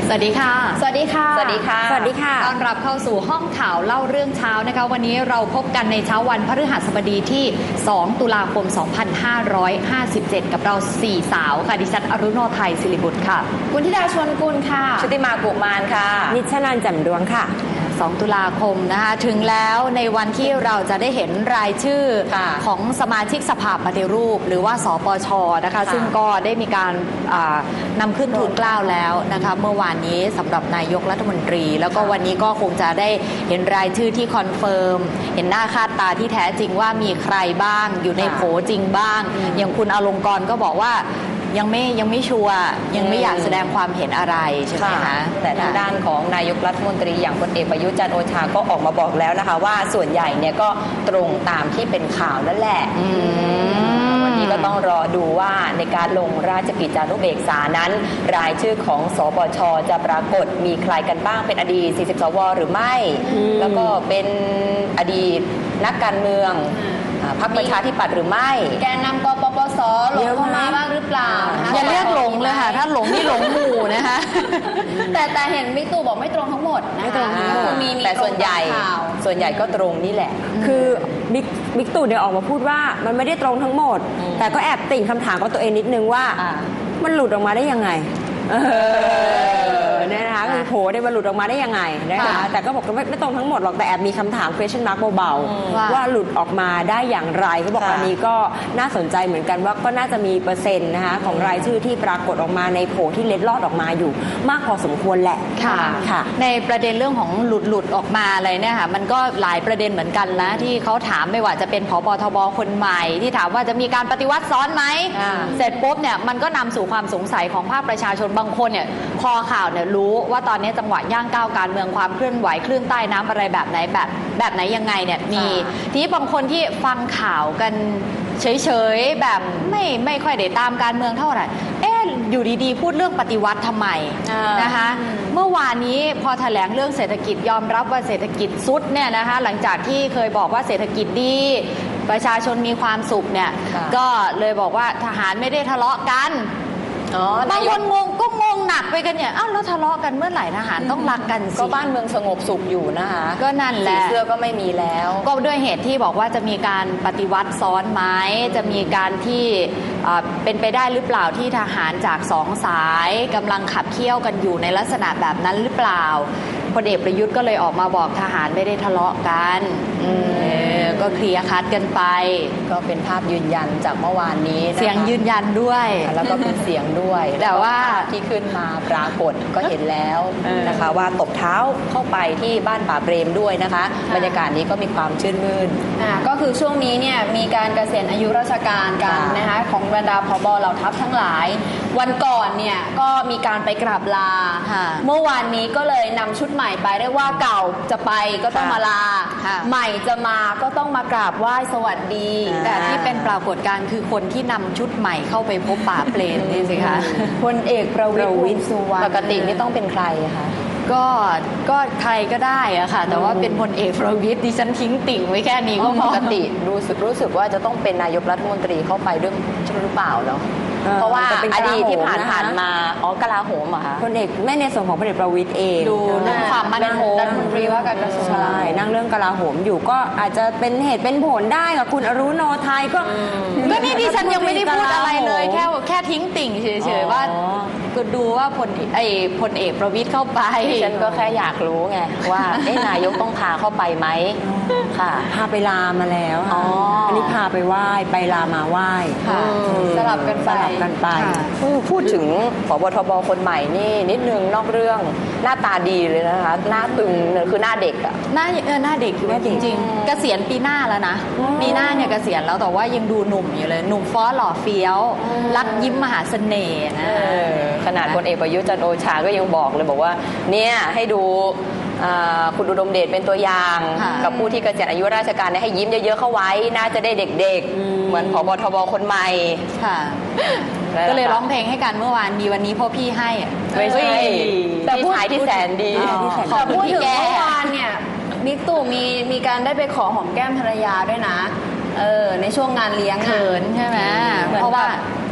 สวัสดีค่ะสวัสดีค่ะสวัสดีค่ะสวัสดีค่ะต้อนรับเข้าสู่ห้องข่าวเล่าเรื่องเช้านะคะวันนี้เราพบกันในเช้าวันพฤหัสบดีที่2ตุลาคม2557กับเรา4สาวค่ะดิฉันอรุโนไทยศิริบุตรค่ะคุณธิดาชวนกุลค่ะชุติมากุมารค่ะนิชนันท์แจ่มดวงค่ะ 2 ตุลาคมนะคะถึงแล้วในวันที่เราจะได้เห็นรายชื่อของสมาชิกสภาปฏิรูปหรือว่าสปช.นะคะซึ่งก็ได้มีการนำขึ้นทูลเกล้าแล้วนะคะเมื่อวานนี้สำหรับนายกรัฐมนตรีแล้วก็วันนี้ก็คงจะได้เห็นรายชื่อที่คอนเฟิร์มเห็นหน้าค่าตาที่แท้จริงว่ามีใครบ้างอยู่ในโผจริงบ้างอย่างคุณอลงกรณ์ก็บอกว่ายังไม่ชัวร์ยังไม่อยากแสดงความเห็นอะไรใช่ไหมคะแต่ทางด้านของนายกรัฐมนตรีอย่างพลเอกประยุทธ์จันทร์โอชาก็ออกมาบอกแล้วนะคะว่าส่วนใหญ่เนี่ยก็ตรงตามที่เป็นข่าวนั่นแหละวันนี้ก็ต้องรอดูว่าในการลงราชกิจจานุเบกษานั้นรายชื่อของสปช.จะปรากฏมีใครกันบ้างเป็นอดีต40 สว.หรือไม่แล้วก็เป็นอดีตนักการเมืองพรรคประชาธิปัตย์หรือไม่แกนนำกปปส.หลงเข้ามาบ้างหรือเปล่าอย่าเรียกหลงเลยค่ะถ้าหลงนี่หลงหมู่นะคะแต่เห็นบิ๊กตู่บอกไม่ตรงทั้งหมดนะคะแต่ส่วนใหญ่ก็ตรงนี่แหละคือบิ๊กตู่เดี๋ยวออกมาพูดว่ามันไม่ได้ตรงทั้งหมดแต่ก็แอบติ่งคำถามกับตัวเองนิดนึงว่ามันหลุดออกมาได้ยังไงนะคะคือโผล่ได้มาหลุดออกมาได้ยังไงนะคะแต่ก็บอกว่าไม่ตรงทั้งหมดหรอกแต่แอบมีคำถาม question mark เบาๆว่าหลุดออกมาได้อย่างไรเขาบอกอันนี้ก็น่าสนใจเหมือนกันว่าก็น่าจะมีเปอร์เซ็นต์นะคะของรายชื่อที่ปรากฏออกมาในโผล่ที่เล็ดลอดออกมาอยู่มากพอสมควรแหละค่ะในประเด็นเรื่องของหลุดออกมาอะไรเนี่ยค่ะมันก็หลายประเด็นเหมือนกันนะที่เขาถามไม่ว่าจะเป็นผบ.ทบ.คนใหม่ที่ถามว่าจะมีการปฏิวัติซ้อนไหมเสร็จปุ๊บเนี่ยมันก็นำสู่ความสงสัยของภาคประชาชนบางคนเนี่ยพอข่าวเนี่ยรู้ว่าตอนนี้จังหวะย่างก้าวการเมืองความเคลื่อนไหวคลื่นใต้น้ำอะไรแบบไหนแบบไหนยังไงเนี่ยมีทีนี้บางคนที่ฟังข่าวกันเฉยๆแบบไม่ค่อยได้ตามการเมืองเท่าไหร่อยู่ดีๆพูดเรื่องปฏิวัติทำไมนะคะเมื่อวานนี้พอแถลงเรื่องเศรษฐกิจยอมรับว่าเศรษฐกิจซุดเนี่ยนะคะหลังจากที่เคยบอกว่าเศรษฐกิจดีประชาชนมีความสุขเนี่ยก็เลยบอกว่าทหารไม่ได้ทะเลาะกันบางคนก็งงหนักไปกันเนี่ยแล้วทะเลาะกันเมื่อไหร่ทหารต้องรักกันสิก็บ้านเมืองสงบสุขอยู่นะคะก็นั่นแหละสีเสื้อก็ไม่มีแล้วก็ด้วยเหตุที่บอกว่าจะมีการปฏิวัติซ้อนไหมจะมีการที่เป็นไปได้หรือเปล่าที่ทหารจาก2 สายกำลังขับเคี่ยวกันอยู่ในลักษณะแบบนั้นหรือเปล่าพลเอกประยุทธ์ก็เลยออกมาบอกทหารไม่ได้ทะเลาะกันก็เคลียร์คัดกันไปก็เป็นภาพยืนยันจากเมื่อวานนี้เสียงยืนยันด้วยแล้วก็เป็นเสียงด้วยแต่ว่าที่ขึ้นมาปรากฏก็เห็นแล้วนะคะว่าตบเท้าเข้าไปที่บ้านป่าเปรมด้วยนะคะบรรยากาศนี้ก็มีความชื่นมื่นก็คือช่วงนี้เนี่ยมีการเกษียณอายุราชการกันนะคะของบรรดาผบ.เหล่าทัพทั้งหลายวันก่อนเนี่ยก็มีการไปกราบลาเมื่อวานนี้ก็เลยนำชุดใหม่ไปเรียกว่าเก่าจะไปก็ต้องมาลาใหม่จะมาก็ต้องมากราบไหว้สวัสดีแต่ที่เป็นปรากฏการณ์คือคนที่นำชุดใหม่เข้าไปพบป่าเปรมนี่สิคะพลเอกประวิตร วงษ์สุวรรณปกตินี่ต้องเป็นใครคะก็ใครก็ได้อะค่ะแต่ว่าเป็นพลเอกประวิตรดิฉันทิ้งติ่งไว้แค่นี้ก็ปกติรู้สึกว่าจะต้องเป็นนายกรัฐมนตรีเข้าไปด้วยหรือเปล่าเนาะเพราะว่าอดีตที่ผ่านมากลาโหมเหรอคะพลเอกแม่ในส่วนของพลเอกประวิตรเองดูเรื่องความมั่นคงรัฐมนตรีว่าการกระทรวงใช่นั่งเรื่องกลาโหมอยู่ก็อาจจะเป็นเหตุเป็นผลได้กับคุณอรุโนไทยก็นี่ดิฉันยังไม่ได้พูดอะไรเลยแค่ทิ้งติ่งเฉยๆว่าก็ดูว่าพลเอกประวิตรเข้าไปฉันก็แค่อยากรู้ไงว่านายกต้องพาเข้าไปไหมค่ะพาไปลามาแล้วอันนี้พาไปไหว้ไปลามาไหว้สลับกันไปพูดถึงผบ.ทบ.คนใหม่นี่นิดนึงนอกเรื่องหน้าตาดีเลยนะคะหน้าตึงคือหน้าเด็กอะหน้าเด็กอยู่จริงๆเกษียณปีหน้าแล้วนะปีหน้าเนี่ยเกษียณแล้วแต่ว่ายังดูหนุ่มอยู่เลยหนุ่มฟ้อหล่อเฟี้ยวรักยิ้มมหาเสน่ห์นะขนาดพลเอกประยุทธ์จันทร์โอชาก็ยังบอกเลยบอกว่าเนี่ยให้ดูคุณอุดมเดชเป็นตัวอย่างกับผู้ที่เกษียณอายุราชการให้ยิ้มเยอะๆเข้าไว้น่าจะได้เด็กๆเหมือนผบ.ทบ.คนใหม่ก็เลยร้องเพลงให้กันเมื่อวานมีวันนี้พ่อพี่ให้ไม่ใช่แต่ผู้ชายที่แสนดีขอพูดถึงเมื่อวานเนี่ยบิ๊กตู่มีการได้ไปขอหอมแก้มภรรยาด้วยนะในช่วงงานเลี้ยงเขินใช่ไหมเพราะว่า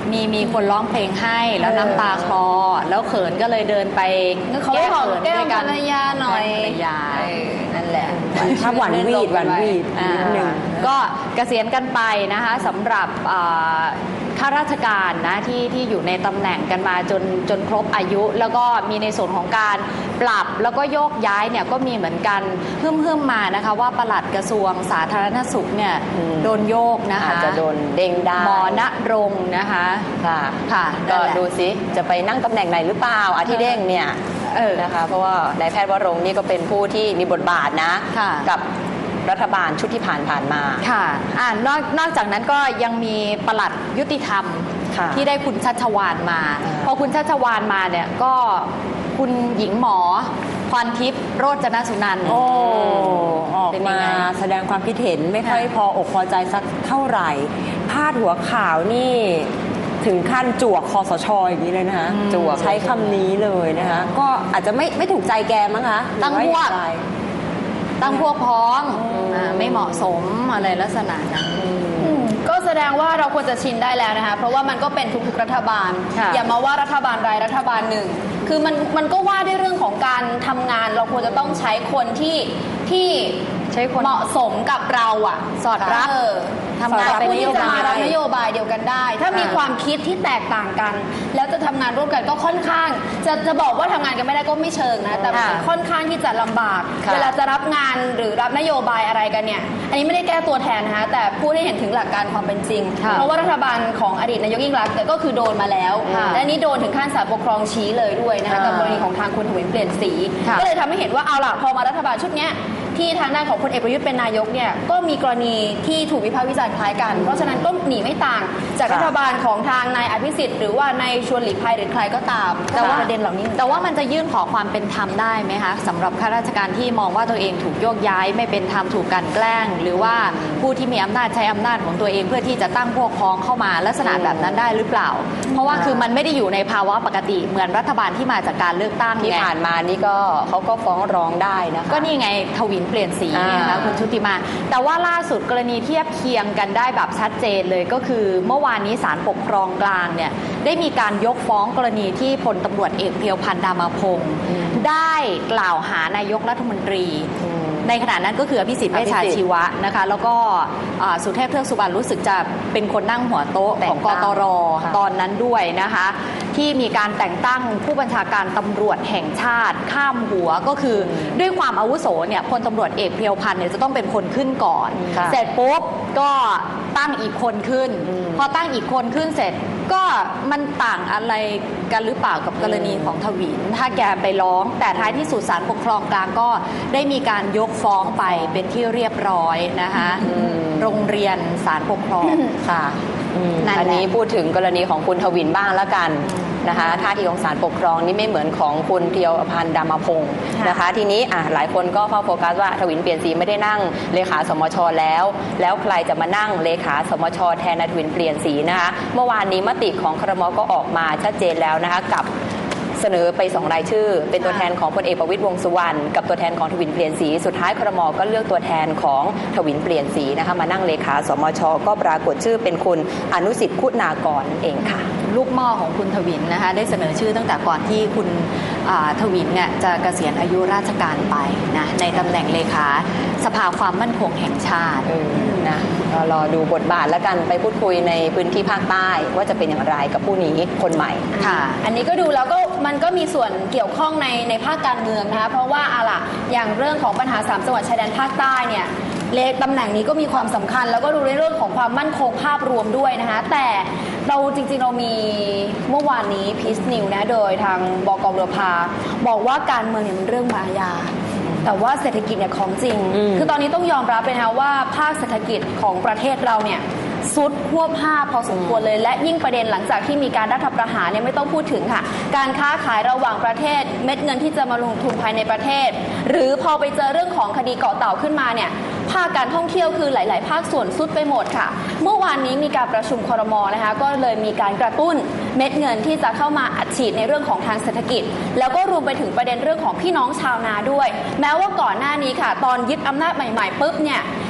มีคนร้องเพลงให้แล้วน้ำตาคลอแล้วเขินก็เลยเดินไปเขาไปหอมแก้มภรรยาหน่อยภรรยานั่นแหละภาพหวานวีดนิดนึงก็เกษียณกันไปนะคะสำหรับข้าราชการนะที่อยู่ในตำแหน่งกันมาจนครบอายุ แล้วก็มีในส่วนของการปรับแล้วก็โยกย้ายเนี่ยก็มีเหมือนกันฮึ่มมานะคะว่าปลัดกระทรวงสาธารณสุขเนี่ยโดนโยกนะคะอาจจะโดนเด้งได้หมอณรงค์นะคะ ค่ะก็ดูสิจะไปนั่งตำแหน่งไหนหรือเปล่าที่เด้งเนี่ยนะคะเพราะว่านายแพทย์วรงค์นี่ก็เป็นผู้ที่มีบทบาทนะกับรัฐบาลชุดที่ผ่านมาค่ะนอกจากนั้นก็ยังมีปลัดยุติธรรมที่ได้คุณชัชวาลมาพอคุณชัชวาลมาเนี่ยก็คุณหญิงหมอพรทิพย์โรจนสุนันท์ออกมาแสดงความคิดเห็นไม่ค่อยพออกพอใจสักเท่าไหร่พาดหัวข่าวนี่ถึงขั้นจวกคสชอย่างนี้เลยนะคะจวกใช้คำนี้เลยนะคะก็อาจจะไม่ถูกใจแกมั้งคะตั้งพวกพ้องไม่เหมาะสมอะไรลักษณะนั้นก็แสดงว่าเราควรจะชินได้แล้วนะคะเพราะว่ามันก็เป็นทุกๆรัฐบาลอย่ามาว่ารัฐบาลใดรัฐบาลหนึ่งคือมันก็ว่าด้วยเรื่องของการทำงานเราควรจะต้องใช้คนที่เหมาะสมกับเราสอดรับทำงานเป็นนโยบายรับนโยบายเดียวกันได้ถ้ามีความคิดที่แตกต่างกันแล้วจะทำงานร่วมกันก็ค่อนข้างจะบอกว่าทำงานกันไม่ได้ก็ไม่เชิงนะแต่ค่อนข้างที่จะลำบากเวลาจะรับงานหรือรับนโยบายอะไรกันเนี่ยอันนี้ไม่ได้แก้ตัวแทนนะคะแต่พูดให้เห็นถึงหลักการความเป็นจริงเพราะว่ารัฐบาลของอดีตนายกยิ่งรักษณ์ก็คือโดนมาแล้วและนี้โดนถึงขั้นศาลปกครองชี้เลยด้วยนะคะกับกรณีของทางคุณถวิลเปลี่ยนสีก็เลยทำให้เห็นว่าเอาล่ะพอมารัฐบาลชุดนี้ที่ทางด้านของพลเอกประยุทธ์เป็นนายกเนี่ยก็มีกรณีที่ถูกวิพากษ์วิจารณ์คล้ายกันเพราะฉะนั้นก็หนีไม่ต่างจากรัฐบาลของทางนายอภิสิทธิ์หรือว่านายชวนหลีกภัยหรือใครก็ตามแต่ว่าประเด็นเหล่านี้แต่ว่ามันจะยื่นขอความเป็นธรรมได้ไหมคะสำหรับข้าราชการที่มองว่าตัวเองถูกโยกย้ายไม่เป็นธรรมถูกกลั่นแกล้งหรือว่าผู้ที่มีอำนาจใช้อำนาจของตัวเองเพื่อที่จะตั้งพวกพ้องเข้ามาลักษณะแบบนั้นได้หรือเปล่าเพราะว่าคือมันไม่ได้อยู่ในภาวะปกติเหมือนรัฐบาลที่มาจากการเลือกตั้งที่ผ่านมานี่ก็เขาก็ฟ้องร้องได้นะคะก็นี่ไงทวินเปลี่ยนสีนะคะคุณชุติมาแต่ว่าล่าสุดกรณีเทียบเคียงกันได้แบบชัดเจนเลยก็คือเมื่อวานนี้ศาลปกครองกลางเนี่ยได้มีการยกฟ้องกรณีที่พลตำรวจเอกเพียวพันธ์ดามาพงศ์ได้กล่าวหานายกรัฐมนตรีในขณะนั้นก็คืออภิสิทธิ์เวชชาชีวะนะคะแล้วก็สุเทพเทือกสุบรรณรู้สึกจะเป็นคนนั่งหัวโต๊ะของกตร.ตอนนั้นด้วยนะคะที่มีการแต่งตั้งผู้บัญชาการตำรวจแห่งชาติข้ามหัวก็คือด้วยความอาวุโสเนี่ยพลตำรวจเอกเพียวพันธ์เนี่ยจะต้องเป็นคนขึ้นก่อนเสร็จปุ๊บก็ตั้งอีกคนขึ้นพอตั้งอีกคนขึ้นเสร็จก็มันต่างอะไรกันหรือเปล่ากับกรณีของทวินถ้าแกไปร้องแต่ท้ายที่สุดศาลปกครองกลางก็ได้มีการยกฟ้องไปเป็นที่เรียบร้อยนะคะโรงเรียนศาลปกครองค่ะอันนี้พูดถึงกรณีของคุณทวินบ้างแล้วกันนะคะท่าทีของศาลปกครองนี่ไม่เหมือนของคุณเพียวพันธ์ดามาพงศ์นะคะทีนี้หลายคนก็เข้าโฟกัสว่าทวินเปลี่ยนสีไม่ได้นั่งเลขาสมช.แล้วใครจะมานั่งเลขาสมช.แทนนายทวินเปลี่ยนสีนะคะเมื่อวานนี้มติของครม.ก็ออกมาชัดเจนแล้วนะคะกับเสนอไป2รายชื่อเป็นตัวแทนของพลเอกประวิตรวงษ์สุวรรณกับตัวแทนของทวินเปลี่ยนสีสุดท้ายครม.ก็เลือกตัวแทนของทวินเปลี่ยนสีนะคะมานั่งเลขาสมช.ก็ปรากฏชื่อเป็นคุณอนุสิทธิ์คุณากรเองค่ะลูกหม้อของคุณทวินนะคะได้เสนอชื่อตั้งแต่ก่อนที่คุณทวินเนี่ยจะเกษียณอายุราชการไปนะในตำแหน่งเลขาสภาความมั่นคงแห่งชาตินะรอดูบทบาทแล้วกันไปพูดคุยในพื้นที่ภาคใต้ว่าจะเป็นอย่างไรกับผู้นี้คนใหม่ค่ะอันนี้ก็ดูแล้วก็มันก็มีส่วนเกี่ยวข้องในภาคการเมืองนะคะเพราะว่าอย่างเรื่องของปัญหา3จังหวัดชายแดนภาคใต้เนี่ยเลขตำแหน่งนี้ก็มีความสำคัญแล้วก็ดูในเรื่องของความมั่นคงภาพรวมด้วยนะคะแต่เราจริงๆเรามีเมื่อวานนี้พีซนิวนะโดยทางบก.บุรพาบอกว่าการเมืองเนี่ยมันเรื่องมายาแต่ว่าเศรษฐกิจเนี่ยของจริงคือตอนนี้ต้องยอมรับเลยนะคะว่าภาคเศรษฐกิจของประเทศเราเนี่ยสุดควบห้าพอสมควรเลยและยิ่งประเด็นหลังจากที่มีการรัฐประหารเนี่ยไม่ต้องพูดถึงค่ะการค้าขายระหว่างประเทศเม็ดเงินที่จะมาลงทุนภายในประเทศหรือพอไปเจอเรื่องของคดีเกาะเต่าขึ้นมาเนี่ยภาคการท่องเที่ยวคือหลายๆภาคส่วนสุดไปหมดค่ะเมื่อวานนี้มีการประชุมครม.นะคะก็เลยมีการกระตุ้นเม็ดเงินที่จะเข้ามาอัดฉีดในเรื่องของทางเศรษฐกิจแล้วก็รวมไปถึงประเด็นเรื่องของพี่น้องชาวนาด้วยแม้ว่าก่อนหน้านี้ค่ะตอนยึดอำนาจใหม่ๆปุ๊บเนี่ย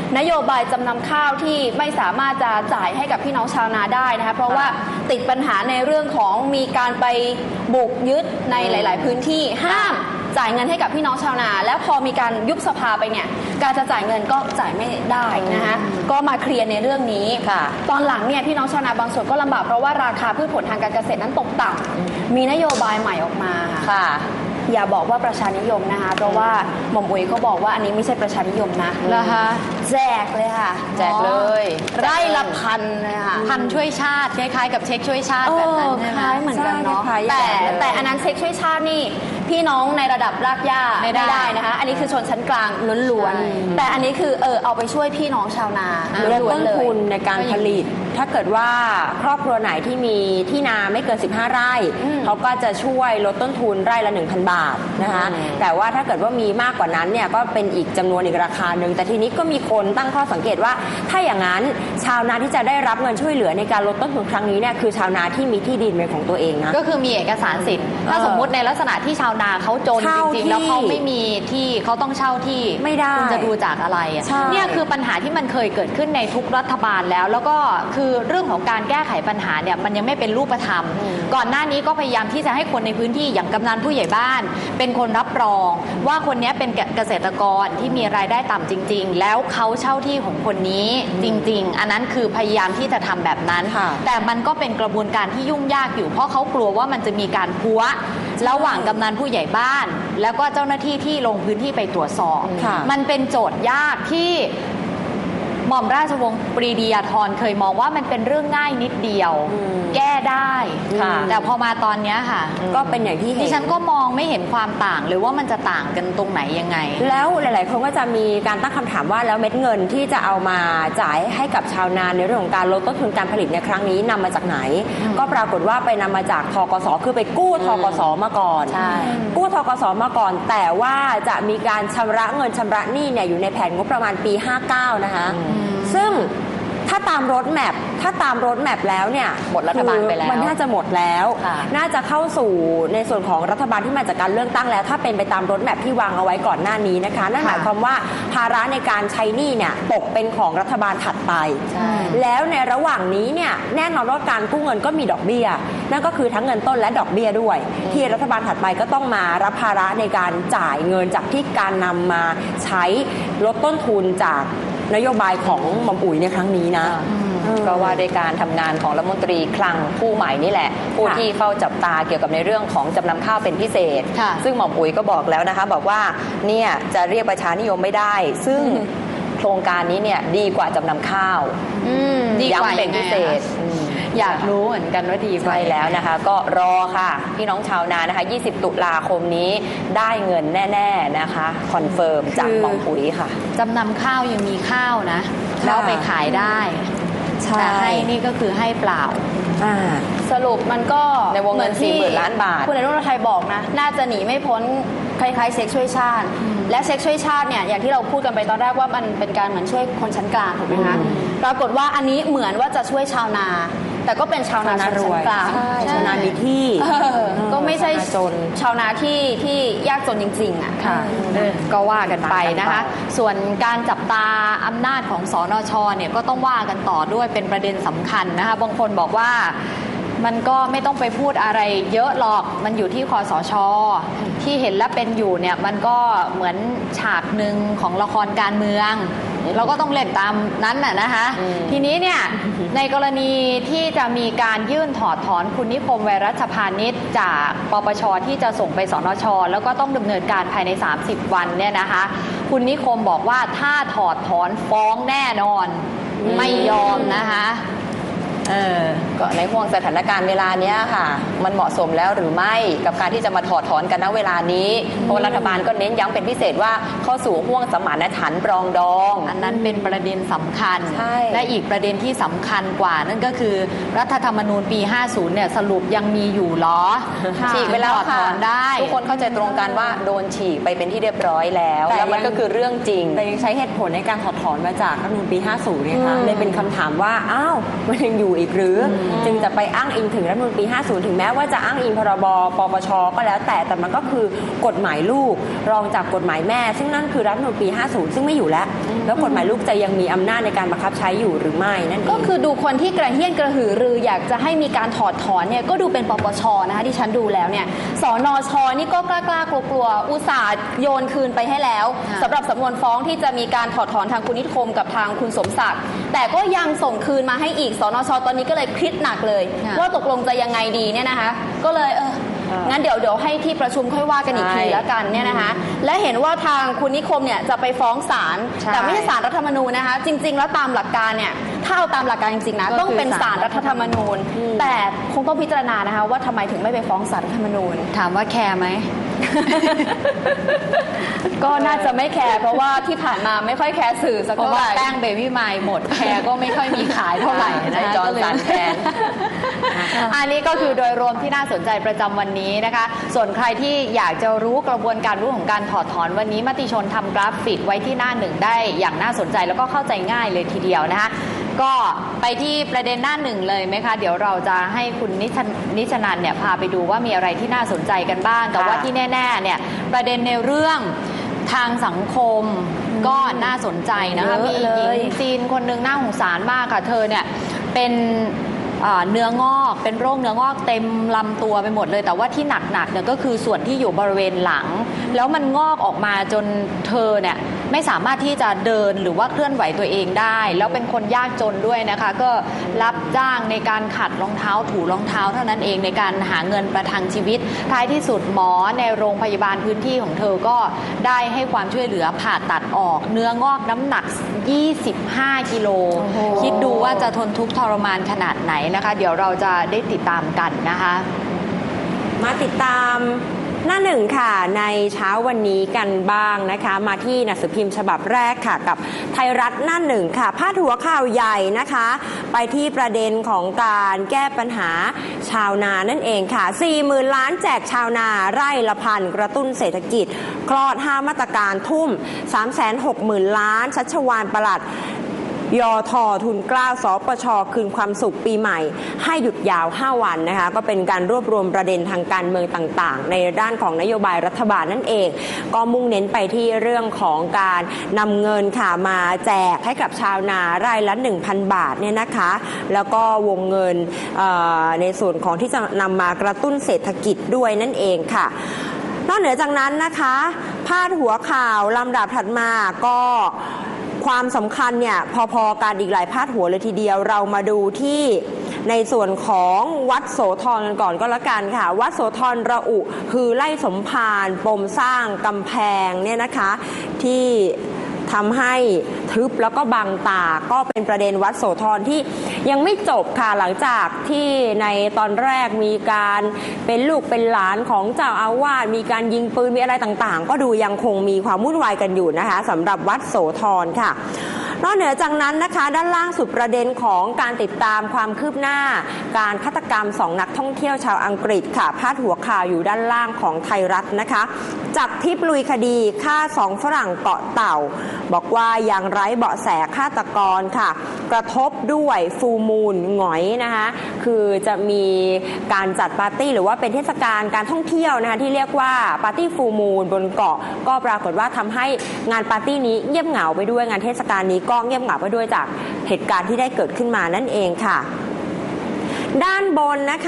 นโยบายจำนำข้าวที่ไม่สามารถจะจ่ายให้กับพี่น้องชาวนาได้นะคะเพราะว่าติดปัญหาในเรื่องของมีการไปบุกยึดในหลาย ๆ พื้นที่ห้ามจ่ายเงินให้กับพี่น้องชาวนาแล้วพอมีการยุบสภาไปเนี่ยการจะจ่ายเงินก็จ่ายไม่ได้นะคะก็มาเคลียร์ในเรื่องนี้ตอนหลังเนี่ยพี่น้องชาวนาบางส่วนก็ลำบากเพราะว่าราคาพืชผลทางการเกษตรนั้นตกต่ำมีนโยบายใหม่ออกมาค่ะอย่าบอกว่าประชานิยมนะคะเพราะว่าหม่อมอุ๋ยก็บอกว่าอันนี้ไม่ใช่ประชานิยมนะนะคะแจกเลยค่ะแจกเลยไร่ละพันเลยค่ะพันช่วยชาติคล้ายๆกับเช็คช่วยชาติแบบนั้นใช่ไหมคล้ายเหมือนกันเนาะแต่อันนั้นเช็คช่วยชาตินี่พี่น้องในระดับรากหญ้าไม่ได้นะคะอันนี้คือชนชั้นกลางล้วนๆแต่อันนี้คือเอาไปช่วยพี่น้องชาวนาลดต้นทุนในการผลิตถ้าเกิดว่าครอบครัวไหนที่มีที่นาไม่เกิน15ไร่เขาก็จะช่วยลดต้นทุนไร่ละ 1,000 บาทนะคะแต่ว่าถ้าเกิดว่ามีมากกว่านั้นเนี่ยก็เป็นอีกจำนวนอีกราคาหนึ่งแต่ทีนี้ก็มีคนตั้งข้อสังเกตว่าถ้าอย่างนั้นชาวนาที่จะได้รับเงินช่วยเหลือในการลดต้นทุนครั้งนี้เนี่ยคือชาวนาที่มีที่ดินเป็นของตัวเองนะก็คือมีเอกสารสิทธิ์ถ้าสมมุติในลักษณะที่ชาวนาเขาจนจริงๆแล้วเขาไม่มีที่เขาต้องเช่าที่ไม่ได้คุณจะดูจากอะไรอ่ะเนี่ยคือปัญหาที่มันเคยเกิดขึ้นในทุกรัฐบาลแล้วก็คือเรื่องของการแก้ไขปัญหาเนี่ยมันยังไม่เป็นรูปธรรมก่อนหน้านี้ก็พยายามที่จะให้คนในพื้นที่อย่างกำนันผู้ใหญ่บ้านเป็นคนรับรองว่าคนนี้เป็นเกษตรกรที่มีรายได้ต่ำจริงๆแล้วเขาเช่าที่ของคนนี้จริงๆอันนั้นคือพยายามที่จะทำแบบนั้นแต่มันก็เป็นกระบวนการที่ยุ่งยากอยู่เพราะเขากลัวว่ามันจะมีการพัวระหว่างกำนันผู้ใหญ่บ้านแล้วก็เจ้าหน้าที่ที่ลงพื้นที่ไปตรวจสอบมันเป็นโจทย์ยากที่หม่อมราชวงศ์ปรีดียาธรเคยมองว่ามันเป็นเรื่องง่ายนิดเดียวแก้ได้แต่พอมาตอนนี้ค่ะก็เป็นอย่างที่เห็นดิฉันก็มองไม่เห็นความต่างเลยว่ามันจะต่างกันตรงไหนยังไงแล้วหลายๆคนก็จะมีการตั้งคำถามว่าแล้วเม็ดเงินที่จะเอามาจ่ายให้กับชาวนาในเรื่องของการลดต้นทุนการผลิตในครั้งนี้นำมาจากไหนก็ปรากฏว่าไปนำมาจากธกส.คือไปกู้ธกส.มาก่อนกู้ธกส.มาก่อนแต่ว่าจะมีการชำระเงินชำระหนี้เนี่ยอยู่ในแผนงบประมาณปี59นะคะซึ่งถ้าตามรถแมพแล้วเนี่ยหมดรัฐบาลไปแล้วมันน่าจะหมดแล้วน่าจะเข้าสู่ในส่วนของรัฐบาลที่มาจากการเลือกตั้งแล้วถ้าเป็นไปตามรถแมพที่วางเอาไว้ก่อนหน้านี้นะคะนั่นหมายความว่าภาระในการใช้หนี้เนี่ยตกเป็นของรัฐบาลถัดไปแล้วในระหว่างนี้เนี่ยแน่นอนว่าการกู้เงินก็มีดอกเบี้ยนั่นก็คือทั้งเงินต้นและดอกเบี้ยด้วยที่รัฐบาลถัดไปก็ต้องมารับภาระในการจ่ายเงินจากที่การนำมาใช้ลดต้นทุนจากนโยบายของหม่อมอุ๋ยในครั้งนี้นะก็ว่าในการทำงานของรัฐมนตรีคลังผู้ใหม่นี่แหละผู้ที่เฝ้าจับตาเกี่ยวกับในเรื่องของจำนำข้าวเป็นพิเศษซึ่งหม่อมอุ๋ยก็บอกแล้วนะคะบอกว่าเนี่ยจะเรียกประชานิยมไม่ได้ซึ่งโครงการนี้เนี่ยดีกว่าจำนำข้าวย้ำเป็นพิเศษอยากรู้เหมือนกันว่าดีไปแล้วนะคะก็รอค่ะพี่น้องชาวนานะคะ20ตุลาคมนี้ได้เงินแน่ๆนะคะคอนเฟิร์มจากหม่อมอุ๋ยค่ะจำนำข้าวยังมีข้าวนะแล้วไปขายได้แต่ให้นี่ก็คือให้เปล่าสรุปมันก็ในวงเงิน 40,000 ล้านบาทคุณอนุรักษ์ไทยบอกนะน่าจะหนีไม่พ้นคล้ายๆเซ็กช่วยชาติและเซ็กช่วยชาติเนี่ยอย่างที่เราพูดกันไปตอนแรกว่ามันเป็นการเหมือนช่วยคนชั้นกลางถูกไหมคะปรากฏว่าอันนี้เหมือนว่าจะช่วยชาวนาแต่ก็เป็นชาวนาชั้นกลางชาวนามีที่ก็ไม่ใช่ชาวนาที่ยากจนจริงๆอ่ะก็ว่ากันไปนะคะส่วนการจับตาอำนาจของสนช.เนี่ยก็ต้องว่ากันต่อด้วยเป็นประเด็นสำคัญนะคะบางคนบอกว่ามันก็ไม่ต้องไปพูดอะไรเยอะหรอกมันอยู่ที่คสช.ที่เห็นและเป็นอยู่เนี่ยมันก็เหมือนฉากหนึ่งของละครการเมืองเราก็ต้องเล่นตามนั้นน่ะนะคะทีนี้เนี่ยในกรณีที่จะมีการยื่นถอดถอนคุณนิคม ไวรัชพานิชจากปปช.ที่จะส่งไปสนช.แล้วก็ต้องดำเนินการภายใน30วันเนี่ยนะคะคุณนิคมบอกว่าถ้าถอดถอนฟ้องแน่นอนไม่ยอมนะคะก็ในห่วงสถานการณ์เวลานี้ค่ะมันเหมาะสมแล้วหรือไม่กับการที่จะมาถอดถอนกันณเวลานี้เพราะรัฐบาลก็เน้นย้ำเป็นพิเศษว่าเข้าสู่ห่วงสมานฉันท์ปรองดองอันนั้นเป็นประเด็นสำคัญและอีกประเด็นที่สำคัญกว่านั่นก็คือรัฐธรรมนูญปี50เนี่ยสรุปยังมีอยู่หรอฉีกไปแล้วค่ะทุกคนเข้าใจตรงกันว่าโดนฉีกไปเป็นที่เรียบร้อยแล้วแล้วมันก็คือเรื่องจริงแต่ยังใช้เหตุผลในการถอดถอนมาจากรัฐธรรมนูญปี50เนี่ยค่ะเลยเป็นคำถามว่าอ้าวมันยังอยู่อีกหรือจึงจะไปอ้างอิงถึงรัฐธรรมนูญปี 50 ถึงแม้ว่าจะอ้างอิงพรบปปชก็แล้วแต่มันก็คือกฎหมายลูกรองจากกฎหมายแม่ซึ่งนั่นคือรัฐธรรมนูญปี 50 ซึ่งไม่อยู่แล้วกฎหมายลูกจะยังมีอำนาจในการบังคับใช้อยู่หรือไม่นั่นเองก็คือดูคนที่กระเฮี้ยนกระหือรืออยากจะให้มีการถอดถอนเนี่ยก็ดูเป็นปปชนะคะที่ฉันดูแล้วเนี่ยสนช.นี่ก็กล้ากลัวอุตส่าห์โยนคืนไปให้แล้วสำหรับสำนวนฟ้องที่จะมีการถอดถอนทางคุณนิคมกับทางคุณสมศักดิ์แต่ก็ยังส่งคืนมาให้อีกสนช.ตอนนี้ก็เลยคิดหนักเลยว่าตกลงจะยังไงดีเนี่ยนะคะก็เลยงั้นเดี๋ยวให้ที่ประชุมค่อยว่ากันอีกทีแล้วกันเนี่ยนะคะและเห็นว่าทางคุณนิคมเนี่ยจะไปฟ้องศาลแต่ไม่ใช่ศาลรัฐธรรมนูญนะคะจริงๆแล้วตามหลักการเนี่ยถ้าเอาตามหลักการจริงๆนะต้องเป็นศาลรัฐธรรมนูญแต่คงต้องพิจารณานะคะว่าทำไมถึงไม่ไปฟ้องศาลรัฐธรรมนูญถามว่าแคร์ไหมก็น่าจะไม่แคร์เพราะว่าที่ผ่านมาไม่ค่อยแคร์สื่อสักเท่าไหร่แป้งเบบี้ไมล์หมดแคร์ก็ไม่ค่อยมีขายเท่าไหร่นะจอร์สันแทนอันนี้ก็คือโดยรวมที่น่าสนใจประจำวันนี้นะคะส่วนใครที่อยากจะรู้กระบวนการรู้ของการถอดถอนวันนี้มติชนทำกราฟิกไว้ที่หน้าหนึ่งได้อย่างน่าสนใจแล้วก็เข้าใจง่ายเลยทีเดียวนะคะก็ไปที่ประเด็นหน้าหนึ่งเลยไหมคะเดี๋ยวเราจะให้คุณนิชนันเนี่ยพาไปดูว่ามีอะไรที่น่าสนใจกันบ้างแต่ว่าที่แน่ๆเนี่ยประเด็นในเรื่องทางสังคมก็น่าสนใจนะคะมีหญิงจีนคนหนึ่งน่าสงสารมากค่ะเธอเนี่ยเป็นเนื้องอกเป็นโรคเนื้องอกเต็มลำตัวไปหมดเลยแต่ว่าที่หนักๆเนี่ยก็คือส่วนที่อยู่บริเวณหลังแล้วมันงอกออกมาจนเธอเนี่ยไม่สามารถที่จะเดินหรือว่าเคลื่อนไหวตัวเองได้แล้วเป็นคนยากจนด้วยนะคะก็รับจ้างในการขัดรองเท้าถูรองเท้าเท่านั้นเองในการหาเงินประทังชีวิตท้ายที่สุดหมอในโรงพยาบาลพื้นที่ของเธอก็ได้ให้ความช่วยเหลือผ่าตัดออกเนื้องอกน้ำหนัก25 กิโลคิดดูว่าจะทนทุกข์ทรมานขนาดไหนนะคะเดี๋ยวเราจะได้ติดตามกันนะคะมาติดตามหน้าหนึ่งค่ะในเช้าวันนี้กันบ้างนะคะมาที่หนังสือพิมพ์ฉบับแรกค่ะกับไทยรัฐหน้าหนึ่งค่ะพาดหัวข่าวใหญ่นะคะไปที่ประเด็นของการแก้ปัญหาชาวนานั่นเองค่ะ 40,000 ล้านแจกชาวนาไร่ละพันกระตุ้นเศรษฐกิจคลอด5มาตรการทุ่ม 360,000 ล้านชัชวาลปลัดยท.ทุนเกล้าสปช.คืนความสุขปีใหม่ให้หยุดยาว5วันนะคะก็เป็นการรวบรวมประเด็นทางการเมืองต่างๆในด้านของนโยบายรัฐบาลนั่นเองก็มุ่งเน้นไปที่เรื่องของการนำเงินค่ะมาแจกให้กับชาวนาไร่ละ 1,000 บาทเนี่ยนะคะแล้วก็วงเงินในส่วนของที่จะนำมากระตุ้นเศรษฐกิจด้วยนั่นเองค่ะนอกเหนือจากนั้นนะคะพาดหัวข่าวลำดับถัดมาก็ความสำคัญเนี่ยพอๆกันอีกหลายพาดหัวเลยทีเดียวเรามาดูที่ในส่วนของวัดโสธรกันก่อนก็แล้วกันค่ะวัดโสธรระอุคือไล่สมภารปมสร้างกำแพงเนี่ยนะคะที่ทำให้ทึบแล้วก็บังตาก็เป็นประเด็นวัดโสธรที่ยังไม่จบค่ะหลังจากที่ในตอนแรกมีการเป็นลูกเป็นหลานของเจ้าอาวาสมีการยิงปืนมีอะไรต่างๆก็ดูยังคงมีความวุ่นวายกันอยู่นะคะสำหรับวัดโสธรค่ะนอกเหนือจากนั้นนะคะด้านล่างสุดประเด็นของการติดตามความคืบหน้าการฆาตกรรม2นักท่องเที่ยวชาวอังกฤษค่ะพาดหัวข่าวอยู่ด้านล่างของไทยรัฐนะคะจับทิปลุยคดีฆ่า2ฝรั่งเกาะเต่าบอกว่ายังไร้เบาะแสฆาตกรค่ะกระทบด้วยฟูลมูนหงอยนะคะคือจะมีการจัดปาร์ตี้หรือว่าเป็นเทศกาลการท่องเที่ยวนะคะที่เรียกว่าปาร์ตี้ฟูลมูนบนเกาะก็ปรากฏว่าทำให้งานปาร์ตี้นี้เงียบเหงาไปด้วยงานเทศกาลนี้ก็เงียบเหงาไปด้วยจากเหตุการณ์ที่ได้เกิดขึ้นมานั่นเองค่ะด้านบนนะคะ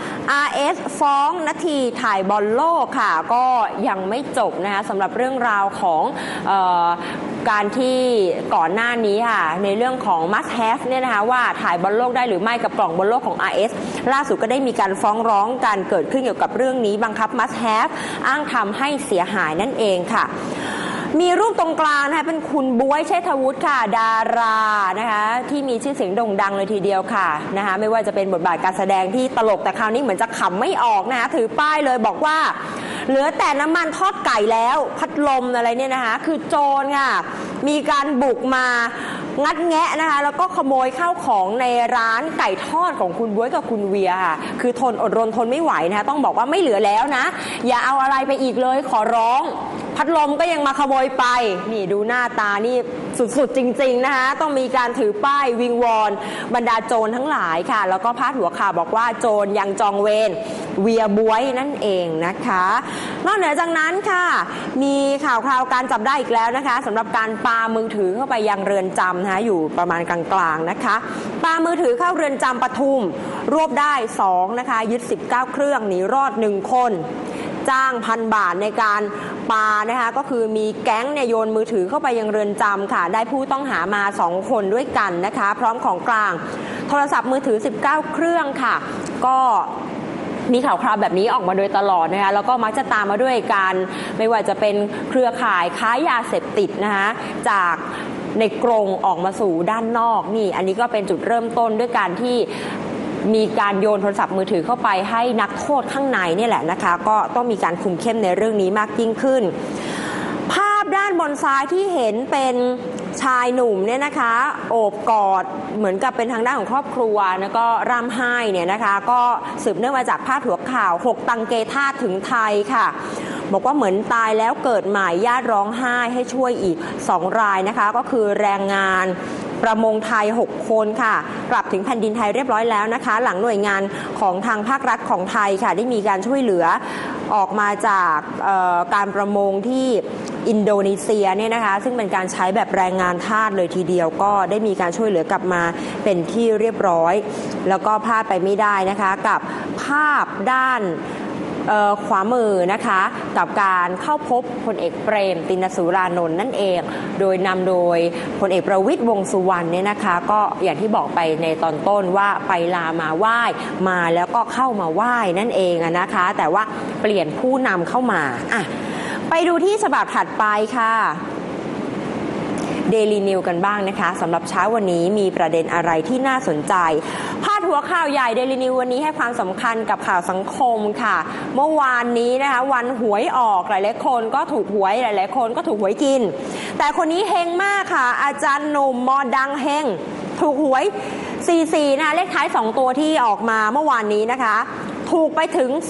RS ฟ้องนาทีถ่ายบอลโลกค่ะก็ยังไม่จบนะคะสำหรับเรื่องราวของการที่ก่อนหน้านี้ค่ะในเรื่องของ must have เนี่ยนะคะว่าถ่ายบอลโลกได้หรือไม่กับกล่องบอลโลกของ RS ล่าสุดก็ได้มีการฟ้องร้องกันเกิดขึ้นเกี่ยวกับเรื่องนี้บังคับ must have อ้างทำให้เสียหายนั่นเองค่ะมีรูปตรงกลางนะคะเป็นคุณบ๊วยเชษฐวุฒิค่ะดารานะคะที่มีชื่อเสียงโด่งดังเลยทีเดียวค่ะนะคะไม่ว่าจะเป็นบทบาทการแสดงที่ตลกแต่คราวนี้เหมือนจะขำไม่ออกนะคะถือป้ายเลยบอกว่าเหลือแต่น้ำมันทอดไก่แล้วพัดลมอะไรเนี่ยนะคะคือโจรค่ะมีการบุกมางัดแงะนะคะแล้วก็ขโมยข้าวของในร้านไก่ทอดของคุณบ๊วยกับคุณเวียค่ะคืออดรนทนไม่ไหวนะคะต้องบอกว่าไม่เหลือแล้วนะอย่าเอาอะไรไปอีกเลยขอร้องพัพัดลมก็ยังมาขโมยไปนี่ดูหน้าตานี่สุดๆจริงๆนะคะต้องมีการถือป้ายวิงวอนบรรดาโจรทั้งหลายค่ะแล้วก็พาดหัวข่าวบอกว่าโจรยังจองเวรเวียบวยนั่นเองนะคะนอกเหนือจากนั้นค่ะมีข่าวคราวการจับได้อีกแล้วนะคะสำหรับการปามือถือเข้าไปยังเรือนจำนะคะอยู่ประมาณกลางๆนะคะปามือถือเข้าเรือนจำปทุมรวบได้2นะคะยึด19เครื่องหนีรอด1คนจ้าง1,000 บาทในการปานะคะก็คือมีแก๊งเนี่ยโยนมือถือเข้าไปยังเรือนจำค่ะได้ผู้ต้องหามา2คนด้วยกันนะคะพร้อมของกลางโทรศัพท์มือถือ19เครื่องค่ะก็มีข่าวคราวแบบนี้ออกมาโดยตลอดนะคะแล้วก็มักจะตามมาด้วยการไม่ว่าจะเป็นเครือข่ายค้ายาเสพติดนะคะจากในกรงออกมาสู่ด้านนอกนี่อันนี้ก็เป็นจุดเริ่มต้นด้วยการที่มีการโยนโทรศัพท์มือถือเข้าไปให้นักโทษข้างในนี่แหละนะคะก็ต้องมีการคุมเข้มในเรื่องนี้มากยิ่งขึ้นภาพด้านบนซ้ายที่เห็นเป็นชายหนุ่มเนี่ยนะคะโอบกอดเหมือนกับเป็นทางด้านของครอบครัวแล้วก็ร่ำไห้เนี่ยนะคะก็สืบเนื่องมาจากพาดหัวข่าว6ตังเกทาสถึงไทยค่ะบอกว่าเหมือนตายแล้วเกิดใหม่ญาติร้องไห้ให้ช่วยอีก2รายนะคะก็คือแรงงานประมงไทย6คนค่ะกลับถึงแผ่นดินไทยเรียบร้อยแล้วนะคะหลังหน่วยงานของทางภาครัฐของไทยค่ะได้มีการช่วยเหลือออกมาจากการประมงที่อินโดนีเซียเนี่ยนะคะซึ่งเป็นการใช้แบบแรงงานทาสเลยทีเดียวก็ได้มีการช่วยเหลือกลับมาเป็นที่เรียบร้อยแล้วก็พลาดไปไม่ได้นะคะกับภาพด้านขวามือนะคะกับการเข้าพบพลเอกเปรมติณสูรานนท์นั่นเองโดยนำโดยพลเอกประวิตรวงษ์สุวรรณเนี่ยนะคะก็อย่างที่บอกไปในตอนต้นว่าไปลามาไหว้มาแล้วก็เข้ามาไหว้นั่นเองนะคะแต่ว่าเปลี่ยนผู้นำเข้ามาไปดูที่ฉบับถัดไปค่ะDaily News กันบ้างนะคะสำหรับเช้าวันนี้มีประเด็นอะไรที่น่าสนใจพาดหัวข่าวใหญ่ Daily News วันนี้ให้ความสำคัญกับข่าวสังคมค่ะเมื่อวานนี้นะคะวันหวยออกหลายๆคนก็ถูกหวยหลายๆคนก็ถูกหวยกินแต่คนนี้เฮงมากค่ะอาจารย์หนุ่มมอดังเฮงถูกหวย44นะคะเลขท้าย2ตัวที่ออกมาเมื่อวานนี้นะคะถูกไปถึง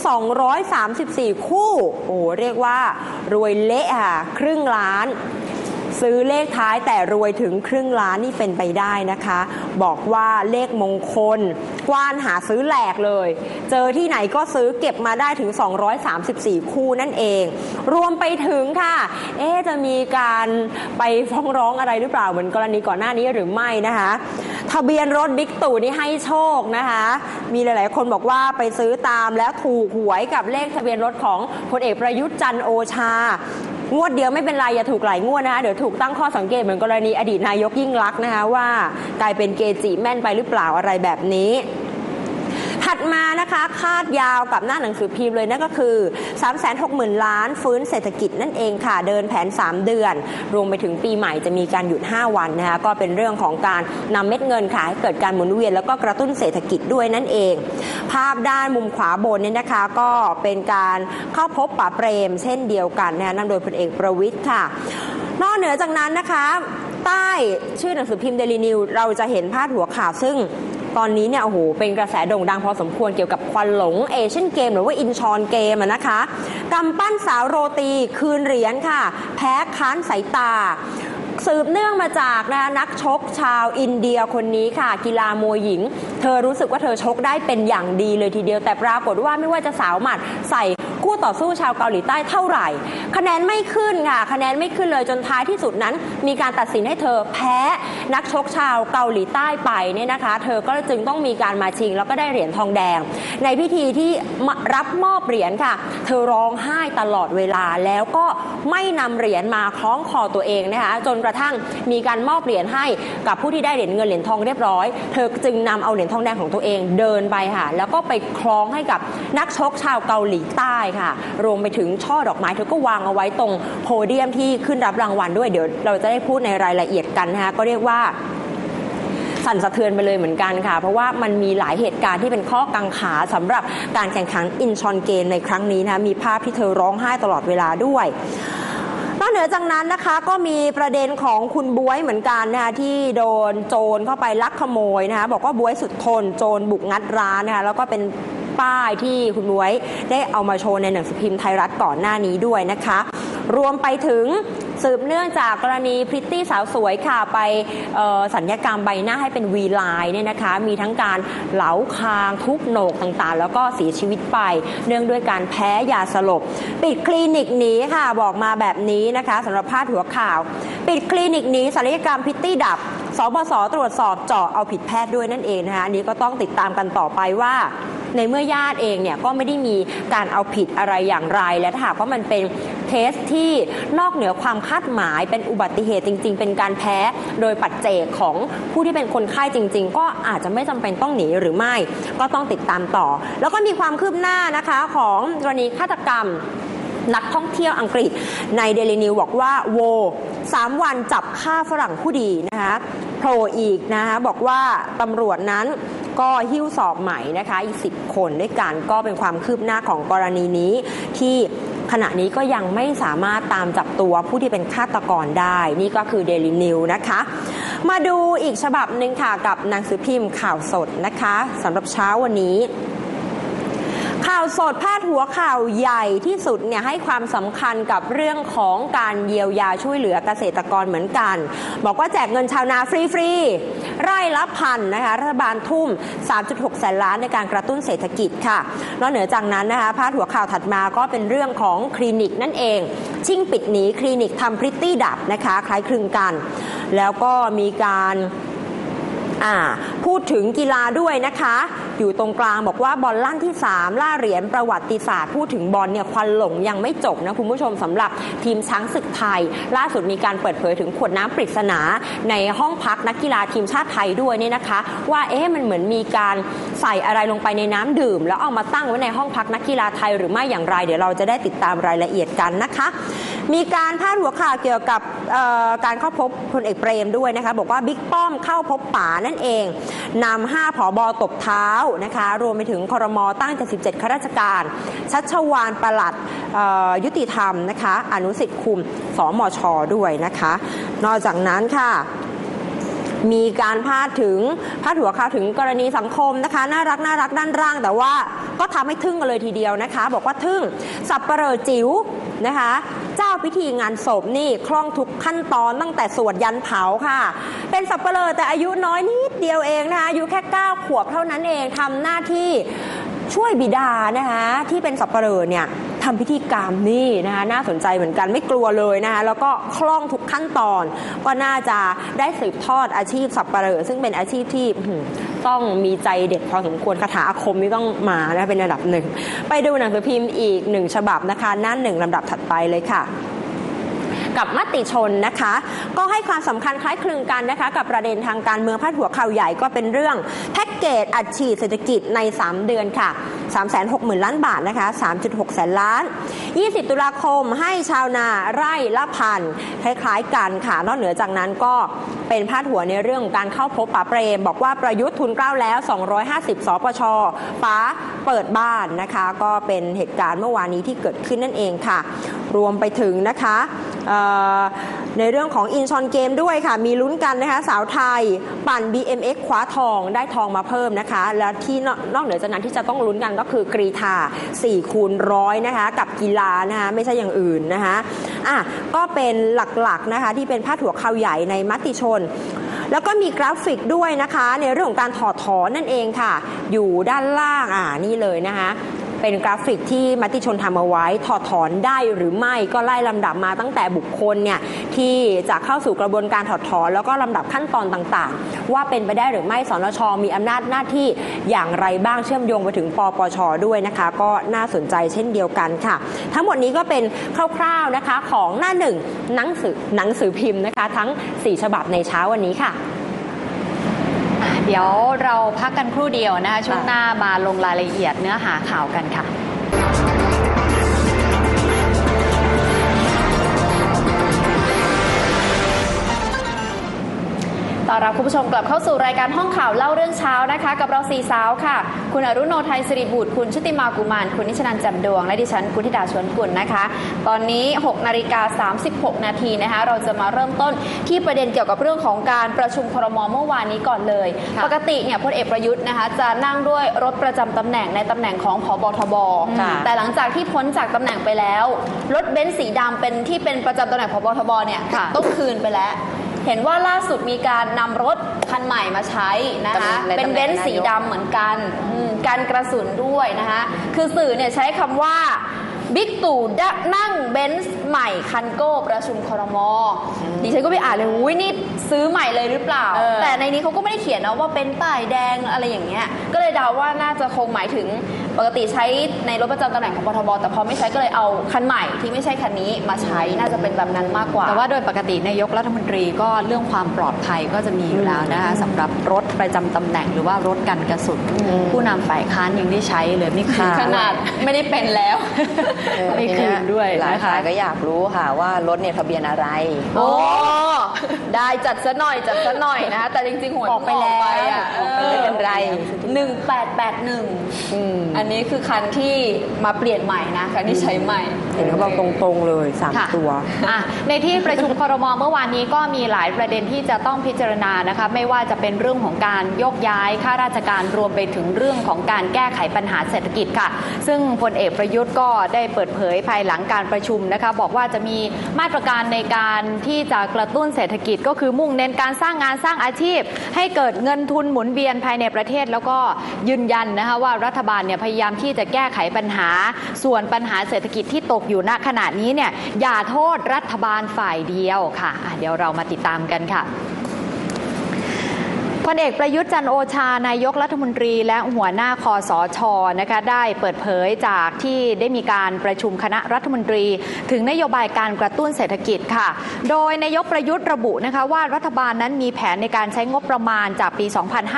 234คู่โอ้เรียกว่ารวยเละค่ะครึ่งล้านซื้อเลขท้ายแต่รวยถึงครึ่งล้านนี่เป็นไปได้นะคะบอกว่าเลขมงคลกว้านหาซื้อแหลกเลยเจอที่ไหนก็ซื้อเก็บมาได้ถึง234คู่นั่นเองรวมไปถึงค่ะจะมีการไปฟ้องร้องอะไรหรือเปล่าเหมือนกรณีก่อนหน้านี้หรือไม่นะคะทะเบียนรถบิ๊กตู่นี่ให้โชคนะคะมีหลายๆคนบอกว่าไปซื้อตามแล้วถูกหวยกับเลขทะเบียนรถของพลเอกประยุทธ์จันทร์โอชางวดเดียวไม่เป็นไรอย่าถูกหลายงวดนะคะเดี๋ยวถูกตั้งข้อสังเกตเหมือนกรณีอดีตนายกยิ่งลักษณ์นะคะว่ากลายเป็นเกจิแม่นไปหรือเปล่าอะไรแบบนี้ถัดมานะคะคาดยาวกับหน้าหนังสือพิมพ์เลยนั่นก็คือ 360,000 ล้านฟื้นเศรษฐกิจนั่นเองค่ะเดินแผน3เดือนรวมไปถึงปีใหม่จะมีการหยุด5วันนะคะก็เป็นเรื่องของการนำเม็ดเงินค่ะให้เกิดการหมุนเวียนแล้วก็กระตุ้นเศรษฐกิจด้วยนั่นเองภาพด้านมุมขวาบนเนี่ยนะคะก็เป็นการเข้าพบป๋าเปรมเช่นเดียวกันนะคะนำโดยพลเอกประวิตรค่ะนอกเหนือจากนั้นนะคะใต้ชื่อหนังสือพิมพ์ Daily News เราจะเห็นพาดหัวข่าวซึ่งตอนนี้เนี่ยโอ้โหเป็นกระแสโด่งดังพอสมควรเกี่ยวกับควันหลงเอเชียนเกมหรือว่าอินชอนเกมนะคะกำปั้นสาวโรตีคืนเหรียญค่ะแพ้ค้านสายตาสืบเนื่องมาจากนักชกชาวอินเดียคนนี้ค่ะกีฬามวยหญิงเธอรู้สึกว่าเธอชกได้เป็นอย่างดีเลยทีเดียวแต่ปรากฏว่าไม่ว่าจะสาวหมัดใส่คู่ต่อสู้ชาวเกาหลีใต้เท่าไหร่คะแนนไม่ขึ้นค่ะคะแนนไม่ขึ้นเลยจนท้ายที่สุดนั้นมีการตัดสินให้เธอแพ้นักชกชาวเกาหลีใต้ไปเนี่ยนะคะเธอก็จึงต้องมีการมาชิงแล้วก็ได้เหรียญทองแดงในพิธีที่รับมอบเหรียญค่ะเธอร้องไห้ตลอดเวลาแล้วก็ไม่นำเหรียญมาคล้องคอตัวเองนะคะจนกระทั่งมีการมอบเหรียญให้กับผู้ที่ได้เหรียญเงินเหรียญทองเรียบร้อยเธอจึงนำเอาเหรียญทองแดงของตัวเองเดินไปค่ะแล้วก็ไปคล้องให้กับนักชกชาวเกาหลีใต้ค่ะรวมไปถึงช่อดอกไม้เธอก็วางเอาไว้ตรงโพเดียมที่ขึ้นรับรางวัลด้วยเดี๋ยวเราจะได้พูดในรายละเอียดกันนะคะก็เรียกว่าสั่นสะเทือนไปเลยเหมือนกันค่ะเพราะว่ามันมีหลายเหตุการณ์ที่เป็นข้อกังขาสำหรับการแข่งขันอินชอนเกมในครั้งนี้นะมีภาพที่เธอร้องไห้ตลอดเวลาด้วยนอกเหนือจากนั้นนะคะก็มีประเด็นของคุณบ๊วยเหมือนกันนะคะที่โดนโจรเข้าไปลักขโมยนะคะบอกว่าบ๊วยสุดทนโจรบุกงัดร้านนะคะแล้วก็เป็นป้ายที่คุณบ๊วยได้เอามาโชว์ในหนังสือพิมพ์ไทยรัฐก่อนหน้านี้ด้วยนะคะรวมไปถึงสืบเนื่องจากกรณีพริตตี้สาวสวยค่ะไปศัลยกรรมใบหน้าให้เป็นวีไลน์เนี่ยนะคะมีทั้งการเหลาคางทุบโหนกต่างๆแล้วก็เสียชีวิตไปเนื่องด้วยการแพ้ยาสลบปิดคลินิกหนีค่ะบอกมาแบบนี้นะคะสำหรับพาดหัวข่าวปิดคลินิกหนีศัลยกรรมพริตตี้ดับสบส.ตรวจสอบเจาะเอาผิดแพทย์ด้วยนั่นเองนะคะอันนี้ก็ต้องติดตามกันต่อไปว่าในเมื่อญาติเองเนี่ยก็ไม่ได้มีการเอาผิดอะไรอย่างไรและถ้าหากว่ามันเป็นเคสที่นอกเหนือความคาดหมายเป็นอุบัติเหตุจริงๆเป็นการแพ้โดยปัจเจกของผู้ที่เป็นคนไข้จริงๆก็อาจจะไม่จำเป็นต้องหนีหรือไม่ก็ต้องติดตามต่อแล้วก็มีความคืบหน้านะคะของกรณีฆาตกรรมนักท่องเที่ยวอังกฤษในเดลินิวบอกว่าโว3 วันจับฆ่าฝรั่งผู้ดีนะคะโผล่อีกนะคะบอกว่าตำรวจนั้นก็หิ้วสอบใหม่นะคะอีก10 คนด้วยกันก็เป็นความคืบหน้าของกรณีนี้ที่ขณะนี้ก็ยังไม่สามารถตามจับตัวผู้ที่เป็นฆาตกรได้นี่ก็คือเดลินิวนะคะมาดูอีกฉบับหนึ่งค่ะกับหนังสือพิมพ์ข่าวสดนะคะสำหรับเช้าวันนี้ข่าวสดพาดหัวข่าวใหญ่ที่สุดเนี่ยให้ความสำคัญกับเรื่องของการเยียวยาช่วยเหลือเกษตรกรเหมือนกันบอกว่าแจกเงินชาวนาฟรีๆไร่ละพันนะคะรัฐบาลทุ่ม 3.6 แสนล้านในการกระตุ้นเศรษฐกิจค่ะนอกเหนือจากนั้นนะคะพาดหัวข่าวถัดมาก็เป็นเรื่องของคลินิกนั่นเองชิ่งปิดหนีคลินิกทำพริตตี้ดับนะคะคล้ายคลึงกันแล้วก็มีการพูดถึงกีฬาด้วยนะคะอยู่ตรงกลางบอกว่าบอลลั่นที่3ล่าเหรียญประวัติศาสตร์พูดถึงบอลเนี่ยควันหลงยังไม่จบนะคุณผู้ชมสำหรับทีมช้างศึกไทยล่าสุดมีการเปิดเผยถึงขวดน้ำปริศนาในห้องพักนักกีฬาทีมชาติไทยด้วยเนี่ยนะคะว่ามันเหมือนมีการใส่อะไรลงไปในน้ำดื่มแล้วเอามาตั้งไว้ในห้องพักนักกีฬาไทยหรือไม่อย่างไรเดี๋ยวเราจะได้ติดตามรายละเอียดกันนะคะมีการพาดหัวข่าวเกี่ยวกับการเข้าพบพลเอกเปรมด้วยนะคะบอกว่าบิ๊กป้อมเข้าพบป๋านั่นเองนำ5 ผบ.ตบเท้านะคะรวมไปถึงครม.ตั้ง77ข้าราชการชัชวาลปลัดยุติธรรมนะคะอนุสิทธิ์คุมสมช.ด้วยนะคะนอกจากนั้นค่ะมีการพาดหัวข่าวถึงกรณีสังคมนะคะน่ารักด้านร่างแต่ว่าก็ทำให้ทึ่งกันเลยทีเดียวนะคะบอกว่าทึ่งสับเปลอจิ๋วนะคะเจ้าพิธีงานศพนี่คล่องทุกขั้นตอนตั้งแต่สวดยันเผาค่ะเป็นสับเปลอแต่อายุน้อยนิดเดียวเองนะคะอายุแค่9 ขวบเท่านั้นเองทำหน้าที่ช่วยบิดานะคะที่เป็นสับเปลอเนี่ยทำพิธีกรรมนี่นะคะน่าสนใจเหมือนกันไม่กลัวเลยนะคะแล้วก็คล่องทุกขั้นตอนก็น่าจะได้สืบทอดอาชีพสับเปลอซึ่งเป็นอาชีพที่ต้องมีใจเด็ดพอสมควรคาถาอาคมนี่ต้องมานะเป็นระดับหนึ่งไปดูหนังสือพิมพ์อีก1 ฉบับนะคะหน้า1ลำดับถัดไปเลยค่ะกับมติชนนะคะก็ให้ความสำคัญคล้ายคลึงกันนะคะกับประเด็นทางการเมืองพาดหัวข่าวใหญ่ก็เป็นเรื่องแพ็กเกจอัดฉีดเศรษฐกิจใน3 เดือนค่ะ 360,000 ล้านบาทนะคะ 3.6 แสนล้าน20 ตุลาคมให้ชาวนาไร่ละพันคล้ายๆกันค่ะนอกเหนือจากนั้นก็เป็นพาดหัวในเรื่องของการเข้าพบป๋าเปรมบอกว่าประยุทธ์ทุนเกล้าแล้ว250 สปช.ป๋าเปิดบ้านนะคะก็เป็นเหตุการณ์เมื่อวานนี้ที่เกิดขึ้นนั่นเองค่ะรวมไปถึงนะคะในเรื่องของอินชอนเกมด้วยค่ะมีลุ้นกันนะคะสาวไทยปั่น BMX คว้าทองได้ทองมาเพิ่มนะคะแล้วที่นอกเหนือจากนั้นที่จะต้องลุ้นกันก็คือกรีฑา4x100นะคะกับกีฬานะคะไม่ใช่อย่างอื่นนะคะก็เป็นหลักๆนะคะที่เป็นพาดหัวข่าวใหญ่ในมติชนแล้วก็มีกราฟิกด้วยนะคะในเรื่องของการถอดถอนนั่นเองค่ะอยู่ด้านล่างนี่เลยนะคะเป็นกราฟิกที่มติชนทำเอาไว้ถอดถอนได้หรือไม่ก็ไล่ลำดับมาตั้งแต่บุคคลเนี่ยที่จะเข้าสู่กระบวนการถอดถอนแล้วก็ลำดับขั้นตอนต่างๆว่าเป็นไปได้หรือไม่สนช.มีอำนาจหน้าที่อย่างไรบ้างเชื่อมโยงไปถึงปปช.ด้วยนะคะก็น่าสนใจเช่นเดียวกันค่ะทั้งหมดนี้ก็เป็นคร่าวๆนะคะของหน้า1หนังสือพิมพ์นะคะทั้ง4 ฉบับในเช้าวันนี้ค่ะเดี๋ยวเราพักกันครู่เดียวนะคะช่วงหน้ามาลงรายละเอียดเนื้อหาข่าวกันค่ะต้อนรับคุณผู้ชมกลับเข้าสู่รายการห้องข่าวเล่าเรื่องเช้านะคะกับเรา4สาวค่ะคุณอรุณโนไทยสิริบุตรคุณชุติมากุมารคุณนิชนันท์แจ่มดวงและดิฉันกุณธิดาชวนกุลนะคะตอนนี้ 6:36 นาทีนะคะเราจะมาเริ่มต้นที่ประเด็นเกี่ยวกับเรื่องของการประชุมครม.เมื่อวานนี้ก่อนเลยปกติเนี่ยพลเอกประยุทธ์นะคะจะนั่งด้วยรถประจำตำแหน่งในตำแหน่งของผบ.ทบ.แต่หลังจากที่พ้นจากตำแหน่งไปแล้วรถเบนซ์สีดำเป็นที่เป็นประจำตำแหน่งผบ.ทบ.เนี่ยต้องคืนไปแล้วเห็นว่าล่าสุดมีการนำรถคันใหม่มาใช้นะคะเป็นเบนซ์สีดำเหมือนกันกันกระสุนด้วยนะคะคือสื่อเนี่ยใช้คำว่าบิ๊กตู่นั่งเบนซ์ใหม่คันโก้ประชุมครม.ดิฉันก็ไปอ่านเลยอุ้ยนี่ซื้อใหม่เลยหรือเปล่าแต่ในนี้เขาก็ไม่ได้เขียนนะว่าเป็นป้ายแดงอะไรอย่างเงี้ยก็เลยเดาว่าน่าจะคงหมายถึงปกติใช้ในรถประจำตำแหน่งของปทบแต่พอไม่ใช้ก็เลยเอาคันใหม่ที่ไม่ใช่คันนี้มาใช้น่าจะเป็นแบบนั้นมากกว่าแต่ว่าโดยปกตินายกรัฐมนตรีก็เรื่องความปลอดภัยก็จะมีอยู่แล้วนะคะสำหรับรถประจำตำแหน่งหรือว่ารถกันกระสุนผู้นำฝ่ายค้านยังได้ใช้เลยไม่คืนขนาดไม่ได้เป็นแล้วไม่คืนด้วยหลายฝ่ายก็อยากรู้ค่ะว่ารถเนี่ยทะเบียนอะไรโอ้ได้จัดซะหน่อยนะคะแต่จริงๆหัวออกไปแล้วไม่เป็นไร 1881อันนี้คือคันที่มาเปลี่ยนใหม่นะคันที่ใช้ใหม่เห็นเขาบอกตรงๆเลย3ตัวในที่ประชุมครม.เมื่อวานนี้ก็มีหลายประเด็นที่จะต้องพิจารณานะคะไม่ว่าจะเป็นเรื่องของการโยกย้ายข้าราชการรวมไปถึงเรื่องของการแก้ไขปัญหาเศรษฐกิจค่ะซึ่งพลเอกประยุทธ์ก็ได้เปิดเผยภายหลังการประชุมนะคะบอกว่าจะมีมาตรการในการที่จะกระตุ้นเศรษฐกิจก็คือมุ่งเน้นการสร้างงานสร้างอาชีพให้เกิดเงินทุนหมุนเวียนภายในประเทศแล้วก็ยืนยันนะคะว่ารัฐบาลเนี่ยพยายามที่จะแก้ไขปัญหาส่วนปัญหาเศรษฐกิจที่ตกอยู่ณขณะนี้เนี่ยอย่าโทษรัฐบาลฝ่ายเดียวค่ะเดี๋ยวเรามาติดตามกันค่ะพลเอกประยุทธ์จันทร์โอชานายกรัฐมนตรีและหัวหน้าคสช.นะคะได้เปิดเผยจากที่ได้มีการประชุมคณะรัฐมนตรีถึงนโยบายการกระตุ้นเศรษฐกิจค่ะโดยนายกประยุทธ์ระบุนะคะว่ารัฐบาลนั้นมีแผนในการใช้งบประมาณจากปี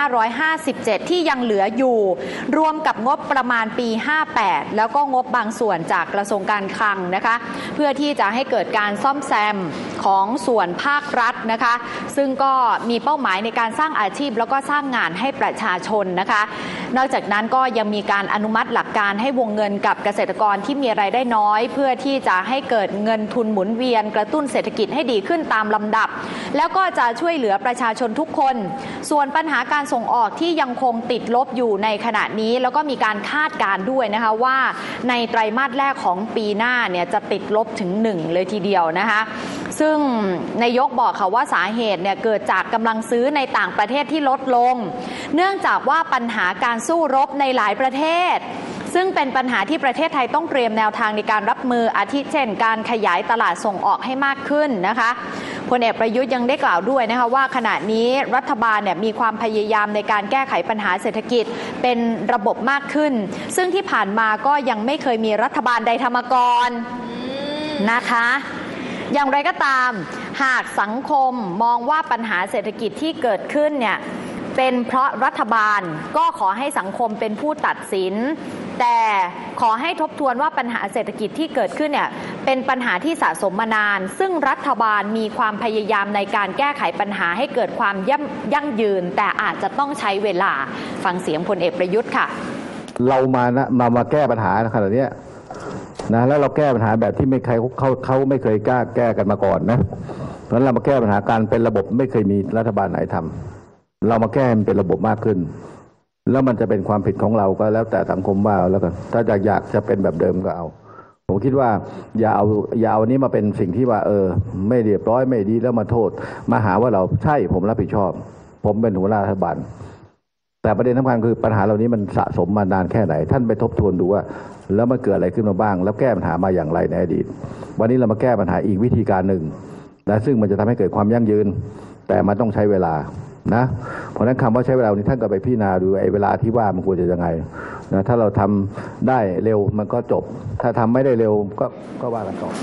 2557 ที่ยังเหลืออยู่รวมกับงบประมาณปี 58 แล้วก็งบบางส่วนจากกระทรวงการคลังนะคะเพื่อที่จะให้เกิดการซ่อมแซมของส่วนภาครัฐนะคะซึ่งก็มีเป้าหมายในการสร้างอาชีพแล้วก็สร้างงานให้ประชาชนนะคะนอกจากนั้นก็ยังมีการอนุมัติหลักการให้วงเงินกับเกษตรกรที่มีรายได้น้อยเพื่อที่จะให้เกิดเงินทุนหมุนเวียนกระตุ้นเศรษฐกิจให้ดีขึ้นตามลำดับแล้วก็จะช่วยเหลือประชาชนทุกคนส่วนปัญหาการส่งออกที่ยังคงติดลบอยู่ในขณะนี้แล้วก็มีการคาดการณ์ด้วยนะคะว่าในไตรมาสแรกของปีหน้าเนี่ยจะติดลบถึง1เลยทีเดียวนะคะซึ่งนายกบอกค่ะว่าสาเหตุเนี่ยเกิดจากกำลังซื้อในต่างประเทศที่ลดลงเนื่องจากว่าปัญหาการสู้รบในหลายประเทศซึ่งเป็นปัญหาที่ประเทศไทยต้องเตรียมแนวทางในการรับมืออาทิเช่นการขยายตลาดส่งออกให้มากขึ้นนะคะพลเอกประยุทธ์ยังได้กล่าวด้วยนะคะว่าขณะนี้รัฐบาลเนี่ยมีความพยายามในการแก้ไขปัญหาเศรษฐกิจเป็นระบบมากขึ้นซึ่งที่ผ่านมาก็ยังไม่เคยมีรัฐบาลใดทำมาก่อนนะคะอย่างไรก็ตามหากสังคมมองว่าปัญหาเศรษฐกิจที่เกิดขึ้นเนี่ยเป็นเพราะรัฐบาลก็ขอให้สังคมเป็นผู้ตัดสินแต่ขอให้ทบทวนว่าปัญหาเศรษฐกิจที่เกิดขึ้นเนี่ยเป็นปัญหาที่สะสมมานานซึ่งรัฐบาลมีความพยายามในการแก้ไขปัญหาให้เกิดความยั่งยืนแต่อาจจะต้องใช้เวลาฟังเสียงพลเอกประยุทธ์ค่ะเรามาแก้ปัญหาขนาดนี้นะแล้วเราแก้ปัญหาแบบที่ไม่ใครเขาไม่เคยกล้าแก้กันมาก่อนนะเพราะฉะนั้นเรามาแก้ปัญหาการเป็นระบบไม่เคยมีรัฐบาลไหนทำเรามาแก้มันเป็นระบบมากขึ้นแล้วมันจะเป็นความผิดของเราก็แล้วแต่สังคมว่าแล้วกันถ้าอยากจะเป็นแบบเดิมก็เอาผมคิดว่าอย่าเอานี้มาเป็นสิ่งที่ว่าไม่เรียบร้อยไม่ดีแล้วมาโทษมาหาว่าเราใช่ผมรับผิดชอบผมเป็นหัวหน้ารัฐบาลแต่ประเด็นสำคัญคือปัญหาเหล่านี้มันสะสมมานานแค่ไหนท่านไปทบทวนดูว่าแล้วมันเกิดอะไรขึ้นมาบ้างแล้วแก้ปัญหามาอย่างไรในอดีตวันนี้เรามาแก้ปัญหาอีกวิธีการหนึ่งนะซึ่งมันจะทำให้เกิดความยั่งยืนแต่มันต้องใช้เวลานะเพราะฉะนั้นคำว่าใช้เวลานี้ท่านก็ไปพิจารณาดูไอ้เวลาที่ว่ามันควรจะยังไงนะถ้าเราทำได้เร็วมันก็จบถ้าทำไม่ได้เร็วก็ว่ากันต่อ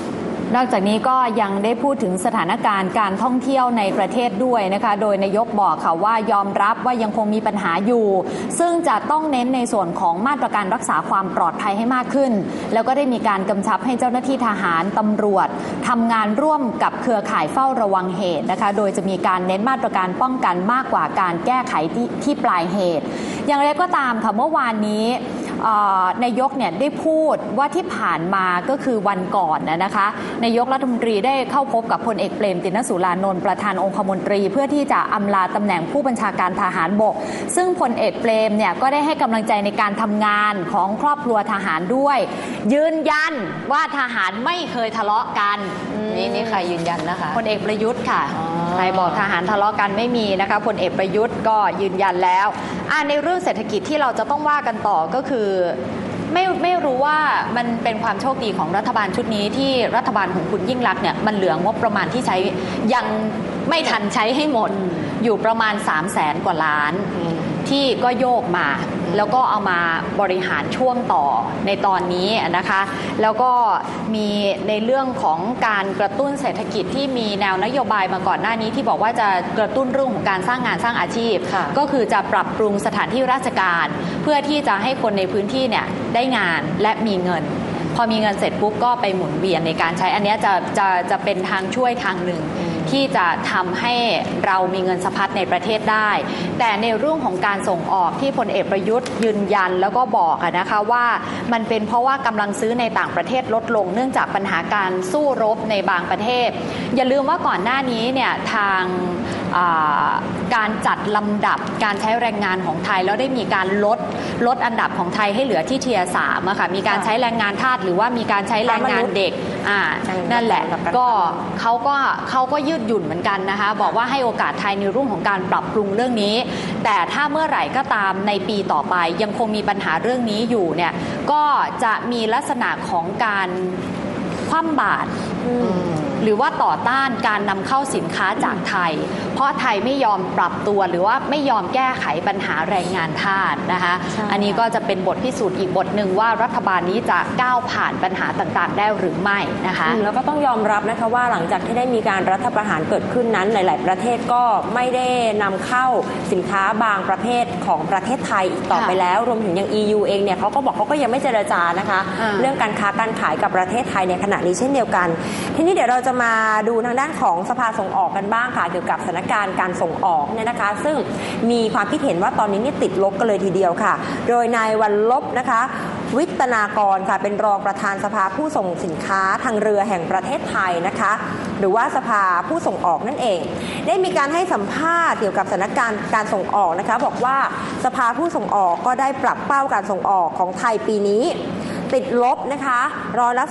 นอกจากนี้ก็ยังได้พูดถึงสถานการณ์การท่องเที่ยวในประเทศด้วยนะคะโดยนายกบอกค่ะว่ายอมรับว่ายังคงมีปัญหาอยู่ซึ่งจะต้องเน้นในส่วนของมาตรการรักษาความปลอดภัยให้มากขึ้นแล้วก็ได้มีการกำชับให้เจ้าหน้าที่ทหารตำรวจทำงานร่วมกับเครือข่ายเฝ้าระวังเหตุนะคะโดยจะมีการเน้นมาตรการป้องกันมากกว่าการแก้ไขที่ปลายเหตุอย่างไรก็ตามค่ะเมื่อวานนี้นายกเนี่ยได้พูดว่าที่ผ่านมาก็คือวันก่อนนะคะนายกรัฐมนตรีได้เข้าพบกับพลเอกเปรมติณสุรานนท์ประธานองคมนตรีเพื่อที่จะอำลาตำแหน่งผู้บัญชาการทหารบกซึ่งพลเอกเปรมเนี่ยก็ได้ให้กำลังใจในการทำงานของครอบครัวทหารด้วยยืนยันว่าทหารไม่เคยทะเลาะกันนี่ใครยืนยันนะคะพลเอกประยุทธ์ค่ะใครบอกทหารทะเลาะกันไม่มีนะคะพลเอกประยุทธ์ก็ยืนยันแล้วในเรื่องเศรษฐกิจที่เราจะต้องว่ากันต่อก็คือไม่รู้ว่ามันเป็นความโชคดีของรัฐบาลชุดนี้ที่รัฐบาลของคุณยิ่งลักษณ์เนี่ยมันเหลืองบประมาณที่ใช้ยังไม่ทันใช้ให้หมดอยู่ประมาณ 300,000 กว่าล้านที่ก็โยกมาแล้วก็เอามาบริหารช่วงต่อในตอนนี้นะคะแล้วก็มีในเรื่องของการกระตุ้นเศรษฐกิจที่มีแนวนโยบายมาก่อนหน้านี้ที่บอกว่าจะกระตุ้นเรื่องของการสร้างงานสร้างอาชีพก็คือจะปรับปรุงสถานที่ราชการเพื่อที่จะให้คนในพื้นที่เนี่ยได้งานและมีเงินพอมีเงินเสร็จปุ๊บก็ไปหมุนเวียนในการใช้อันนี้จะเป็นทางช่วยทางหนึ่งที่จะทำให้เรามีเงินสะพัดในประเทศได้แต่ในเรื่องของการส่งออกที่พลเอกประยุทธ์ยืนยันแล้วก็บอกนะคะว่ามันเป็นเพราะว่ากำลังซื้อในต่างประเทศลดลงเนื่องจากปัญหาการสู้รบในบางประเทศอย่าลืมว่าก่อนหน้านี้เนี่ยทางการจัดลำดับการใช้แรงงานของไทยแล้วได้มีการลดอันดับของไทยให้เหลือที่เทียร์ 3อะค่ะมีการใช้แรงงานทาสหรือว่ามีการใช้แรงงานเด็กนั่นแหละก็เขาก็ยืดหยุ่นเหมือนกันนะคะบอกว่าให้โอกาสไทยในเรื่องของการปรับปรุงเรื่องนี้แต่ถ้าเมื่อไหร่ก็ตามในปีต่อไปยังคงมีปัญหาเรื่องนี้อยู่เนี่ยก็จะมีลักษณะของการคว่ำบาตรหรือว่าต่อต้านการนำเข้าสินค้าจากไทยเพราะไทยไม่ยอมปรับตัวหรือว่าไม่ยอมแก้ไขปัญหาแรงงานทาสนะคะอันนี้ก็จะเป็นบทพิสูจน์อีกบทหนึ่งว่ารัฐบาลนี้จะก้าวผ่านปัญหาต่างๆได้หรือไม่นะคะแล้วก็ต้องยอมรับนะคะว่าหลังจากที่ได้มีการรัฐประหารเกิดขึ้นนั้นหลายๆประเทศก็ไม่ได้นำเข้าสินค้าบางประเภทของประเทศไทยอีกต่อไปแล้วรวมถึงยัง EU เองเนี่ยเขาก็บอกเขาก็ยังไม่เจรจานะคะเรื่องการค้าการขายกับประเทศไทยในขณะนี้เช่นเดียวกันทีนี้เดี๋ยวเราจะมาดูทางด้านของสภาส่งออกกันบ้างค่ะเกี่ยวกับสถานการณ์การส่งออกเนี่ยนะคะซึ่งมีความคิดเห็นว่าตอนนี้นี่ติดลบกันเลยทีเดียวค่ะโดยนายวันลบนะคะวิตนากรค่ะเป็นรองประธานสภาผู้ส่งสินค้าทางเรือแห่งประเทศไทยนะคะหรือว่าสภาผู้ส่งออกนั่นเองได้มีการให้สัมภาษณ์เกี่ยวกับสถานการณ์การส่งออกนะคะบอกว่าสภาผู้ส่งออกก็ได้ปรับเป้าการส่งออกของไทยปีนี้ติดลบนะคะร้อยละ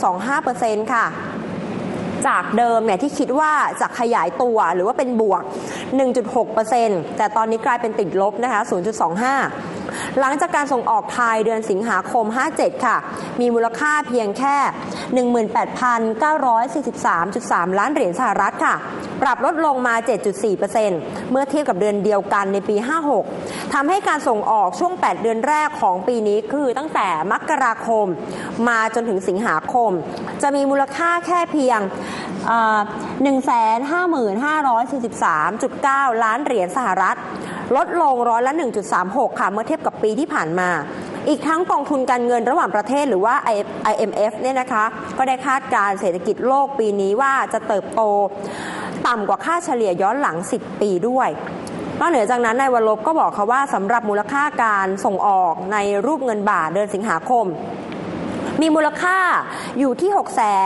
0.25% ค่ะจากเดิมเนี่ยที่คิดว่าจะขยายตัวหรือว่าเป็นบวก 1.6% แต่ตอนนี้กลายเป็นติดลบนะคะ 0.25 หลังจากการส่งออกไทยเดือนสิงหาคม 57 ค่ะมีมูลค่าเพียงแค่ 18,943.3 ล้านเหรียญสหรัฐค่ะปรับลดลงมา 7.4% เมื่อเทียบกับเดือนเดียวกันในปี 56 ทำให้การส่งออกช่วง 8 เดือนแรกของปีนี้คือตั้งแต่มกราคมมาจนถึงสิงหาคมจะมีมูลค่าแค่เพียง155,543.9 ล้านเหรียญสหรัฐลดลงร้อยละ 1.36 ค่ะเมื่อเทียบกับปีที่ผ่านมาอีกทั้งกองทุนการเงินระหว่างประเทศหรือว่า IMF เนี่ยนะคะก็ได้คาดการณ์เศรษฐกิจโลกปีนี้ว่าจะเติบโตต่ำกว่าค่าเฉลี่ยย้อนหลัง10 ปีด้วยนอกเหนือจากนั้นนายวรลบก็บอกค่ะว่าสำหรับมูลค่าการส่งออกในรูปเงินบาทเดือนสิงหาคมมีมูลค่าอยู่ที่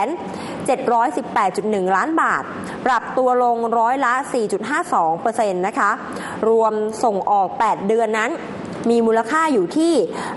6,718.1 ล้านบาทปรับตัวลงร้อยละ 4.52% นะคะรวมส่งออก8เดือนนั้นมีมูลค่าอยู่ที่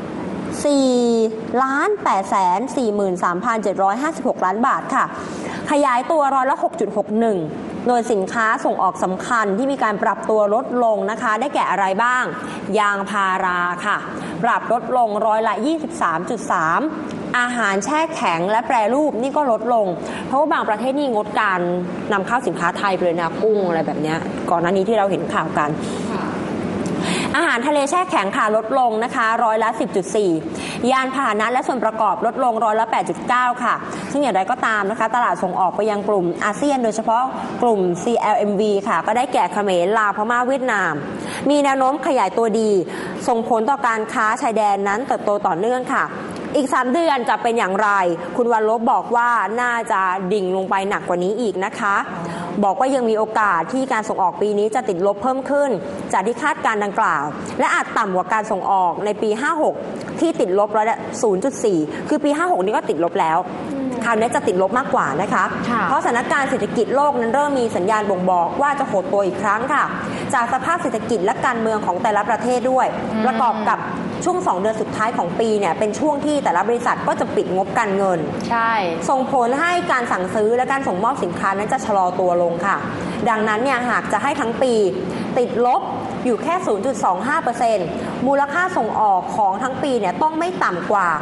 4,843,756 ล้านบาทค่ะขยายตัวร้อยละ 6.61 โดยสินค้าส่งออกสำคัญที่มีการปรับตัวลดลงนะคะได้แก่อะไรบ้างยางพาราค่ะปรับลดลงร้อยละ 23.3 อาหารแช่แข็งและแปรรูปนี่ก็ลดลงเพราะว่าบางประเทศนี่งดการนำเข้าสินค้าไทยไปเลยนะกุ้งอะไรแบบนี้ก่อนหน้านี้ที่เราเห็นข่าวกันอาหารทะเลแช่แข็งค่ะลดลงนะคะร้อยละ 10.4 ยานพาหนะและส่วนประกอบลดลงร้อยละ 8.9 ค่ะซึ่งอย่างไรก็ตามนะคะตลาดส่งออกไปยังกลุ่มอาเซียนโดยเฉพาะกลุ่ม CLMV ค่ะก็ได้แก่เขมรลาวพม่าเวียดนามมีแนวโน้มขยายตัวดีส่งผลต่อการค้าชายแดนนั้นเติบโตต่อเนื่องค่ะอีก3 เดือนจะเป็นอย่างไรคุณวันลบบอกว่าน่าจะดิ่งลงไปหนักกว่านี้อีกนะคะบอกว่ายังมีโอกาสที่การส่งออกปีนี้จะติดลบเพิ่มขึ้นจากที่คาดการณ์ดังกล่าวและอาจต่ำกว่าการส่งออกในปี 56 ที่ติดลบร้อยละ 0.4 คือปี 56 นี้ก็ติดลบแล้วคราวนี้จะติดลบมากกว่านะคะเพราะสถานการณ์เศรษฐกิจโลกนั้นเริ่มมีสัญญาณบ่งบอกว่าจะหดตัวอีกครั้งค่ะจากสภาพเศรษฐกิจและการเมืองของแต่ละประเทศด้วยประกอบกับช่วง2 เดือนสุดท้ายของปีเนี่ยเป็นช่วงที่แต่ละบริษัทก็จะปิดงบการเงินใช่ส่งผลให้การสั่งซื้อและการส่งมอบสินค้านั้นจะชะลอตัวลงค่ะดังนั้นเนี่ยหากจะให้ทั้งปีติดลบอยู่แค่ 0.25% มูลค่าส่งออกของทั้งปีเนี่ยต้องไม่ต่ำกว่า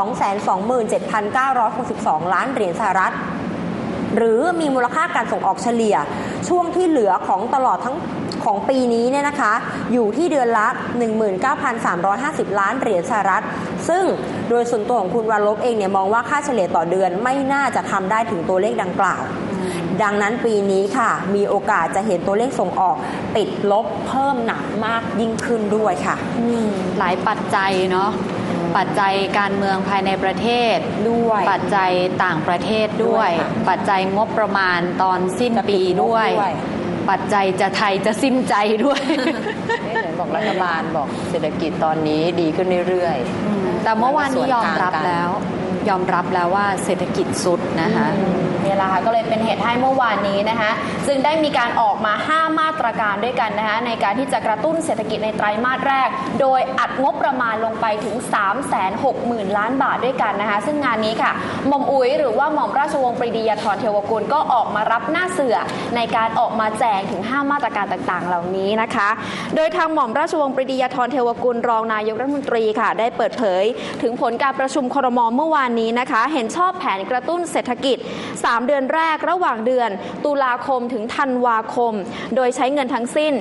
227,962 ล้านเหรียญสหรัฐหรือมีมูลค่าการส่งออกเฉลี่ยช่วงที่เหลือของตลอดทั้งของปีนี้เนี่ยนะคะอยู่ที่เดือนละ 19,350 ล้านเหรียญสหรัฐซึ่งโดยส่วนตัวของคุณวันลบเองเนี่ยมองว่าค่าเฉลี่ยต่อเดือนไม่น่าจะทำได้ถึงตัวเลขดังกล่าวดังนั้นปีนี้ค่ะมีโอกาสจะเห็นตัวเลขส่งออกติดลบเพิ่มหนักมากยิ่งขึ้นด้วยค่ะหลายปัจจัยเนาะปัจจัยการเมืองภายในประเทศด้วยปัจจัยต่างประเทศด้วยปัจจัยงบประมาณตอนสิ้นปีด้วยปัจจัยจะไทยจะสิ้นใจด้วยนี่เห็นบอกรัฐบาลบอกเศรษฐกิจตอนนี้ดีขึ้นเรื่อยๆแต่เมื่อวานนี้ยอมรับแล้วว่าเศรษฐกิจสุดนะคะนี่แหละค่ะก็เลยเป็นเหตุให้เมื่อวานนี้นะคะจึงได้มีการออกมา5 มาตรการด้วยกันนะคะในการที่จะกระตุ้นเศรษฐกิจในไตรมาสแรกโดยอัดงบประมาณลงไปถึง 360,000 ล้านบาทด้วยกันนะคะซึ่งงานนี้ค่ะหม่อมอุ๋ยหรือว่าหม่อมราชวงศ์ปรีดียาธรเทวกุลก็ออกมารับหน้าเสือในการออกมาแจงถึง5 มาตรการต่างๆเหล่านี้นะคะโดยทางหม่อมราชวงศ์ปรีดียาธรเทวกุลรองนายกรัฐมนตรีค่ะได้เปิดเผยถึงผลการประชุมครม.เมื่อวานนี้นะคะเห็นชอบแผนกระตุ้นเศรษฐกิจ3 เดือนแรกระหว่างเดือนตุลาคมถึงธันวาคมโดยใช้เงินทั้งสิ้น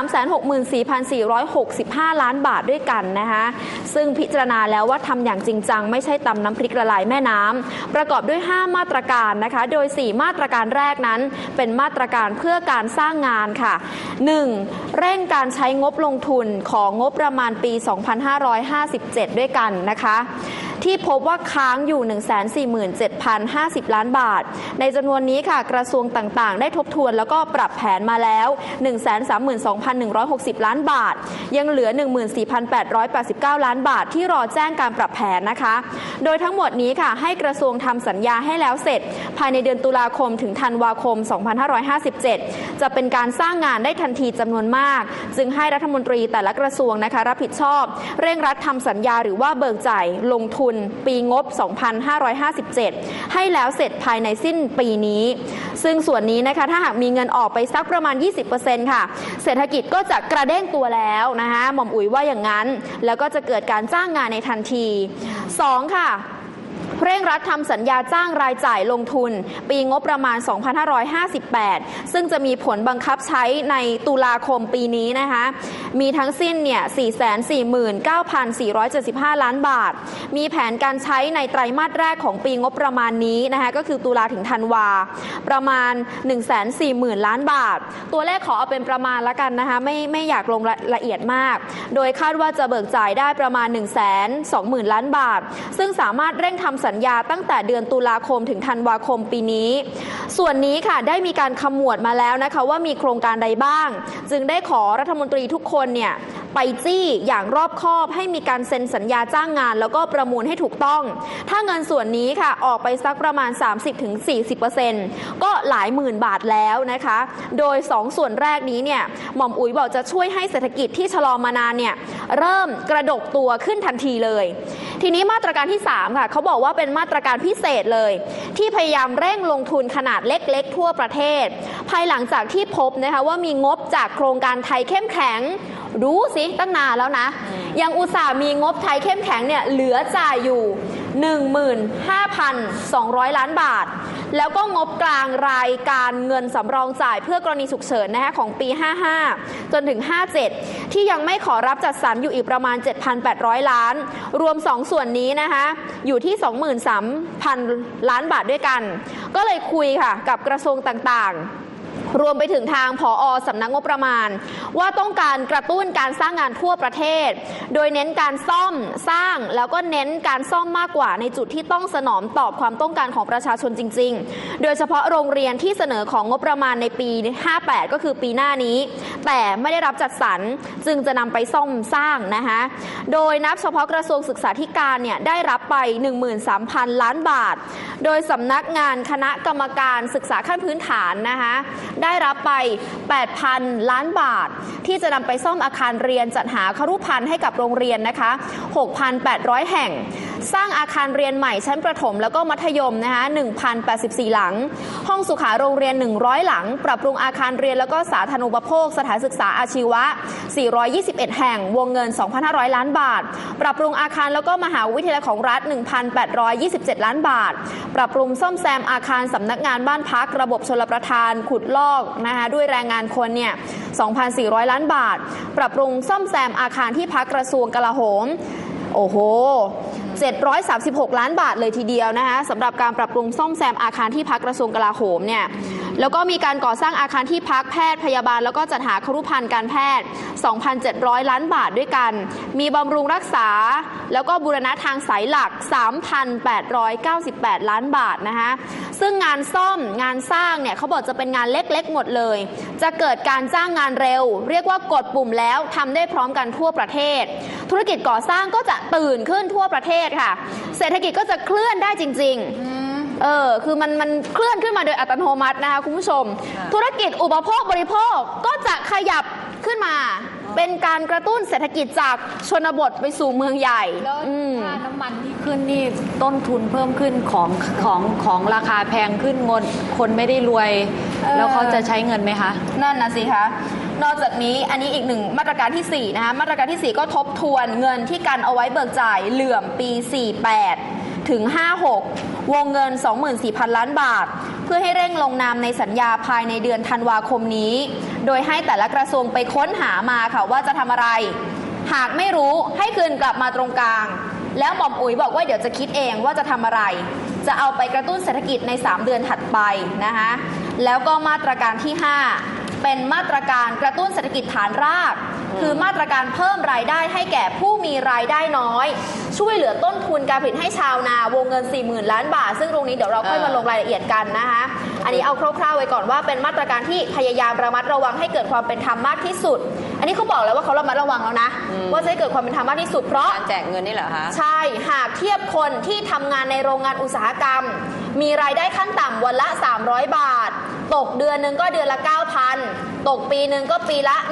364,465 ล้านบาทด้วยกันนะคะซึ่งพิจารณาแล้วว่าทำอย่างจริงจังไม่ใช่ตำน้ำพริกละลายแม่น้ำประกอบด้วย5 มาตรการนะคะโดย4 มาตรการแรกนั้นเป็นมาตรการเพื่อการสร้างงานค่ะ 1. เร่งการใช้งบลงทุนของงบประมาณปี 2557 ด้วยกันนะคะที่พบว่าค้างอยู่ 147,050 ล้านบาทในจำนวนนี้ค่ะกระทรวงต่างๆได้ทบทวนแล้วก็ปรับแผนมาแล้ว 132,160 ล้านบาทยังเหลือ 14,889 ล้านบาทที่รอแจ้งการปรับแผนนะคะโดยทั้งหมดนี้ค่ะให้กระทรวงทำสัญญาให้แล้วเสร็จภายในเดือนตุลาคมถึงธันวาคม 2557 จะเป็นการสร้างงานได้ทันทีจำนวนมากจึงให้รัฐมนตรีแต่ละกระทรวงนะคะรับผิดชอบเร่งรัดทำสัญญาหรือว่าเบิกจ่ายลงทุนปีงบ 2557 ให้แล้วเสร็จภายในสิ้นปีนี้ซึ่งส่วนนี้นะคะถ้าหากมีเงินออกไปสักประมาณ 20% ค่ะเศรษฐกิจก็จะกระเด้งตัวแล้วนะคะหม่อมอุ๋ยว่าอย่างนั้นแล้วก็จะเกิดการจ้างงานในทันที 2 ค่ะเร่งรัดทำสัญญาจ้างรายจ่ายลงทุนปีงบประมาณ 2558 ซึ่งจะมีผลบังคับใช้ในตุลาคมปีนี้นะคะมีทั้งสิ้นเนี่ย 449,475 ล้านบาทมีแผนการใช้ในไตรมาสแรกของปีงบประมาณนี้นะคะก็คือตุลาถึงธันวาประมาณ 140,000 ล้านบาทตัวเลขขอเอาเป็นประมาณละกันนะคะไม่อยากลงละเอียดมากโดยคาดว่าจะเบิกจ่ายได้ประมาณ 120,000 ล้านบาทซึ่งสามารถเร่งทำสัญญาตั้งแต่เดือนตุลาคมถึงธันวาคมปีนี้ส่วนนี้ค่ะได้มีการขมวดมาแล้วนะคะว่ามีโครงการใดบ้างจึงได้ขอรัฐมนตรีทุกคนเนี่ยไปจี้อย่างรอบคอบให้มีการเซ็นสัญญาจ้างงานแล้วก็ประมูลให้ถูกต้องถ้าเงินส่วนนี้ค่ะออกไปสักประมาณ 30-40% ก็หลายหมื่นบาทแล้วนะคะโดย2 ส่วนแรกนี้เนี่ยหม่อมอุ๋ยบอกจะช่วยให้เศรษฐกิจที่ชะลอมานานเนี่ยเริ่มกระดกตัวขึ้นทันทีเลยทีนี้มาตรการที่3ค่ะเขาบอกว่าเป็นมาตรการพิเศษเลยที่พยายามเร่งลงทุนขนาดเล็กๆทั่วประเทศภายหลังจากที่พบนะคะว่ามีงบจากโครงการไทยเข้มแข็งรู้สิตั้งนานแล้วนะยังอุตส่าห์มีงบไทยเข้มแข็งเนี่ยเหลือจ่ายอยู่ 15,200 ล้านบาทแล้วก็งบกลางรายการเงินสำรองจ่ายเพื่อกรณีฉุกเฉินนะคะของปี 55 จนถึง 57 ที่ยังไม่ขอรับจัดสรรอยู่อีกประมาณ 7,800 ล้านรวม2ส่วนนี้นะคะอยู่ที่ 23,000 ล้านบาทด้วยกันก็เลยคุยค่ะกับกระทรวงต่างๆรวมไปถึงทางผอ.สำนักงบประมาณว่าต้องการกระตุ้นการสร้างงานทั่วประเทศโดยเน้นการซ่อมสร้างแล้วก็เน้นการซ่อมมากกว่าในจุดที่ต้องสนองตอบความต้องการของประชาชนจริงๆโดยเฉพาะโรงเรียนที่เสนอของงบประมาณในปี 58 ก็คือปีหน้านี้แต่ไม่ได้รับจัดสรรจึงจะนำไปซ่อมสร้างนะคะโดยนับเฉพาะกระทรวงศึกษาธิการเนี่ยได้รับไป 13,000 ล้านบาทโดยสำนักงานคณะกรรมการศึกษาขั้นพื้นฐานนะคะได้รับไป 8,000 ล้านบาทที่จะนำไปซ่อมอาคารเรียนจัดหาครุภัณฑ์ให้กับโรงเรียนนะคะ 6,800 แห่งสร้างอาคารเรียนใหม่ชั้นประถมแล้วก็มัธยมนะคะ 1,084 หลังห้องสุขาโรงเรียน100หลังปรับปรุงอาคารเรียนแล้วก็สาธารณูปโภคสถานศึกษาอาชีวะ421แห่งวงเงิน 2,500 ล้านบาทปรับปรุงอาคารแล้วก็มหาวิทยาลัยของรัฐ 1,827 ล้านบาทปรับปรุงซ่อมแซมอาคารสำนักงานบ้านพักระบบชลประทานขุดลอกนะคะด้วยแรงงานคนเนี่ย 2,400 ล้านบาทปรับปรุงซ่อมแซมอาคารที่พักกระทรวงกลาโหมโอ้โห736 ล้านบาทเลยทีเดียวนะคะสำหรับการปรับปรุงซ่อมแซมอาคารที่พักกระทรวงกลาโหมเนี่ยแล้วก็มีการก่อสร้างอาคารที่พักแพทย์พยาบาลแล้วก็จัดหาครุภัณฑ์การแพทย์ 2,700 ล้านบาทด้วยกันมีบำรุงรักษาแล้วก็บูรณะทางสายหลัก 3,898 ล้านบาทนะคะซึ่งงานซ่อมงานสร้างเนี่ยเขาบอกจะเป็นงานเล็กๆหมดเลยจะเกิดการจ้างงานเร็วเรียกว่ากดปุ่มแล้วทำได้พร้อมกันทั่วประเทศธุรกิจก่อสร้างก็จะตื่นขึ้นทั่วประเทศค่ะเศรษฐกิจก็จะเคลื่อนได้จริงๆคือมันเคลื่อนขึ้นมาโดยอัตโนมัตินะคะคุณผู้ชมธุรกิจอุปโภคบริโภคก็จะขยับขึ้นมาเป็นการกระตุ้นเศรษฐกิจจากชนบทไปสู่เมืองใหญ่แล้วค่าน้ำมันที่ขึ้นนี่ต้นทุนเพิ่มขึ้นของราคาแพงขึ้นคนไม่ได้รวยแล้วเขาจะใช้เงินไหมคะนั่นนะสิคะนอกจากนี้อันนี้อีกหนึ่งมาตรการที่4นะคะมาตรการที่4ก็ทบทวนเงินที่กันเอาไว้เบิกจ่ายเหลื่อมปี 48 ถึง 56 วงเงิน 24,000 ล้านบาทเพื่อให้เร่งลงนามในสัญญาภายในเดือนธันวาคมนี้โดยให้แต่ละกระทรวงไปค้นหามาค่ะว่าจะทำอะไรหากไม่รู้ให้คืนกลับมาตรงกลางแล้วหม่อมอุ๋ยบอกว่าเดี๋ยวจะคิดเองว่าจะทำอะไรจะเอาไปกระตุ้นเศรษฐกิจใน3เดือนถัดไปนะคะแล้วก็มาตรการที่5เป็นมาตรการกระตุ้นเศรษฐกิจฐานรากคือมาตรการเพิ่มรายได้ให้แก่ผู้มีรายได้น้อยช่วยเหลือต้นทุนการผลิตให้ชาวนาวงเงิน 40,000 ล้านบาทซึ่งตรงนี้เดี๋ยวเราค่อยมาลงรายละเอียดกันนะคะอันนี้เอาคร่าวๆไว้ก่อนว่าเป็นมาตรการที่พยายามระมัดระวังให้เกิดความเป็นธรรมมากที่สุดอันนี้เขาบอกแล้วว่าเขาระมัดระวังแล้วนะว่าจะให้เกิดความเป็นธรรมมากที่สุดเพราะการแจกเงินนี่เหรอคะใช่หากเทียบคนที่ทำงานในโรงงานอุตสาหกรรมมีรายได้ขั้นต่ำวันละ300 บาทตกเดือนนึงก็เดือนละ 9,000 ตกปีนึงก็ปีละ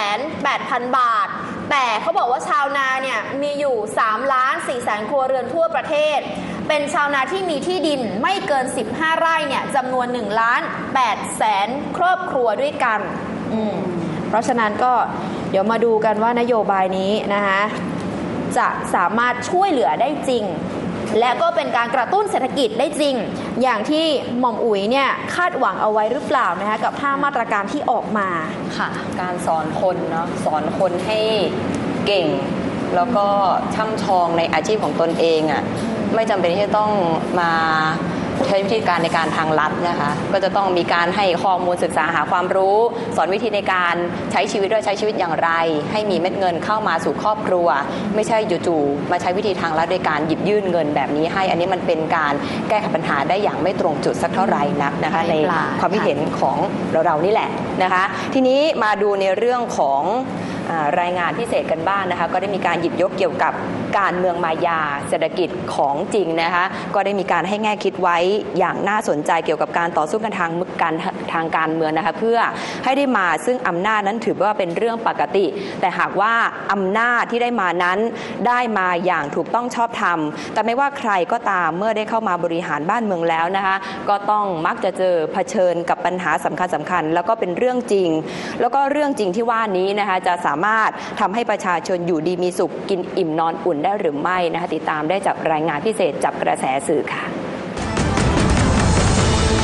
180,000 บาทแต่เขาบอกว่าชาวนาเนี่ยมีอยู่3,400,000 ครัวเรือนทั่วประเทศเป็นชาวนาที่มีที่ดินไม่เกิน15 ไร่เนี่ยจำนวน 1,800,000 ครอบครัวด้วยกันเพราะฉะนั้นก็เดี๋ยวมาดูกันว่านโยบายนี้นะคะจะสามารถช่วยเหลือได้จริงและก็เป็นการกระตุ้นเศรษฐกิจได้จริงอย่างที่หม่อมอุ๋ยเนี่ยคาดหวังเอาไว้หรือเปล่านะคะกับ5มาตรการที่ออกมาค่ะการสอนคนเนาะสอนคนให้เก่งแล้วก็ช่ำชองในอาชีพของตนเองอ่ะไม่จำเป็นที่จะต้องมาใช้วิธีการในการทางลัดนะคะก็จะต้องมีการให้ข้อมูลศึกษาหาความรู้สอนวิธีในการใช้ชีวิตด้วยใช้ชีวิตอย่างไรให้มีเม็ดเงินเข้ามาสู่ครอบครัวไม่ใช่จู่ๆมาใช้วิธีทางลัดด้วยการหยิบยื่นเงินแบบนี้ให้อันนี้มันเป็นการแก้ไขปัญหาได้อย่างไม่ตรงจุดสักเท่าไหร่นักนะคะในความคิดเห็นของเรานี่แหละนะคะทีนี้มาดูในเรื่องของรายงานพิเศษกันบ้างนะคะก็ได้มีการหยิบยกเกี่ยวกับการเมืองมายาเศรษฐกิจของจริงนะคะก็ได้มีการให้แง่คิดไว้อย่างน่าสนใจเกี่ยวกับการต่อสู้กันทางการเมืองนะคะเพื่อให้ได้มาซึ่งอำนาจนั้นถือว่าเป็นเรื่องปกติแต่หากว่าอำนาจที่ได้มานั้นได้มาอย่างถูกต้องชอบธรรมแต่ไม่ว่าใครก็ตามเมื่อได้เข้ามาบริหารบ้านเมืองแล้วนะคะก็ต้องมักจะเจอเผชิญกับปัญหาสำคัญแล้วก็เป็นเรื่องจริงแล้วก็เรื่องจริงที่ว่านี้นะคะจะสามารถทำให้ประชาชนอยู่ดีมีสุขกินอิ่มนอนอุ่นได้หรือไม่นะคะติดตามได้จากรายงานพิเศษจับกระแสสื่อค่ะ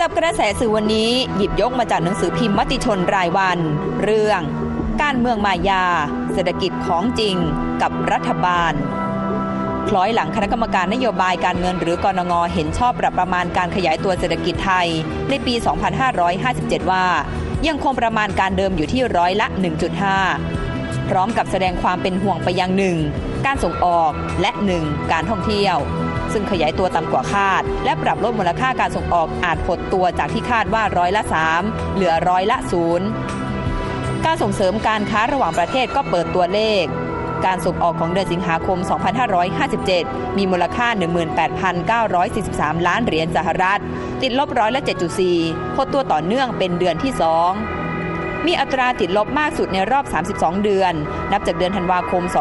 จับกระแสสื่อวันนี้หยิบยกมาจากหนังสือพิมพ์มติชนรายวันเรื่องการเมืองมายาเศรษฐกิจของจริงกับรัฐบาลคล้อยหลังคณะกรรมการนโยบายการเงินหรือกนง.เห็นชอบปรับประมาณการขยายตัวเศรษฐกิจไทยในปี 2557 ว่ายังคงประมาณการเดิมอยู่ที่ร้อยละ 1.5 พร้อมกับแสดงความเป็นห่วงไปยัง1การส่งออกและ1การท่องเที่ยวซึ่งขยายตัวต่ำกว่าคาดและปรับลดมูลค่าการส่งออกอาจหดตัวจากที่คาดว่าร้อยละ 3 เหลือร้อยละ 0การส่งเสริมการค้าระหว่างประเทศก็เปิดตัวเลขการส่งออกของเดือนสิงหาคม 2557 มีมูลค่า 18,943 ล้านเหรียญสหรัฐติดลบร้อยละ 7.4 หดตัวต่อเนื่องเป็นเดือนที่ 2 มีอัตราติดลบมากสุดในรอบ 32 เดือนนับจากเดือนธันวาคม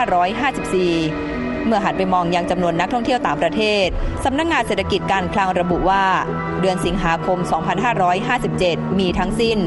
2554 เมื่อหันไปมองยังจำนวนนักท่องเที่ยวต่างประเทศสำนักงานเศรษฐกิจการคลังระบุว่าเดือนสิงหาคม 2557 มีทั้งสิ้น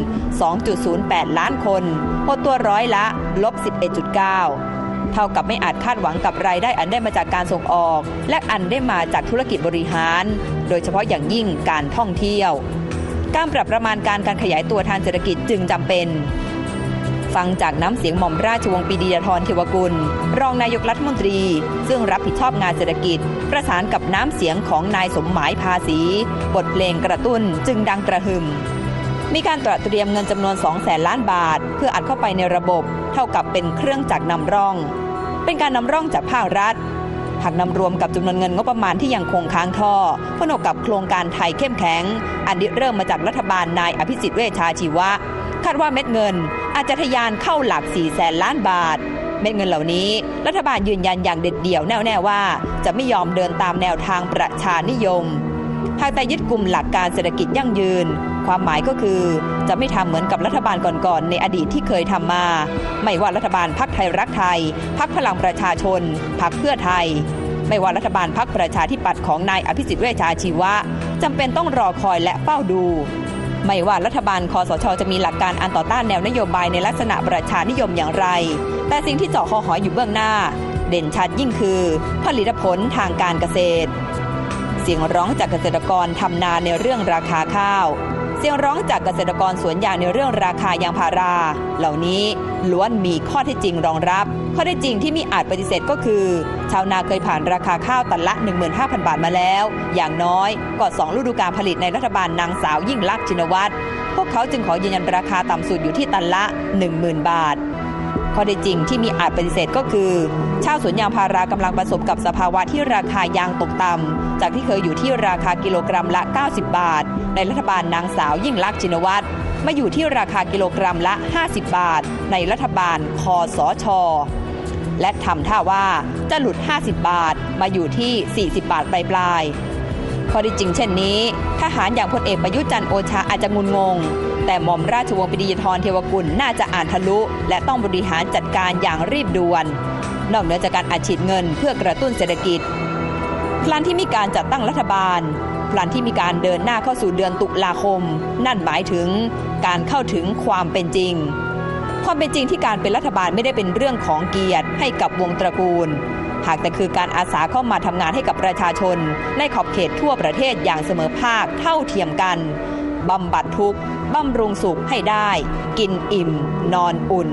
2.08 ล้านคนหดตัวร้อยละลบ 11.9 เท่ากับไม่อาจคาดหวังกับรายได้อันได้มาจากการส่งออกและอันได้มาจากธุรกิจบริหารโดยเฉพาะอย่างยิ่งการท่องเที่ยวการปรับประมาณการขยายตัวทางเศรษฐกิจจึงจำเป็นฟังจากน้ำเสียงหม่อมราชวงศ์ปรีดีธรเทวกุลรองนายกรัฐมนตรีซึ่งรับผิดชอบงานเศรษฐกิจประสานกับน้ำเสียงของนายสมหมายภาษีบทเพลงกระตุ้นจึงดังกระหึ่มมีการตระเตรียมเงินจำนวน 200,000 ล้านบาทเพื่ออัดเข้าไปในระบบเท่ากับเป็นเครื่องจักรนำร่องเป็นการนำร่องจากภาครัฐหากนำรวมกับจำนวนเงินงบประมาณที่ยังคงค้างท่อผนวกกับโครงการไทยเข้มแข็งอันเริ่มมาจากรัฐบาลนายอภิสิทธิ์เวชชาชีวะคาดว่าเม็ดเงินอาจจะทะยานเข้าหลัก 400,000 ล้านบาทเม็ดเงินเหล่านี้รัฐบาลยืนยันอย่างเด็ดเดี่ยวแน่วแน่ว่าจะไม่ยอมเดินตามแนวทางประชานิยมหากแต่ยึดกลุ่มหลักการเศรษฐกิจยั่งยืนความหมายก็คือจะไม่ทำเหมือนกับรัฐบาลก่อนๆในอดีตที่เคยทำมาไม่ว่ารัฐบาลพรรคไทยรักไทยพรรคพลังประชาชนพรรคเพื่อไทยไม่ว่ารัฐบาลพรรคประชาธิปัตย์ของนายอภิสิทธิ์เวชชาชีวะจำเป็นต้องรอคอยและเฝ้าดูไม่ว่ารัฐบาลคสช.จะมีหลักการอันต่อต้านแนวนโยบายในลักษณะประชานิยมอย่างไรแต่สิ่งที่เจาะคอหอยอยู่เบื้องหน้าเด่นชัดยิ่งคือผลิตผลทางการเกษตรเสียงร้องจากเกษตรกรทำนาในเรื่องราคาข้าวเสียงร้องจากเกษตรกรสวนยางในเรื่องราคายางพาราเหล่านี้ล้วนมีข้อเท็จจริงรองรับข้อเท็จจริงที่มิอาจปฏิเสธก็คือชาวนาเคยผ่านราคาข้าวตันละ 15,000 บาทมาแล้วอย่างน้อยก็2ฤดูกาลผลิตในรัฐบาลนางสาวยิ่งลักษณ์ชินวัตรพวกเขาจึงขอยืนยันราคาต่ำสุดอยู่ที่ตันละ 10,000 บาทข้อเท็จจริงที่มีอาจปฏิเสธก็คือชาวสวนยางพารากำลังประสบกับสภาวะที่ราคายางตกต่ำจากที่เคยอยู่ที่ราคากิโลกรัมละ90 บาทในรัฐบาลนางสาวยิ่งลักษณ์ชินวัตรมาอยู่ที่ราคากิโลกรัมละ50 บาทในรัฐบาลคสช.และทำท่าว่าจะหลุด50 บาทมาอยู่ที่40 บาทปลายๆข้อเท็จจริงเช่นนี้ทหารอย่างพลเอกประยุทธ์จันทร์โอชาอาจจะงุนงงแต่หม่อมราชวงศ์ปรีดีธรเทวกุลน่าจะอ่านทะลุและต้องบริหารจัดการอย่างรีบด่วนนอกเหนือจากการอัดฉีดเงินเพื่อกระตุ้นเศรษฐกิจพลันที่มีการจัดตั้งรัฐบาลพลันที่มีการเดินหน้าเข้าสู่เดือนตุลาคมนั่นหมายถึงการเข้าถึงความเป็นจริงความเป็นจริงที่การเป็นรัฐบาลไม่ได้เป็นเรื่องของเกียรติให้กับวงตระกูลหากแต่คือการอาสาเข้ามาทำงานให้กับประชาชนในขอบเขตทั่วประเทศอย่างเสมอภาคเท่าเทียมกันบำบัดทุกข์บำรุงสุขให้ได้กินอิ่มนอนอุ่น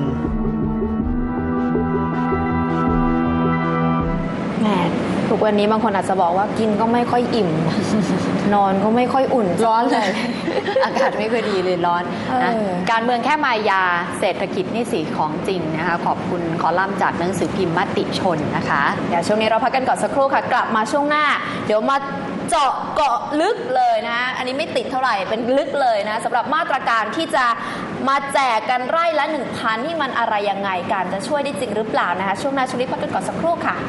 แหมทุกวันนี้บางคนอาจจะบอกว่ากินก็ไม่ค่อยอิ่ม นอนก็ไม่ค่อยอุ่นร้อนเลย อากาศไม่ค่อยดีเลยร้อนนะการเมืองแค่มายาเศรษฐกิจนี่สิของจริงนะคะขอบคุณคอลัมน์จากหนังสือพิมพ์มติชนนะคะเดี๋ยวช่วงนี้เราพักกันก่อนสักครู่ค่ะกลับมาช่วงหน้าเดี๋ยวมาเจาะเกาะลึกเลยนะอันนี้ไม่ติดเท่าไหร่เป็นลึกเลยนะสำหรับมาตรการที่จะมาแจกกันไร่ละ 1,000 นี่มันอะไรยังไงกันจะช่วยได้จริงหรือเปล่านะคะช่วงหน้าช่วงนี้พักกันก่อนสักครู่ค่ะ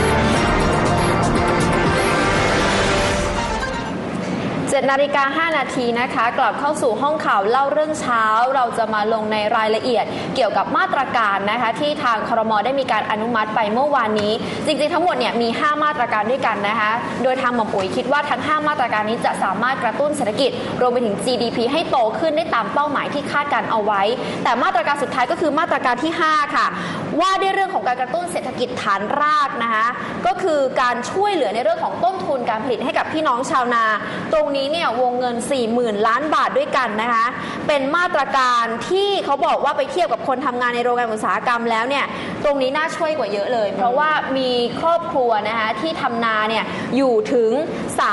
7:05 น. ทีนะคะกลับเข้าสู่ห้องข่าวเล่าเรื่องเช้าเราจะมาลงในรายละเอียดเกี่ยวกับมาตรการนะคะที่ทางครม.ได้มีการอนุมัติไปเมื่อวานนี้จริงๆทั้งหมดเนี่ยมี5มาตรการด้วยกันนะคะโดยทางหม่อมอุ๋ยคิดว่าทั้ง5มาตรการนี้จะสามารถกระตุ้นเศรษฐกิจรวมไปถึง GDP ให้โตขึ้นได้ตามเป้าหมายที่คาดการเอาไว้แต่มาตรการสุดท้ายก็คือมาตรการที่5ค่ะว่าด้วยเรื่องของการกระตุ้นเศรษฐกิจฐานรากนะคะก็คือการช่วยเหลือในเรื่องของต้นทุนการผลิตให้กับพี่น้องชาวนาตรงนี้เนี่ยวงเงิน 40,000 ล้านบาทด้วยกันนะคะเป็นมาตรการที่เขาบอกว่าไปเทียบกับคนทำงานในโรงงานอุตสาหกรรมแล้วเนี่ยตรงนี้น่าช่วยกว่าเยอะเลยเพราะว่ามีครอบครัวนะคะที่ทำนาเนี่ยอยู่ถึง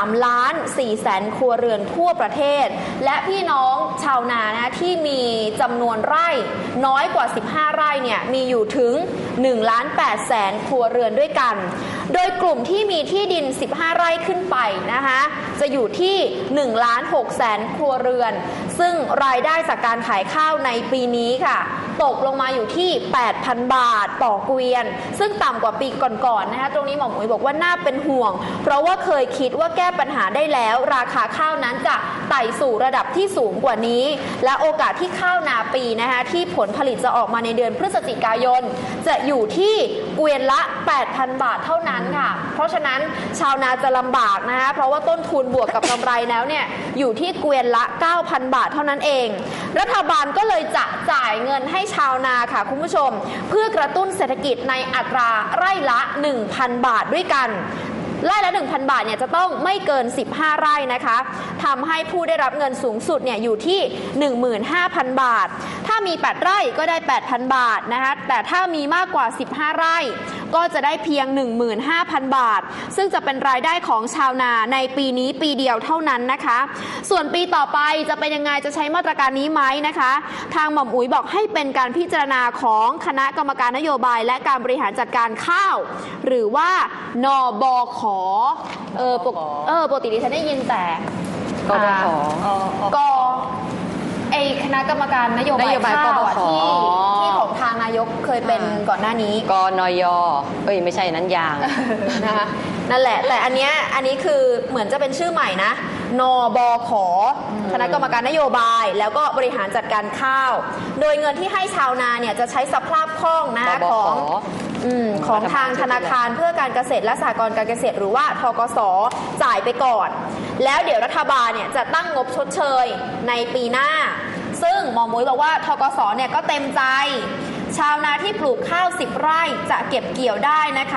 3,400,000 ครัวเรือนทั่วประเทศและพี่น้องชาวนานะที่มีจำนวนไร่น้อยกว่า15ไร่เนี่ยมีอยู่ถึง 1,800,000 ครัวเรือนด้วยกันโดยกลุ่มที่มีที่ดิน15ไร่ขึ้นไปนะคะจะอยู่ที่ 1,600,000 ครัวเรือนซึ่งรายได้จากการขายข้าวในปีนี้ค่ะตกลงมาอยู่ที่ 8,000 บาทต่อเกวียนซึ่งต่ำกว่าปีก่อนๆนะคะตรงนี้หม่อมอุ๋ยบอกว่าน่าเป็นห่วงเพราะว่าเคยคิดว่าแก้ปัญหาได้แล้วราคาข้าวนั้นจะไต่สู่ระดับที่สูงกว่านี้และโอกาสที่ข้าวนาปีนะคะที่ผลผลิตจะออกมาในเดือนพฤศจิกายนจะอยู่ที่เกวียนละ 8,000 บาทเท่านั้นค่ะเพราะฉะนั้นชาวนาจะลำบากนะคะเพราะว่าต้นทุนบวกกับกำไรแล้วเนี่ยอยู่ที่เกวียนละ 9,000 บาทเท่านั้นเองรัฐบาลก็เลยจะจ่ายเงินให้ชาวนาค่ะคุณผู้ชมเพื่อกระตุ้นเศรษฐกิจในอัตราไร่ละ 1,000 บาทด้วยกันไร่ละ 1,000 บาทเนี่ยจะต้องไม่เกิน15ไร่นะคะทำให้ผู้ได้รับเงินสูงสุดเนี่ยอยู่ที่ 15,000 บาทถ้ามี8ไร่ก็ได้ 8,000 บาทนะคะแต่ถ้ามีมากกว่า15ไร่ก็จะได้เพียง 15,000 บาทซึ่งจะเป็นรายได้ของชาวนาในปีนี้ปีเดียวเท่านั้นนะคะส่วนปีต่อไปจะเป็นยังไงจะใช้มาตรการนี้ไหมนะคะทางหม่อมอุ๋ยบอกให้เป็นการพิจารณาของคณะกรรมการนโยบายและการบริหารจัดการข้าวหรือว่านบข.ปกติดิฉันได้ยินแต่กบข. คณะกรรมการนโยบายข้าวที่ของทางนายกเคยเป็นก่อนหน้านี้กนย.ไม่ใช่นั้นยางนะคะนั่นแหละแต่อันนี้คือเหมือนจะเป็นชื่อใหม่นะนบข.คณะกรรมการนโยบายแล้วก็บริหารจัดการข้าวโดยเงินที่ให้ชาวนาเนี่ยจะใช้สภาพคล่องนะคะของทางธนาคารเพื่อการเกษตรและสหกรณ์การเกษตรหรือว่าธกส.จ่ายไปก่อนแล้วเดี๋ยวรัฐบาลเนี่ยจะตั้งงบชดเชยในปีหน้าซึ่งหมอมุ้ยบอกว่าธกส.เนี่ยก็เต็มใจชาวนาที่ปลูกข้าว10ไร่จะเก็บเกี่ยวได้นะคะ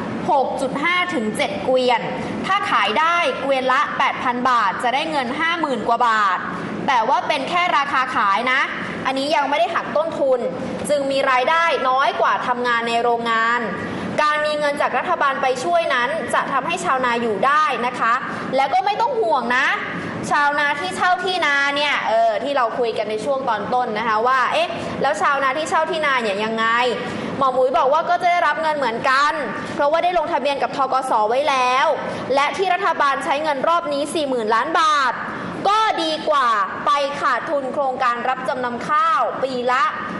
6.5 ถึง 7 เกวียนถ้าขายได้เกวียนละ 8,000 บาทจะได้เงิน 50,000 กว่าบาทแต่ว่าเป็นแค่ราคาขายนะอันนี้ยังไม่ได้หักต้นทุนจึงมีรายได้น้อยกว่าทำงานในโรงงานการมีเงินจากรัฐบาลไปช่วยนั้นจะทำให้ชาวนาอยู่ได้นะคะแล้วก็ไม่ต้องห่วงนะชาวนาที่เช่าที่นาเนี่ยที่เราคุยกันในช่วงตอนต้นนะคะว่าแล้วชาวนาที่เช่าที่นาเนี่ยยังไงหมอมุ้ยบอกว่าก็จะได้รับเงินเหมือนกันเพราะว่าได้ลงทะเบียนกับธกส.ไว้แล้วและที่รัฐบาลใช้เงินรอบนี้ 40,000 ล้านบาทก็ดีกว่าไปขาดทุนโครงการรับจำนำข้าวปีละ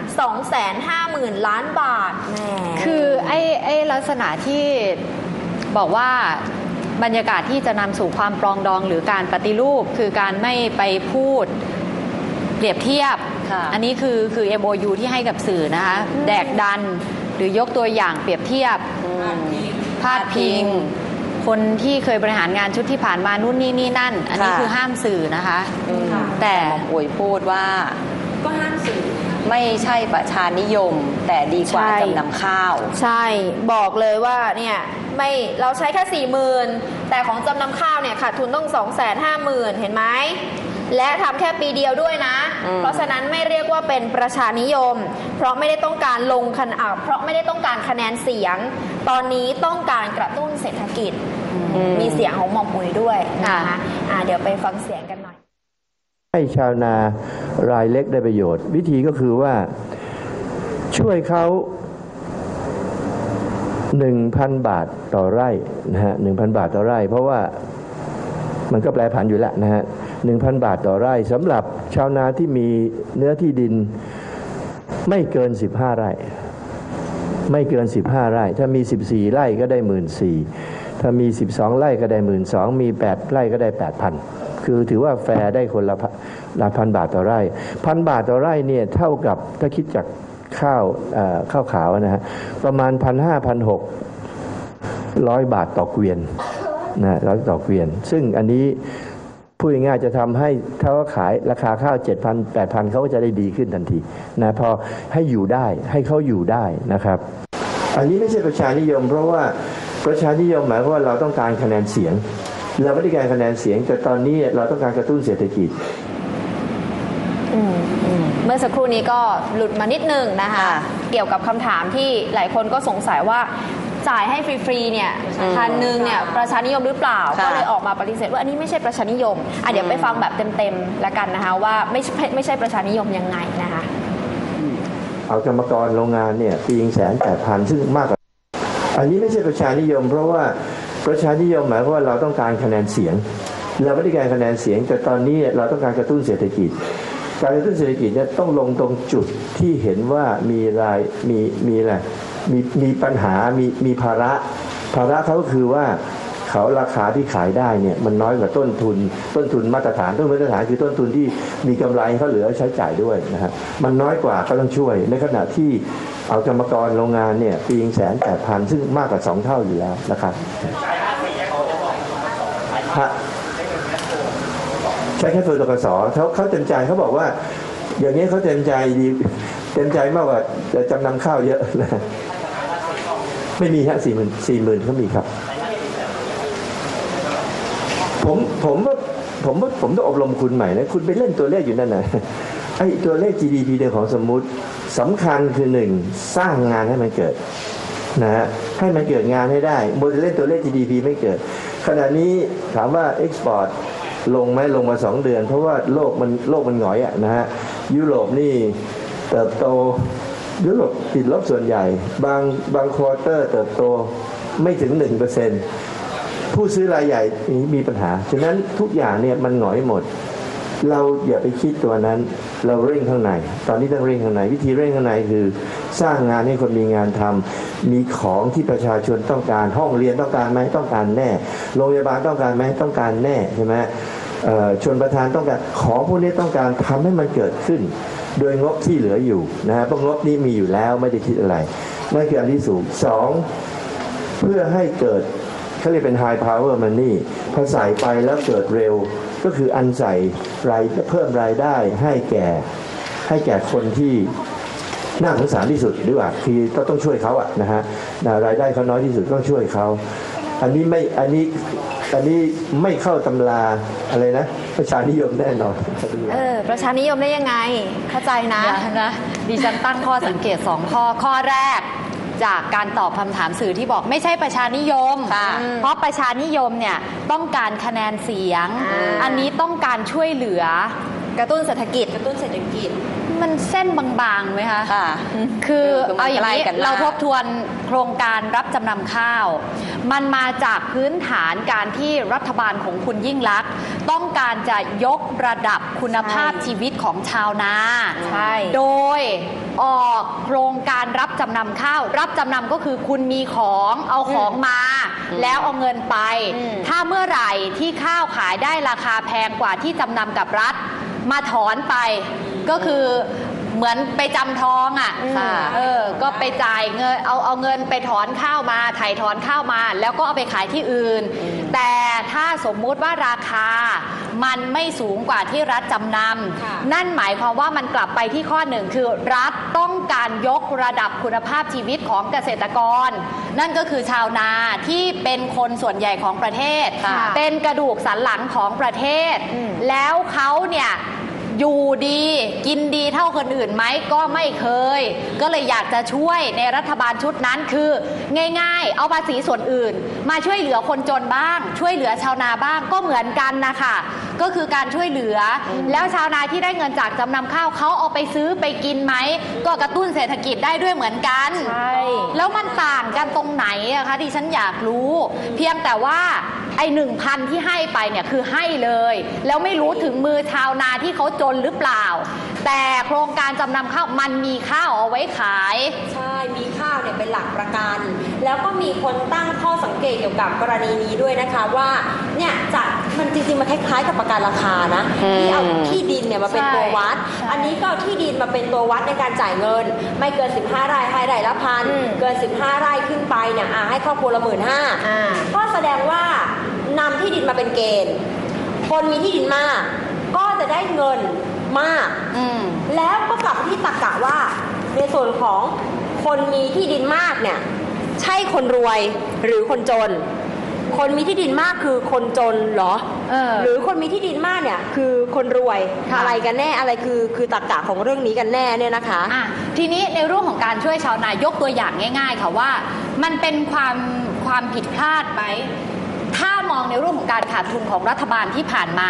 250,000 ล้านบาทคือไอ้ลักษณะที่บอกว่าบรรยากาศที่จะนำสู่ความปรองดองหรือการปฏิรูปคือการไม่ไปพูดเปรียบเทียบอันนี้คือ MOU ที่ให้กับสื่อนะคะแดกดันหรือยกตัวอย่างเปรียบเทียบพาดพิงคนที่เคยบริหารงานชุดที่ผ่านมานู่นนี่นั่นอันนี้คือห้ามสื่อนะคะแต่หม่อมอุ๋ยพูดว่าก็ห้ามสื่อไม่ใช่ประชานิยมแต่ดีกว่าจำนำข้าวใช่บอกเลยว่าเนี่ยไม่เราใช้แค่ 40,000 แต่ของจำนำข้าวเนี่ยขาดทุนต้อง 250,000 เห็นไหมและทำแค่ปีเดียวด้วยนะเพราะฉะนั้นไม่เรียกว่าเป็นประชานิยมเพราะไม่ได้ต้องการเพราะไม่ได้ต้องการคะแนนเสียงตอนนี้ต้องการกระตุ้นเศรษฐกิจมีเสียงของหม่อมอุ๋ยด้วยนะคะเดี๋ยวไปฟังเสียงกันหน่อยให้ชาวนารายเล็กได้ประโยชน์วิธีก็คือว่าช่วยเขา 1,000 บาทต่อไร่นะฮะ 1,000 บาทต่อไร่เพราะว่ามันก็แปรผันอยู่แล้วนะฮะ 1,000 บาทต่อไร่สำหรับชาวนาที่มีเนื้อที่ดินไม่เกิน15ไร่ไม่เกิน15ไร่ถ้ามี14ไร่ก็ได้ 14,000ถ้ามี12ไร่ก็ได้ 12,000มี8ไร่ก็ได้ 8,000 คือถือว่าแฟร์ได้คนละ1,000 บาทต่อไร่1,000 บาทต่อไร่เนี่ยเท่ากับถ้าคิดจากข้าวขาวนะฮะประมาณ 1,500 บาทต่อเกวียนนะร้อยต่อเกวียนซึ่งอันนี้พูดง่ายๆจะทำให้ถ้าเขาขายราคาข้าว 7,000 8,000 เขาก็จะได้ดีขึ้นทันทีนะพอให้อยู่ได้ให้เขาอยู่ได้นะครับอันนี้ไม่ใช่ประชานิยมเพราะว่าประชานิยมหมายความว่าเราต้องการคะแนนเสียงเราไม่ได้การคะแนนเสียงแต่ตอนนี้เราต้องการกระตุ้นเศรษฐกิจเมื่อสักครู่นี้ก็หลุดมานิดนึงนะคะเกี่ยวกับคำถามที่หลายคนก็สงสัยว่าจ่ายให้ฟรีๆเนี่ย1,000เนี่ยประชานิยมหรือเปล่าก็เลยออกมาปฏิเสธว่าอันนี้ไม่ใช่ประชานิยมเดี๋ยวไปฟังแบบเต็มๆแล้วกันนะคะว่าไม่ใช่ประชานิยมยังไงนะคะเอากรรมกรโรงงานเนี่ยปี1,800,000ซึ่งมากกว่าอันนี้ไม่ใช่ประชานิยมเพราะว่าประชานิยมหมายความว่าเราต้องการคะแนนเสียงเราไม่ได้การคะแนนเสียงแต่ตอนนี้เราต้องการกระตุ้นเศรษฐกิจการกระตุ้นเศรษฐกิจเนี่ยต้องลงตรงจุดที่เห็นว่ามีอะไรมีปัญหามีภาระเขาก็คือว่าเขาราคาที่ขายได้เนี่ยมันน้อยกว่าต้นทุนมาตรฐานคือต้นทุนที่มีกำไรเขาเหลือใช้จ่ายด้วยนะครับมันน้อยกว่าก็ต้องช่วยในขณะที่เอากรรมกรโรงงานเนี่ยปี1,800,000ซึ่งมากกว่า2 เท่าอยู่แล้วนะครับใช้แค่ตัวกสเขาเต็มใจเขาบอกว่าอย่างนี้เขาเต็มใจดีเต็มใจมากกว่าจะจำนำข้าวเยอะนะไม่มีฮะ40,000เขามีครับผมต้องอบรมคุณใหม่นะคุณไปเล่นตัวเลขอยู่นั่นนะไอ้ตัวเลข GDP เดียวของสมมุติสำคัญคือ1สร้างงานให้มันเกิดนะฮะให้มันเกิดงานให้ได้โมเดลเล่นตัวเลข GDP ไม่เกิดขณะนี้ถามว่า export ลงไหมลงมา2 เดือนเพราะว่าโลกมันหงอยอ่ะนะฮะยุโรปนี่เติบโตยุโรปติดลบส่วนใหญ่บางควอเตอร์เติบโตไม่ถึง 1%ผู้ซื้อรายใหญ่มีปัญหาฉะนั้นทุกอย่างเนี่ยมันหงอยหมดเราอย่าไปคิดตัวนั้นเราเร่งข้างในตอนนี้ต้องเร่งข้างในวิธีเร่งข้างในคือสร้างงานให้คนมีงานทำมีของที่ประชาชนต้องการห้องเรียนต้องการไหมต้องการแน่โรงพยาบาลต้องการไหมต้องการแน่ใช่ไหมชนประทานต้องการของพวกนี้ต้องการทำให้มันเกิดขึ้นโดยงบที่เหลืออยู่นะฮะเพราะงบนี้มีอยู่แล้วไม่ได้คิดอะไรนั่นคืออันที่สูง2เพื่อให้เกิดเขาเรียกเป็น high power money พอใส่ไปแล้วเกิดเร็วก็คืออันใส่เพิ่มรายได้ให้แก่คนที่น่าสงสารที่สุดหรือว่าคือต้องช่วยเขาอะนะฮะรายได้เขาน้อยที่สุดต้องช่วยเขาอันนี้ไม่เข้าตำราอะไรนะประชานิยมแน่นอนประชานิยมได้ยังไงเข้าใจนะดิฉันตั้งข้อสังเกต2 ข้อแรกจากการตอบคำถามสื่อที่บอกไม่ใช่ประชานิยมเพราะประชานิยมเนี่ยต้องการคะแนนเสียง อันนี้ต้องการช่วยเหลือกระตุ้นเศรษฐกิจมันเส้นบางๆไหมคะคือเอาอย่างนี้เราทบทวนโครงการรับจำนำข้าวมันมาจากพื้นฐานการที่รัฐบาลของคุณยิ่งลักษณ์ต้องการจะยกระดับคุณภาพชีวิตของชาวนาโดยออกโครงการรับจำนำข้าวรับจำนำก็คือคุณมีของเอาของมาแล้วเอาเงินไปถ้าเมื่อไหร่ที่ข้าวขายได้ราคาแพงกว่าที่จำนำกับรัฐมาถอนไปก็คือเหมือนไปจำทองอ่ะก็ไปจ่ายเงินเอาเงินไปถอนข้าวมาไถ่ถอนข้าวมาแล้วก็เอาไปขายที่อื่นแต่ถ้าสมมุติว่าราคามันไม่สูงกว่าที่รัฐจำนำนั่นหมายความว่ามันกลับไปที่ข้อ 1คือรัฐต้องการยกระดับคุณภาพชีวิตของเกษตรกรนั่นก็คือชาวนาที่เป็นคนส่วนใหญ่ของประเทศเป็นกระดูกสันหลังของประเทศแล้วเขาเนี่ยอยู่ดีกินดีเท่าคนอื่นไหมก็ไม่เคยก็เลยอยากจะช่วยในรัฐบาลชุดนั้นคือง่ายๆเอาภาษีส่วนอื่นมาช่วยเหลือคนจนบ้างช่วยเหลือชาวนาบ้างก็เหมือนกันนะคะก็คือการช่วยเหลือแล้วชาวนาที่ได้เงินจากจำนำข้าวเขาเอาไปซื้อไปกินไหมก็กระตุ้นเศรษฐกิจได้ด้วยเหมือนกันแล้วมันต่างกันตรงไหนอะคะดิฉันอยากรู้เพียงแต่ว่าไอ้1,000ที่ให้ไปเนี่ยคือให้เลยแล้วไม่รู้ถึงมือชาวนาที่เขาจนหรือเปล่าแต่โครงการจำนำข้าวมันมีข้าวเอาไว้ขายใช่มีข้าวเนี่ยเป็นหลักประกันแล้วก็มีคนตั้งข้อสังเกตเกี่ยวกับกรณีนี้ด้วยนะคะว่าเนี่ยมันจริงๆมันคล้ายๆกับประกันราคานะที่เอาที่ดินเนี่ยมาเป็นตัววัดอันนี้ก็เอาที่ดินมาเป็นตัววัดในการจ่ายเงินไม่เกิน15 ไร่ให้ไร่ละพันเกิน15 ไร่ขึ้นไปเนี่ยให้ครอบครัวละ15,000ก็แสดงว่านำที่ดินมาเป็นเกณฑ์คนมีที่ดินมากก็จะได้เงินมากแล้วก็กลับที่ตรรกะว่าในส่วนของคนมีที่ดินมากเนี่ยใช่คนรวยหรือคนจนคนมีที่ดินมากคือคนจนเหรอหรือคนมีที่ดินมากเนี่ยคือคนรวยอะไรกันแน่อะไรคือตรรกะของเรื่องนี้กันแน่เนี่ยนะคะทีนี้ในเรื่องของการช่วยชาวนายกตัวอย่างง่ายๆค่ะว่ามันเป็นความผิดพลาดไหมถ้ามองในเรื่องของการขาดทุนของรัฐบาลที่ผ่านมา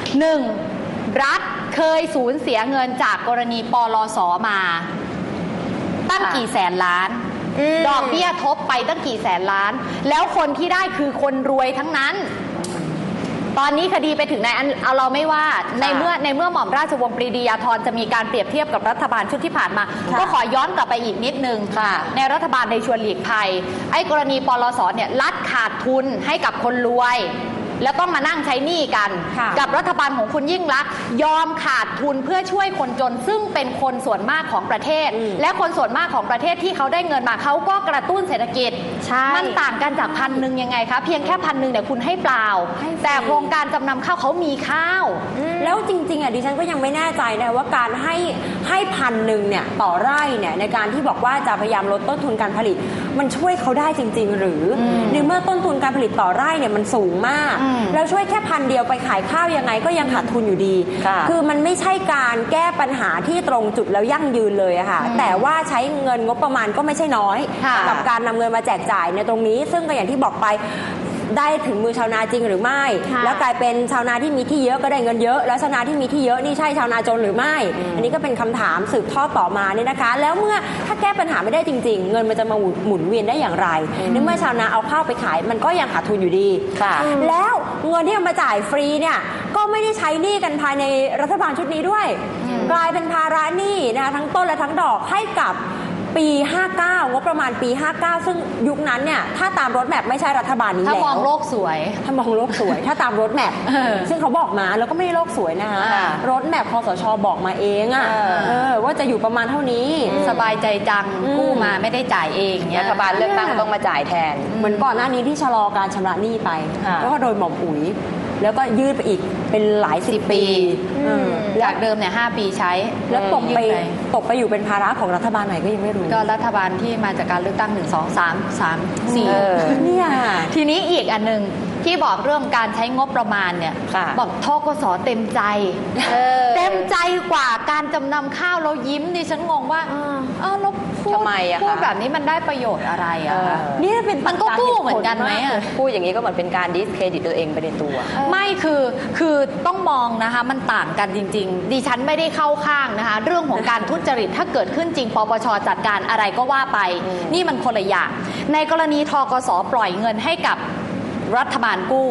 1. รัฐเคยสูญเสียเงินจากกรณีปลส.มาตั้งกี่แสนล้านดอกเบี้ยทบไปตั้งกี่แสนล้านแล้วคนที่ได้คือคนรวยทั้งนั้นตอนนี้คดีไปถึงไหนเอาเราไม่ว่าในเมื่อหม่อมราชวงศ์ปรีดียาธรจะมีการเปรียบเทียบกับรัฐบาลชุดที่ผ่านมาก็ขอย้อนกลับไปอีกนิดนึงในรัฐบาลในชวนหลีกภัยไอ้กรณีปลส.เนี่ยรัฐขาดทุนให้กับคนรวยแล้วต้องมานั่งใช้หนี้กันกับรัฐบาลของคุณยิ่งลักษณ์ยอมขาดทุนเพื่อช่วยคนจนซึ่งเป็นคนส่วนมากของประเทศและคนส่วนมากของประเทศที่เขาได้เงินมาเขาก็กระตุ้นเศรษฐกิจมันต่างกันจาก1,000ยังไงคะเพียงแค่1,000เนี่ยคุณให้เปล่าแต่โครงการจำนำข้าวเขามีข้าวแล้วจริงๆดิฉันก็ยังไม่แน่ใจนะว่าการให้1,000เนี่ยต่อไร่เนี่ยในการที่บอกว่าจะพยายามลดต้นทุนการผลิตมันช่วยเขาได้จริงๆหรือในเมื่อต้นทุนการผลิตต่อไร่เนี่ยมันสูงมากแล้วช่วยแค่1,000เดียวไปขายข้าวยังไงก็ยังขาดทุนอยู่ดีคือมันไม่ใช่การแก้ปัญหาที่ตรงจุดแล้วยั่งยืนเลยอะค่ะแต่ว่าใช้เงินงบประมาณก็ไม่ใช่น้อยกับการนำเงินมาแจกจ่ายในตรงนี้ซึ่งก็อย่างที่บอกไปได้ถึงมือชาวนาจริงหรือไม่แล้วกลายเป็นชาวนาที่มีที่เยอะก็ได้เงินเยอะแล้วชาวนาที่มีที่เยอะนี่ใช่ชาวนาจนหรือไม่อันนี้ก็เป็นคำถามสืบทอดต่อมาเนี่ยนะคะแล้วเมื่อถ้าแก้ปัญหาไม่ได้จริงๆเงินมันจะมาหมุนเวียนได้อย่างไรในเมื่อชาวนาเอาข้าวไปขายมันก็ยังขาดทุนอยู่ดีแล้วเงินที่เอามาจ่ายฟรีเนี่ยก็ไม่ได้ใช้หนี้กันภายในรัฐบาลชุดนี้ด้วยกลายเป็นภาระหนี้นะคะทั้งต้นและทั้งดอกให้กับปี59งบประมาณปี59ซึ่งยุคนั้นเนี่ยถ้าตามรถแมพไม่ใช่รัฐบาลนี้แล้วถ้ามองโลกสวยถ้ามองโลกสวยถ้าตามรถแมพซึ่งเขาบอกมาแล้วก็ไม่ได้โลกสวยนะคะรถแมพคสช.บอกมาเองว่าจะอยู่ประมาณเท่านี้สบายใจจังกู้มาไม่ได้จ่ายเองรัฐบาลเลือกตั้งต้องมาจ่ายแทนเหมือนก่อนหน้านี้ที่ชะลอการชำระหนี้ไปแล้วก็โดยหม่อมอุ๋ยแล้วก็ยืดไปอีกเป็นหลาย10 ปีจากเดิมเนี่ย5 ปีใช้แล้วตกไปอยู่เป็นภาระของรัฐบาลไหนก็ยังไม่รู้ก็รัฐบาลที่มาจากการเลือกตั้ง1 2 3 3 4 เนี่ยทีนี้อีกอันนึงที่บอกเรื่องการใช้งบประมาณเนี่ยบอกธกส.เต็มใจเต็มใจกว่าการจำนำข้าวเรายิ้มดิฉันงงว่าเราพูดแบบนี้มันได้ประโยชน์อะไรอะเนี่ยมันก็กู้เหมือนกันไหมพูดอย่างนี้ก็เหมือนเป็นการดิสเครดิตตัวเองไปในตัวไม่คือต้องมองนะคะมันต่างกันจริงๆดิฉันไม่ได้เข้าข้างนะคะเรื่องของการทุจริตถ้าเกิดขึ้นจริงปปช.จัดการอะไรก็ว่าไปนี่มันคนละอย่างในกรณีธกส.ปล่อยเงินให้กับรัฐบาลกู้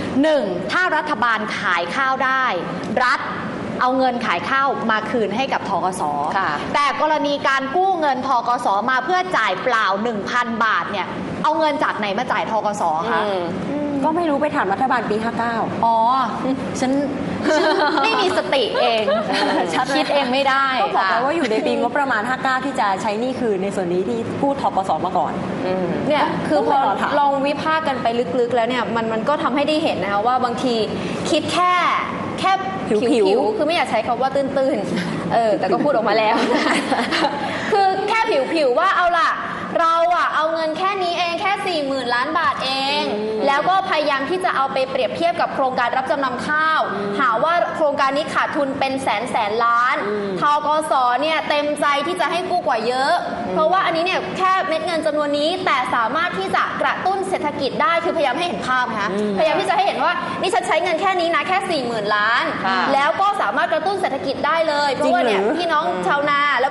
1. ถ้ารัฐบาลขายข้าวได้รัฐเอาเงินขายข้าวมาคืนให้กับธกส.แต่กรณีการกู้เงินธกส.มาเพื่อจ่ายเปล่า 1,000 บาทเนี่ยเอาเงินจากไหนมาจ่ายธกส.คะก็ไม่รู้ไปถามรัฐบาลปี59 อ๋อฉันไม่มีสติเองคิดเองไม่ได้ก็บอกไปว่าอยู่ในปีงบประมาณ59ที่จะใช้หนี้คืนในส่วนนี้ที่กู้ธกส.มาก่อนเนี่ยคือพอลองวิพากษ์กันไปลึกๆแล้วเนี่ยมันก็ทำให้ได้เห็นนะคะว่าบางทีคิดแค่ผิวคือไม่อยากใช้คำว่าตื้นๆแต่ก็พูดออกมาแล้วคือแค่ผิวว่าเอาล่ะเราเอาเงินแค่นี้เองแค่ 40,000 ล้านบาทเองแล้วก็พยายามที่จะเอาไปเปรียบเทียบกับโครงการรับจำนำข้าวหาว่าโครงการนี้ขาดทุนเป็นแสนล้านธกส.เนี่ยเต็มใจที่จะให้กู้กว่าเยอะเพราะว่าอันนี้เนี่ยแค่เม็ดเงินจำนวนนี้แต่สามารถที่จะกระตุ้นเศรษฐกิจได้คือพยายามให้เห็นภาพนะคะพยายามที่จะให้เห็นว่านี่ฉันใช้เงินแค่นี้นะแค่ 40,000 ล้านแล้วก็สามารถกระตุ้นเศรษฐกิจได้เลยเพราะว่าเนี่ยพี่น้องชาวนาแล้ว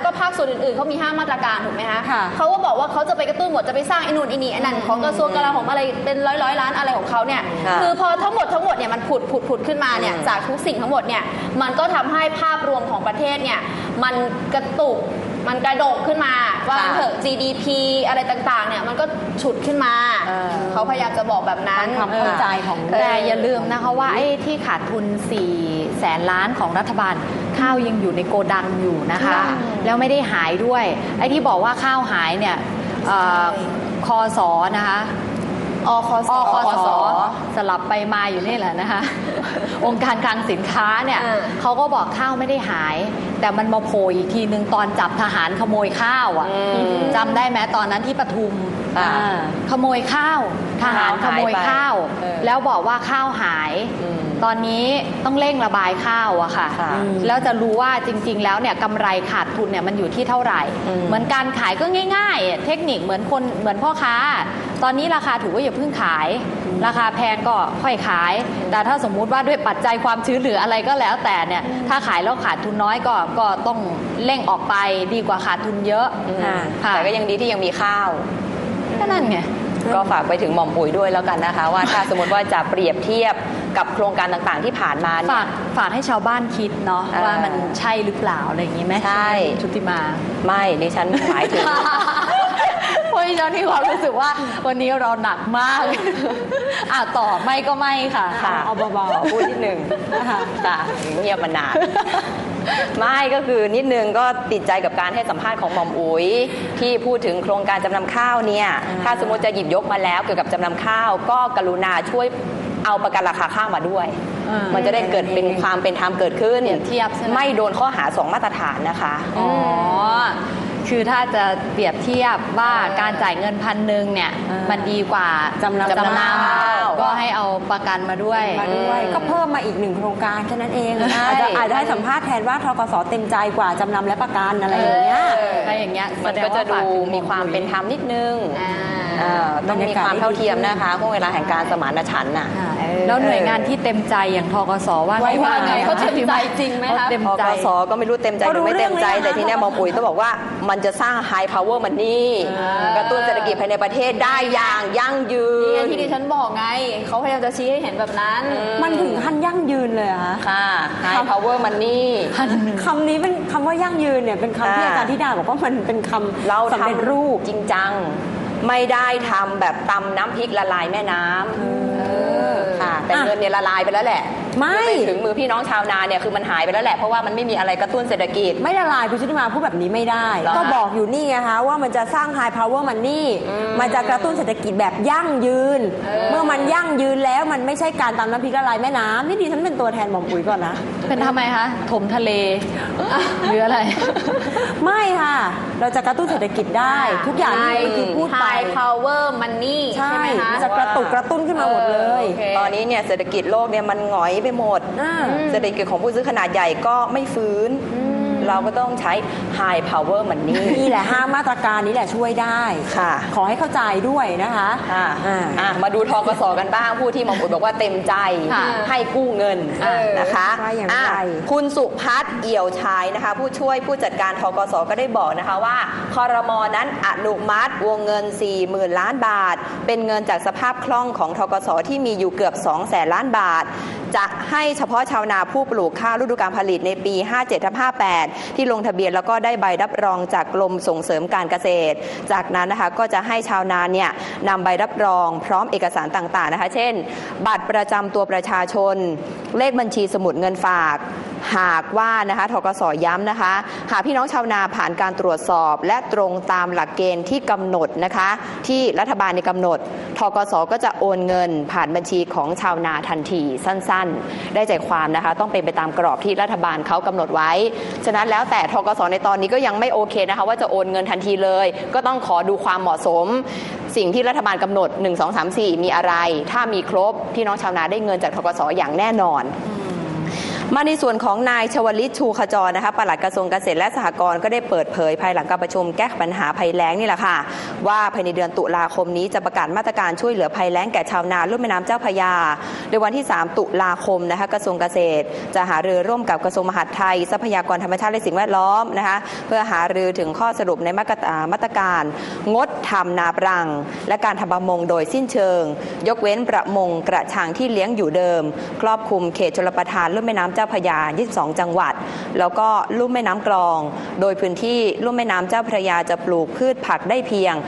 ก็ภาคส่วนอื่นๆเขามี5มาตรการถูกไหมคะเขาก็บอกว่าเขาจะไปกระตุ้นหมดจะไปสร้างไอ้นู่นไอ้นี่ไอ้นั่นของกระทรวงกลาโหมอะไรเป็นร้อยล้านอะไรของเขาเนี่ยคือพอทั้งหมดเนี่ยมันผุดขึ้นมาเนี่ยจากทุกสิ่งทั้งหมดเนี่ยมันก็ทำให้ภาพรวมของประเทศเนี่ยมันกระตุกมันกระโดดขึ้นมาว่าเถอะ GDP อะไรต่างๆเนี่ยมันก็ฉุดขึ้นมาเขาพยายามจะบอกแบบนั้นความเข้าใจของแต่อย่าลืมนะคะว่าไอ้ที่ขาดทุน4 แสนล้านของรัฐบาลข้าวยังอยู่ในโกดังอยู่นะคะแล้วไม่ได้หายด้วยไอ้ที่บอกว่าข้าวหายเนี่ยคสนะคะคสสลับไปมาอยู่นี่แหละนะคะ องค์การคลังสินค้าเนี่ยเขาก็บอกข้าวไม่ได้หายแต่มันมาโผล่อีกทีนึงตอนจับทหารขโมยข้าวอ่ะจำได้ไหมตอนนั้นที่ปทุมขโมยข้าวทหารขโมยข้าวแล้วบอกว่าข้าวหายตอนนี้ต้องเร่งระบายข้าวอะค่ะแล้วจะรู้ว่าจริงๆแล้วเนี่ยกำไรขาดทุนเนี่ยมันอยู่ที่เท่าไหร่เหมือนการขายก็ง่ายๆเทคนิคเหมือนพ่อค้าตอนนี้ราคาถูกก็อย่าเพิ่งขายราคาแพงก็ค่อยขายแต่ถ้าสมมุติว่าด้วยปัจจัยความชื้นหรืออะไรก็แล้วแต่เนี่ยถ้าขายแล้วขาดทุนน้อยก็ต้องเร่งออกไปดีกว่าขาดทุนเยอะแต่ก็ยังดีที่ยังมีข้าวก็นั่นไงก็ฝากไปถึงหม่อมอุ๋ยด้วยแล้วกันนะคะว่าถ้าสมมติว่าจะเปรียบเทียบกับโครงการต่างๆที่ผ่านมาเนี่ยฝากให้ชาวบ้านคิดเนาะว่ามันใช่หรือเปล่าอะไรอย่างนี้ไหมใช่ชุติมาไม่ดิฉันหมายถึงเพราะดิฉันมีความรู้สึกว่าวันนี้เราหนักมากต่อไม่ก็ไม่ค่ะเอาเบาๆพูดนิดนึงค่ะเงียบมานานไม่ก็คือนิดนึงก็ติดใจกับการให้สัมภาษณ์ของหม่อมอุ๋ยที่พูดถึงโครงการจำนำข้าวเนี่ยถ้าสมมติจะหยิบยกมาแล้วเกี่ยวกับจำนำข้าวก็กรุณาช่วยเอาประกันราคาข้าวมาด้วยมันจะได้เกิดเป็นความเป็นธรรมเกิดขึ้นเทียบไม่โดนข้อหา2มาตรฐานนะคะคือถ้าจะเปรียบเทียบว่าการจ่ายเงิน1,000เนี่ยมันดีกว่าจำนำก็ให้เอาประกันมาด้วยก็เพิ่มมาอีก1โครงการแค่นั้นเองอาจจะให้สัมภาษณ์แทนว่าธกสเต็มใจกว่าจำนำและประกันอะไรอย่างเงี้ยมันก็จะดูมีความเป็นธรรมนิดนึงต้องมีความเท่าเทียมนะคะช่วงเวลาแห่งการสมานฉันท์น่ะแล้วหน่วยงานที่เต็มใจอย่างธกสว่าไงเขาเต็มใจจริงไหมคะธกสก็ไม่รู้เต็มใจหรือไม่เต็มใจแต่ทีนี้หม่อมอุ๋ยต้องบอกว่ามันจะสร้าง high power money กระตุ้นเศรษฐกิจภายในประเทศได้อย่างยั่งยืนที่ดิฉันบอกไงเขาพยายามจะชี้ให้เห็นแบบนั้นมันถึงขั้นยั่งยืนเลยค่ะ high power money คำนี้เป็นคำว่ายั่งยืนเนี่ยเป็นคำที่อาจารย์ธิดาบอกว่ามันเป็นคำเราสำเร็จรูปจริงจังไม่ได้ทำแบบตำน้ำพริกละลายแม่น้ำค่ะแต่เงินเนี่ยละลายไปแล้วแหละไม่ถึงมือพี่น้องชาวนาเนี่ยคือมันหายไปแล้วแหละเพราะว่ามันไม่มีอะไรกระตุ้นเศรษฐกิจไม่ละลายคุณชุติมาพูดแบบนี้ไม่ได้ก็บอกอยู่นี่ไงคะว่ามันจะสร้าง high power money มันจะกระตุ้นเศรษฐกิจแบบยั่งยืนเมื่อมันยั่งยืนแล้วมันไม่ใช่การตำน้ำพริกละลายแม่น้ำนี่ดิฉันเป็นตัวแทนหม่อมอุ๋ยก่อนนะเป็นทำไมคะถมทะเลหรืออะไรไม่ค่ะเราจะกระตุ้นเศรษฐกิจได้ทุกอย่างที่พูดไป high power money ใช่ไหมคะจะกระตุ้นขึ้นมาหมดเลยตอนนี้เนี่ยเศรษฐกิจโลกเนี่ยมันหงอยไปหมดเศรษฐกิจของผู้ซื้อขนาดใหญ่ก็ไม่ฟื้นเราก็ต้องใช้ high power money นี่แหละ5มาตรการนี้แหละช่วยได้ค่ะขอให้เข้าใจด้วยนะคะมาดูธกสกันบ้างผู้ที่หม่อมอุ๋ยบอกว่าเต็มใจให้กู้เงินนะคะคุณสุพัฒน์เอี่ยวชัยนะคะผู้ช่วยผู้จัดการธกสก็ได้บอกนะคะว่าครม.นั้นอนุมัติวงเงิน 40,000 ล้านบาทเป็นเงินจากสภาพคล่องของธกสที่มีอยู่เกือบ 200,000 ล้านบาทจะให้เฉพาะชาวนาผู้ปลูกข้าวฤดูกาลผลิตในปี 57-58 ที่ลงทะเบียนแล้วก็ได้ใบรับรองจากกรมส่งเสริมการเกษตรจากนั้นนะคะก็จะให้ชาวนาเนี่ยนำใบรับรองพร้อมเอกสารต่างๆนะคะเช่นบัตรประจำตัวประชาชนเลขบัญชีสมุดเงินฝากหากว่านะคะธกสย้ำนะคะหากพี่น้องชาวนาผ่านการตรวจสอบและตรงตามหลักเกณฑ์ที่กำหนดนะคะที่รัฐบาลในกำหนดธกสก็จะโอนเงินผ่านบัญชีของชาวนาทันทีสั้นๆได้ใจความนะคะต้องเป็นไปตามกรอบที่รัฐบาลเขากำหนดไว้ฉะนั้นแล้วแต่ธกสในตอนนี้ก็ยังไม่โอเคนะคะว่าจะโอนเงินทันทีเลยก็ต้องขอดูความเหมาะสมสิ่งที่รัฐบาลกำหนด1 2 3 4มีอะไรถ้ามีครบพี่น้องชาวนาได้เงินจากธกสอย่างแน่นอนมาในส่วนของนายชวลิตชูขจรนะคะปลัดกระทรวงเกษตรและสหกรณ์ก็ได้เปิดเผยภายหลังการประชุมแก้ปัญหาภัยแล้งนี่แหละค่ะว่าภายในเดือนตุลาคมนี้จะประกาศมาตรการช่วยเหลือภัยแล้งแก่ชาวนาลุ่มแม่น้ำเจ้าพระยาในวันที่3ตุลาคมนะคะกระทรวงเกษตรจะหารือร่วมกับกระทรวงมหาดไทยทรัพยากรธรรมชาติและสิ่งแวดล้อมนะคะเพื่อหารือถึงข้อสรุปในมาตรการงดทำนาปรังและการทำประมงโดยสิ้นเชิงยกเว้นประมงกระชังที่เลี้ยงอยู่เดิมครอบคลุมเขตชลประทานลุ่มแม่น้ำเจ้าพระยา22จังหวัดแล้วก็ลุ่มแม่น้ำกลองโดยพื้นที่ลุ่มแม่น้ำเจ้าพระยาจะปลูกพืชผักได้เพียง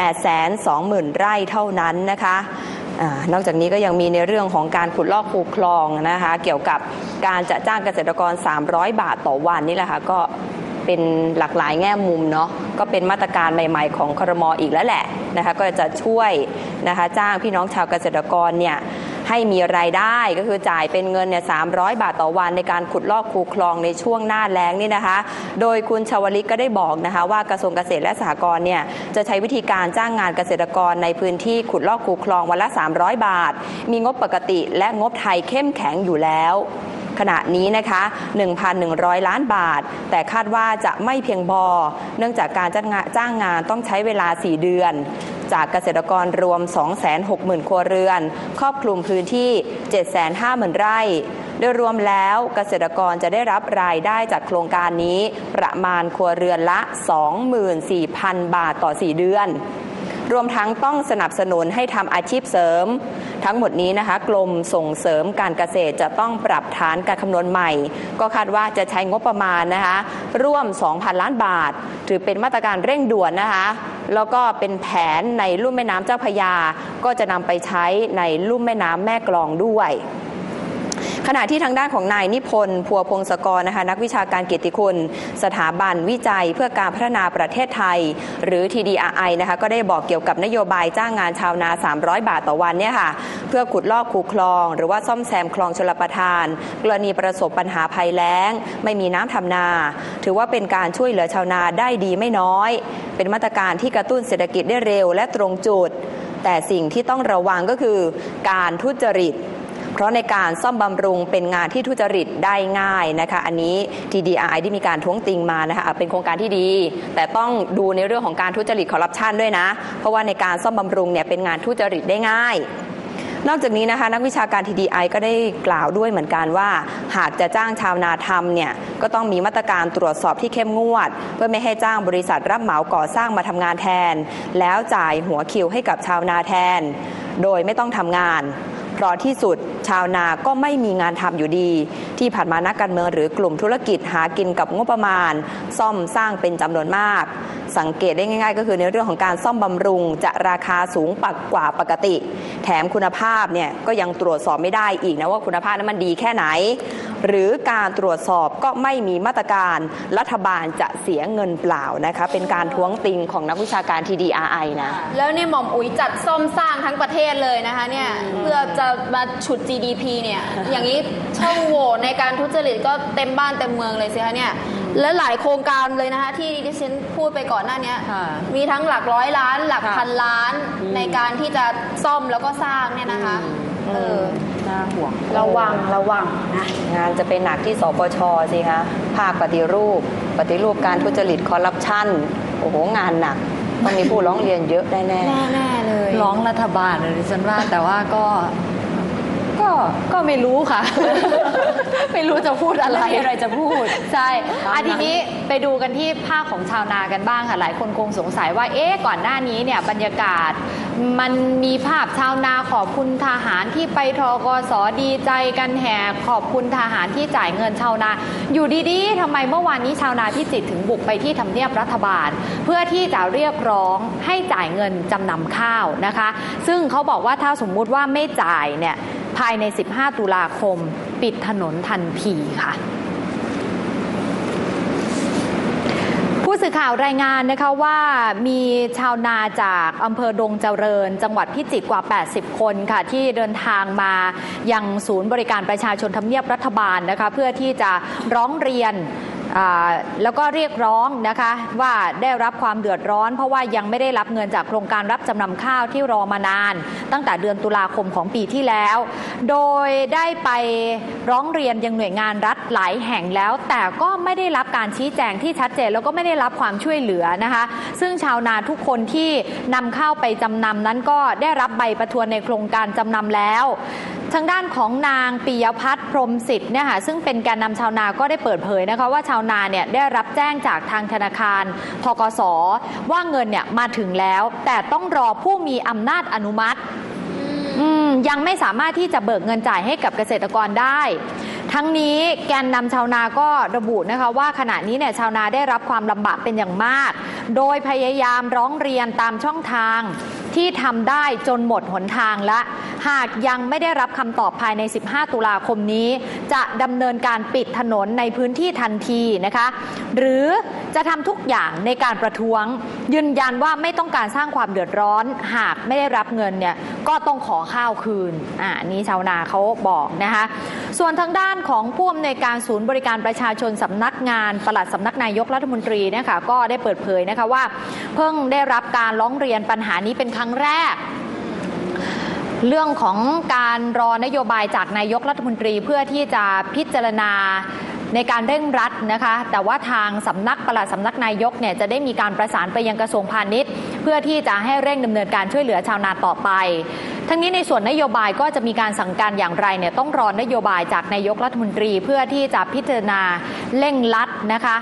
820,000 ไร่เท่านั้นนะคะนอกจากนี้ก็ยังมีในเรื่องของการขุดลอกคูคลองนะคะเกี่ยวกับการจะจ้างเกษตรกร300 บาทต่อวันนี่แหละค่ะก็เป็นหลากหลายแง่มุมเนาะก็เป็นมาตรการใหม่ๆของครม.อีกแล้วแหละนะคะก็จะช่วยนะคะจ้างพี่น้องชาวเกษตรกรเนี่ยให้มีรายได้ก็คือจ่ายเป็นเงินเนี่ย300 บาทต่อวันในการขุดลอกคูคลองในช่วงหน้าแล้งนี่นะคะโดยคุณชวลิตก็ได้บอกนะคะว่ากระทรวงเกษตรและสหกรณ์เนี่ยจะใช้วิธีการจ้างงานเกษตรกรในพื้นที่ขุดลอกคูคลองวันละ300 บาทมีงบปกติและงบไทยเข้มแข็งอยู่แล้วขณะนี้นะคะ 1,100 ล้านบาทแต่คาดว่าจะไม่เพียงพอเนื่องจากการจ้างงานต้องใช้เวลา4เดือนจากเกษตรกรรวม 260,000 ครัวเรือนครอบคลุมพื้นที่ 750,000 ไร่โดยรวมแล้วเกษตรกรจะได้รับรายได้จากโครงการนี้ประมาณครัวเรือนละ 24,000 บาทต่อ4เดือนรวมทั้งต้องสนับสนุนให้ทำอาชีพเสริมทั้งหมดนี้นะคะกรมส่งเสริมการเกษตรจะต้องปรับฐานการคำนวณใหม่ก็คาดว่าจะใช้งบประมาณนะคะร่วม 2,000 ล้านบาทถือเป็นมาตรการเร่งด่วนนะคะแล้วก็เป็นแผนในลุ่มแม่น้ำเจ้าพระยาก็จะนำไปใช้ในลุ่มแม่น้ำแม่กลองด้วยขณะที่ทางด้านของนายนิพนธ์พัวพงศกรนะคะนักวิชาการเกียรติคุณสถาบันวิจัยเพื่อการพัฒนาประเทศไทยหรือ TDRI นะคะก็ได้บอกเกี่ยวกับนโยบายจ้างงานชาวนา300 บาทต่อวันเนี่ยค่ะเพื่อขุดลอกคูคลองหรือว่าซ่อมแซมคลองชลประทานกรณีประสบปัญหาภัยแล้งไม่มีน้ำทำนาถือว่าเป็นการช่วยเหลือชาวนาได้ดีไม่น้อยเป็นมาตรการที่กระตุ้นเศรษฐกิจได้เร็วและตรงจุดแต่สิ่งที่ต้องระวังก็คือการทุจริตเพราะในการซ่อมบำรุงเป็นงานที่ทุจริตได้ง่ายนะคะอันนี้ TDRI ได้มีการท้วงติงมานะคะเป็นโครงการที่ดีแต่ต้องดูในเรื่องของการทุจริตคอร์รัปชันด้วยนะเพราะว่าในการซ่อมบำรุงเนี่ยเป็นงานทุจริตได้ง่ายนอกจากนี้นะคะนักวิชาการ TDI ก็ได้กล่าวด้วยเหมือนกันว่าหากจะจ้างชาวนาทำเนี่ยก็ต้องมีมาตรการตรวจสอบที่เข้มงวดเพื่อไม่ให้จ้างบริษัทรับเหมาก่อสร้างมาทำงานแทนแล้วจ่ายหัวคิวให้กับชาวนาแทนโดยไม่ต้องทำงานเพราะที่สุดชาวนาก็ไม่มีงานทำอยู่ดีที่ผ่านมานักการเมืองหรือกลุ่มธุรกิจหากินกับงบประมาณซ่อมสร้างเป็นจำนวนมากสังเกตได้ง่ายๆก็คือในเรื่องของการซ่อมบำรุงจะราคาสูงกว่าปกติแถมคุณภาพเนี่ยก็ยังตรวจสอบไม่ได้อีกนะว่าคุณภาพนั้นมันดีแค่ไหนหรือการตรวจสอบก็ไม่มีมาตรการรัฐบาลจะเสียเงินเปล่านะคะเป็นการท้วงติงของนักวิชาการ TDRI นะแล้วเนี่ยหม่อมอุ๋ยจัดซ่อมสร้างทั้งประเทศเลยนะคะเนี่ยเพื่อจะมาฉุด GDP เนี่ยอย่างนี้ช่องโหว่ในการทุจริตก็เต็มบ้านเต็มเมืองเลยสิคะเนี่ยและหลายโครงการเลยนะคะที่ดิฉันพูดไปก่อนหน้านี้มีทั้งหลักร้อยล้านหลักพันล้านในการที่จะซ่อมแล้วก็สร้างเนี่ยนะคะน่าห่วงระวังนะงานจะเป็นหนักที่สปช.สิคะภาคปฏิรูปการทุจริตคอร์รัปชันโอ้โหงานหนักต้องมีผู้ร้องเรียนเยอะแน่ๆเลยร้องรัฐบาลเลยดิฉันว่าแต่ว่าก็ไม่รู้ค่ะ ไม่รู้จะพูดอะไรจะพูดใช่ทีนี้ไปดูกันที่ภาคของชาวนากันบ้างค่ะหลายคนคงสงสัยว่าก่อนหน้านี้เนี่ยบรรยากาศมันมีภาพชาวนาขอบคุณทหารที่ไปทกส.ดีใจกันแห่ขอบคุณทหารที่จ่ายเงินชาวนาอยู่ดีๆทำไมเมื่อวานนี้ชาวนาพิจิตรถึงบุกไปที่ทำเนียบรัฐบาลเพื่อที่จะเรียกร้องให้จ่ายเงินจำนำข้าวนะคะซึ่งเขาบอกว่าถ้าสมมุติว่าไม่จ่ายเนี่ยภายใน15ตุลาคมปิดถนนทันทีค่ะผู้สื่อข่าวรายงานนะคะว่ามีชาวนาจากอำเภอดงเจริญจังหวัดพิจิตรกว่า80คนค่ะที่เดินทางมายังศูนย์บริการประชาชนทำเนียบรัฐบาลนะคะเพื่อที่จะร้องเรียนแล้วก็เรียกร้องนะคะว่าได้รับความเดือดร้อนเพราะว่ายังไม่ได้รับเงินจากโครงการรับจำนำข้าวที่รอมานานตั้งแต่เดือนตุลาคมของปีที่แล้วโดยได้ไปร้องเรียนยังหน่วยงานรัฐหลายแห่งแล้วแต่ก็ไม่ได้รับการชี้แจงที่ชัดเจนแล้วก็ไม่ได้รับความช่วยเหลือนะคะซึ่งชาวนาทุกคนที่นำข้าวไปจำนำนั้นก็ได้รับใบประทวนในโครงการจำนำแล้วทางด้านของนางปิยพัฒน์พรหมสิทธิ์เนี่ยค่ะซึ่งเป็นแกนนำชาวนาก็ได้เปิดเผยนะคะว่าชาวนาเนี่ยได้รับแจ้งจากทางธนาคารธกส.ว่าเงินเนี่ยมาถึงแล้วแต่ต้องรอผู้มีอำนาจอนุมัติยังไม่สามารถที่จะเบิกเงินจ่ายให้กับเกษตรกรได้ทั้งนี้แกนนำชาวนาก็ระบุนะคะว่าขณะนี้เนี่ยชาวนาได้รับความลำบากเป็นอย่างมากโดยพยายามร้องเรียนตามช่องทางที่ทำได้จนหมดหนทางและหากยังไม่ได้รับคำตอบภายใน15ตุลาคมนี้จะดำเนินการปิดถนนในพื้นที่ทันทีนะคะหรือจะทำทุกอย่างในการประท้วงยืนยันว่าไม่ต้องการสร้างความเดือดร้อนหากไม่ได้รับเงินเนี่ยก็ต้องขอข้าวคืนนี่ชาวนาเขาบอกนะคะส่วนทางด้านของผู้อำนวยการศูนย์บริการประชาชนสำนักงานปลัดสำนักนายกรัฐมนตรีนะคะก็ได้เปิดเผยนะคะว่าเพิ่งได้รับการร้องเรียนปัญหานี้เป็นครั้งแรกเรื่องของการรอนโยบายจากนายกรัฐมนตรีเพื่อที่จะพิจารณาในการเร่งรัดนะคะแต่ว่าทางสำนักปลัดสำนักนายกเนี่ยจะได้มีการประสานไปยังกระทรวงพาณิชย์เพื่อที่จะให้เร่งดำเนินการช่วยเหลือชาวนาต่อไปทั้งนี้ในส่วนนโยบายก็จะมีการสั่งการอย่างไรเนี่ยต้องรอนโยบายจากนายกรัฐมนตรีเพื่อที่จะพิจารณาเร่งรัดนะคะ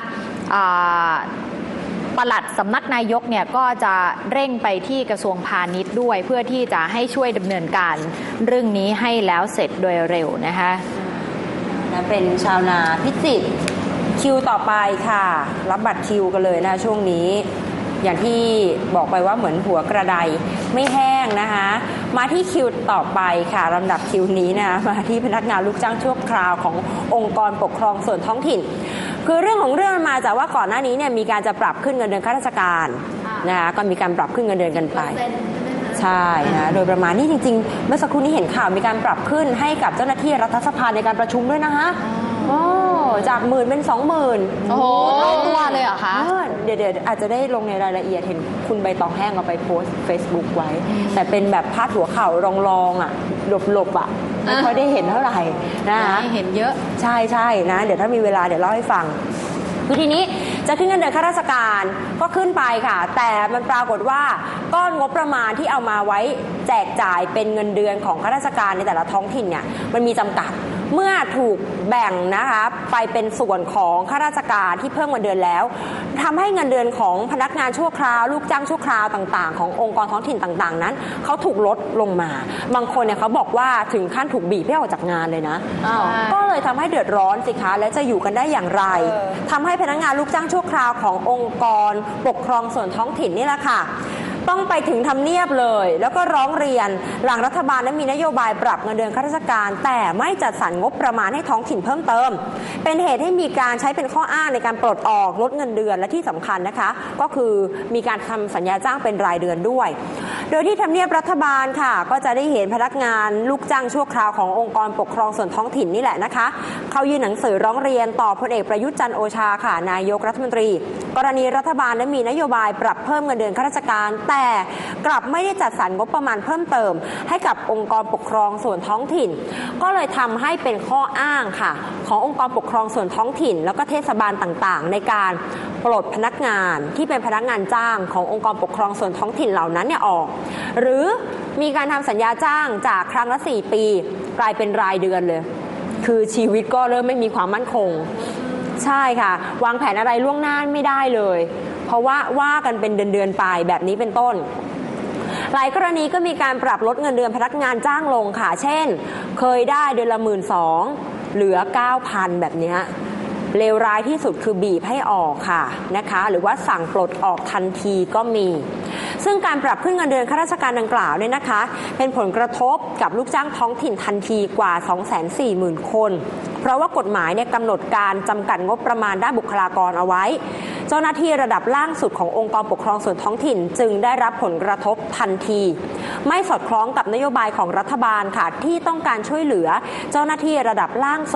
ปลัดสำนักนายกเนี่ยก็จะเร่งไปที่กระทรวงพาณิชย์ด้วยเพื่อที่จะให้ช่วยดำเนินการเรื่องนี้ให้แล้วเสร็จโดยเร็วนะคะเป็นชาวนาพิจิตรคิวต่อไปค่ะรับบัตรคิวกันเลยนะช่วงนี้อย่างที่บอกไปว่าเหมือนหัวกระไดไม่แห้งนะคะมาที่คิวต่อไปค่ะลำดับคิวนี้นะมาที่พนักงานลูกจ้างชั่วคราวขององค์กรปกครองส่วนท้องถิ่นคือเรื่องของเรื่องมาจากว่าก่อนหน้านี้เนี่ยมีการจะปรับขึ้นเงินเดือนข้าราชการนะคะก็มีการปรับขึ้นเงินเดือนกันไปใช่นะโดยประมาณนี้จริงๆเมื่อสักครู่นี้เห็นข่าวมีการปรับขึ้นให้กับเจ้าหน้าที่รัฐสภาในการประชุมด้วยนะคะจาก10,000เป็น20,000 โอ้โหเท่าตัวเลยเหรอคะเดี๋ยวอาจจะได้ลงในรายละเอียดเห็นคุณใบตองแห้งเอาไปโพสต์ Facebook ไว้แต่เป็นแบบพาดหัวข่าวรองๆอ่ะหลบๆอ่ะไม่ค่อยได้เห็นเท่าไหร่นะคะเห็นเยอะใช่นะเดี๋ยวถ้ามีเวลาเดี๋ยวเล่าให้ฟังคือทีนี้จะขึ้นเงินเดือนข้าราชการก็ขึ้นไปค่ะแต่มันปรากฏว่าก้อนงบประมาณที่เอามาไว้แจกจ่ายเป็นเงินเดือนของข้าราชการในแต่ละท้องถิ่นเนี่ยมันมีจำกัดเมื่อถูกแบ่งนะคะไปเป็นส่วนของข้าราชการที่เพิ่มเงินเดือนแล้วทำให้เงินเดือนของพนักงานชั่วคราวลูกจ้างชั่วคราวต่างๆขององค์กรท้องถิ่นต่างๆนั้นเขาถูกลดลงมาบางคนเนี่ยเขาบอกว่าถึงขั้นถูกบีบให้ออกจากงานเลยนะก็เลยทำให้เดือดร้อนสิคะและจะอยู่กันได้อย่างไรทำให้พนักงานลูกจ้างชั่วคราวขององค์กรปกครองส่วนท้องถิ่นนี่แหละค่ะต้องไปถึงทำเนียบเลยแล้วก็ร้องเรียนหลังรัฐบาลนั้นมีนโยบายปรับเงินเดือนข้าราชการแต่ไม่จัดสรรงบประมาณให้ท้องถิ่นเพิ่มเติมเป็นเหตุให้มีการใช้เป็นข้ออ้างในการปลดออกลดเงินเดือนและที่สำคัญนะคะก็คือมีการทำสัญญาจ้างเป็นรายเดือนด้วยโดยที่ทำเนียบรัฐบาลค่ะก็จะได้เห็นพนักงานลูกจ้างชั่วคราวขององค์กรปกครองส่วนท้องถิ่นนี่แหละนะคะเขายื่นหนังสือร้องเรียนต่อพลเอกประยุทธ์จันทร์โอชาค่ะนายกรัฐมนตรีกรณีรัฐบาลนั้นมีนโยบายปรับเพิ่มเงินเดือนข้าราชการแต่กลับไม่ได้จัดสรรงบประมาณเพิ่มเติมให้กับองค์กรปกครองส่วนท้องถิ่นก็เลยทำให้เป็นข้ออ้างค่ะขององค์กรปกครองส่วนท้องถิ่นแล้วก็เทศบาลต่างๆในการปลดพนักงานที่เป็นพนักงานจ้างขององค์กรปกครองส่วนท้องถิ่นเหล่านั้นเนี่ยออกหรือมีการทำสัญญาจ้างจากครั้งละ4 ปีกลายเป็นรายเดือนเลยคือชีวิตก็เริ่มไม่มีความมั่นคงใช่ค่ะวางแผนอะไรล่วงหน้าไม่ได้เลยเพราะว่ากันเป็นเดือนๆไปแบบนี้เป็นต้นหลายกรณีก็มีการปรับลดเงินเดือนพนักงานจ้างลงค่ะเช่นเคยได้เดือนละ 12,000 เหลือ 9,000 แบบนี้เลวร้ายที่สุดคือบีบให้ออกค่ะนะคะหรือว่าสั่งปลดออกทันทีก็มีซึ่งการปรับขึ้นเงินเดือนข้าราชการดังกล่าวเนี่ยนะคะเป็นผลกระทบกับลูกจ้างท้องถิ่นทันทีกว่า 240,000 คนเพราะว่ากฎหมายเนี่ยกำหนดการจำกัดงบประมาณด้านบุคลากรเอาไว้เจ้าหน้าที่ระดับล่างสุดขององค์กรปกครองส่วนท้องถิ่นจึงได้รับผลกระทบทันทีไม่สอดคล้องกับนโยบายของรัฐบาลค่ะที่ต้องการช่วยเหลือเจ้าหน้าที่ระดับล่างสุด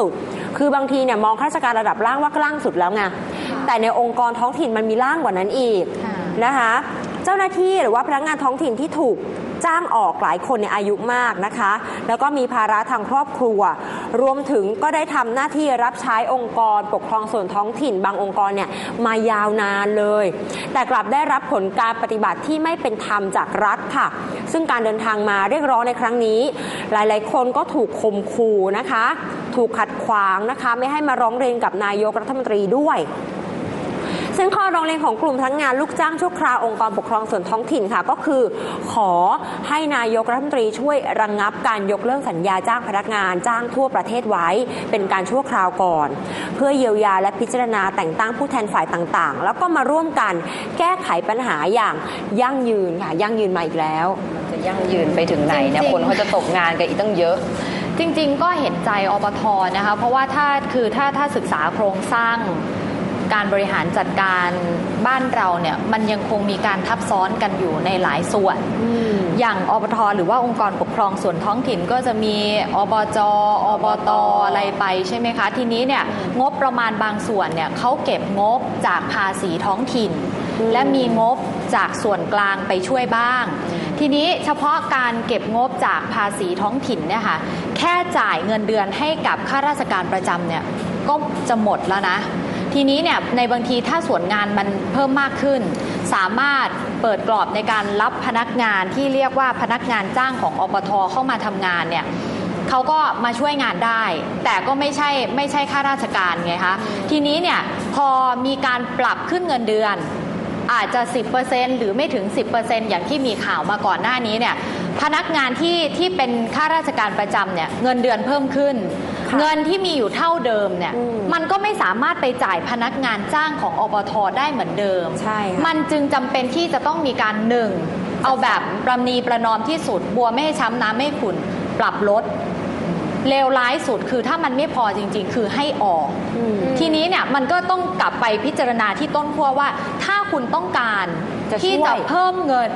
คือบางทีเนี่ยมองข้าราชการระดับล่างว่าล่างสุดแล้วไงแต่ในองค์กรท้องถิ่นมันมีล่างกว่านั้นอีกนะคะเจ้าหน้าที่หรือว่าพนักงานท้องถิ่นที่ถูกจ้างออกหลายคนในอายุมากนะคะแล้วก็มีภาระทางครอบครัวรวมถึงก็ได้ทำหน้าที่รับใช้องค์กรปกครองส่วนท้องถิ่นบางองค์กรเนี่ยมายาวนานเลยแต่กลับได้รับผลการปฏิบัติที่ไม่เป็นธรรมจากรัฐค่ะซึ่งการเดินทางมาเรียกร้องในครั้งนี้หลายๆคนก็ถูกข่มขู่นะคะถูกขัดขวางนะคะไม่ให้มาร้องเรียนกับนายกรัฐมนตรีด้วยซึ่งข้อร้องเรียนของกลุ่มพนักงานลูกจ้างชั่วคราวองค์กรปกครองส่วนท้องถิ่นค่ะก็คือขอให้นายกรัฐมนตรีช่วยระงับการยกเลิกสัญญาจ้างพนักงานจ้างทั่วประเทศไว้เป็นการชั่วคราวก่อนเพื่อเยียวยาและพิจารณาแต่งตั้งผู้แทนฝ่ายต่างๆแล้วก็มาร่วมกันแก้ไขปัญหาอย่างยั่งยืนค่ะยั่งยืนมาอีกแล้วจะยั่งยืนไปถึงไหนเนี่ยคนเขาจะตกงานกันอีกตั้งเยอะจริงๆก็เห็นใจอปท.นะคะเพราะว่าถ้าศึกษาโครงสร้างการบริหารจัดการบ้านเราเนี่ยมันยังคงมีการทับซ้อนกันอยู่ในหลายส่วนอย่างอปท.หรือว่าองค์กรปกครองส่วนท้องถิ่นก็จะมีอบจ.อบต.อะไรไปใช่ไหมคะทีนี้เนี่ยงบประมาณบางส่วนเนี่ยเขาเก็บงบจากภาษีท้องถิ่นและมีงบจากส่วนกลางไปช่วยบ้างทีนี้เฉพาะการเก็บงบจากภาษีท้องถิ่นเนี่ยค่ะแค่จ่ายเงินเดือนให้กับข้าราชการประจำเนี่ยก็จะหมดแล้วนะทีนี้เนี่ยในบางทีถ้าส่วนงานมันเพิ่มมากขึ้นสามารถเปิดกรอบในการรับพนักงานที่เรียกว่าพนักงานจ้างของอปท.เข้ามาทำงานเนี่ยเขาก็มาช่วยงานได้แต่ก็ไม่ใช่ข้าราชการไงคะทีนี้เนี่ยพอมีการปรับขึ้นเงินเดือนอาจจะ 10% หรือไม่ถึง 10% อย่างที่มีข่าวมาก่อนหน้านี้เนี่ยพนักงานที่เป็นข้าราชการประจำเนี่ยเงินเดือนเพิ่มขึ้นเงินที่มีอยู่เท่าเดิมเนี่ยมันก็ไม่สามารถไปจ่ายพนักงานจ้างของอปท.ได้เหมือนเดิมมันจึงจำเป็นที่จะต้องมีการเอาแบบประนีประนอมที่สุดบัวไม่ให้ช้ำน้ำไม่ขุ่นปรับลดเลวร้ายสุดคือถ้ามันไม่พอจริงๆคือให้ออกทีนี้เนี่ยมันก็ต้องกลับไปพิจารณาที่ต้นขั้วว่าถ้าคุณต้องการที่จะเพิ่มเงิน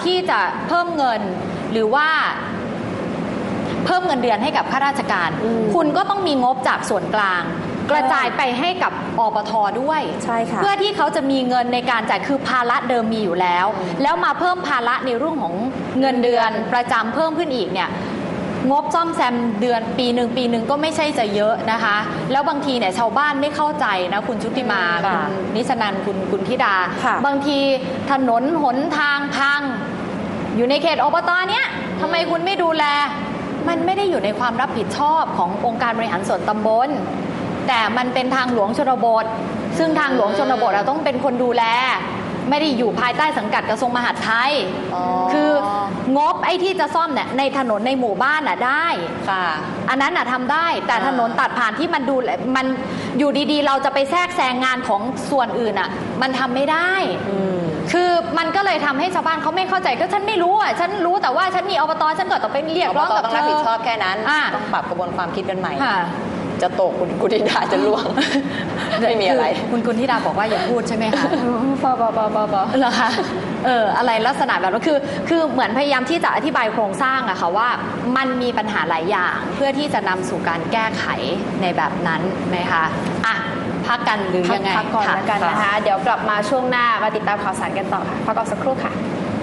หรือว่าเพิ่มเงินเดือนให้กับข้าราชการคุณก็ต้องมีงบจากส่วนกลางกระจายไปให้กับอปท.ด้วยเพื่อที่เขาจะมีเงินในการจ่ายคือภาระเดิมมีอยู่แล้วมาเพิ่มภาระในเรื่องของเงินเดือนประจำเพิ่มขึ้นอีกเนี่ยงบซ่อมแซมเดือนปีหนึ่งก็ไม่ใช่จะเยอะนะคะแล้วบางทีเนี่ยชาวบ้านไม่เข้าใจนะคุณชุติมาคุณนิชนันท์คุณธิดาบางทีถนนหนทางพังอยู่ในเขตอบต.เนี้ยทำไมคุณไม่ดูแลมันไม่ได้อยู่ในความรับผิดชอบขององค์การบริหารส่วนตำบลแต่มันเป็นทางหลวงชนบทซึ่งทางหลวงชนบทเราต้องเป็นคนดูแลไม่ได้อยู่ภายใต้สังกัดกระทรวงมหาดไทยคืองบไอ้ที่จะซ่อมเนี่ยในถนนในหมู่บ้านน่ะได้อันนั้นน่ะทำได้แต่ถนนตัดผ่านที่มันดูมันอยู่ดีๆเราจะไปแทรกแซงงานของส่วนอื่นอ่ะมันทำไม่ได้คือมันก็เลยทำให้ชาวบ้านเขาไม่เข้าใจก็ฉันไม่รู้อ่ะฉันรู้แต่ว่าฉันมีอบต.ฉันก็ต้องไปเรียกร้องกับเธอต้องรับผิดชอบแค่นั้นต้องปรับกระบวนความคิดกันใหม่จะตกคุณธิดาจะล่วงไม่มีอะไรคุณธิดาบอกว่าอย่าพูดใช่ไหมคะเหรอคะอะไรลักษณะแบบนั้นคือเหมือนพยายามที่จะอธิบายโครงสร้างอะค่ะว่ามันมีปัญหาหลายอย่างเพื่อที่จะนำสู่การแก้ไขในแบบนั้นนะคะอ่ะพักกันหรือยังไงพักก่อนแล้วกันนะคะเดี๋ยวกลับมาช่วงหน้ามาติดตามข่าวสารกันต่อค่ะพักก่อนสักครู่ค่ะ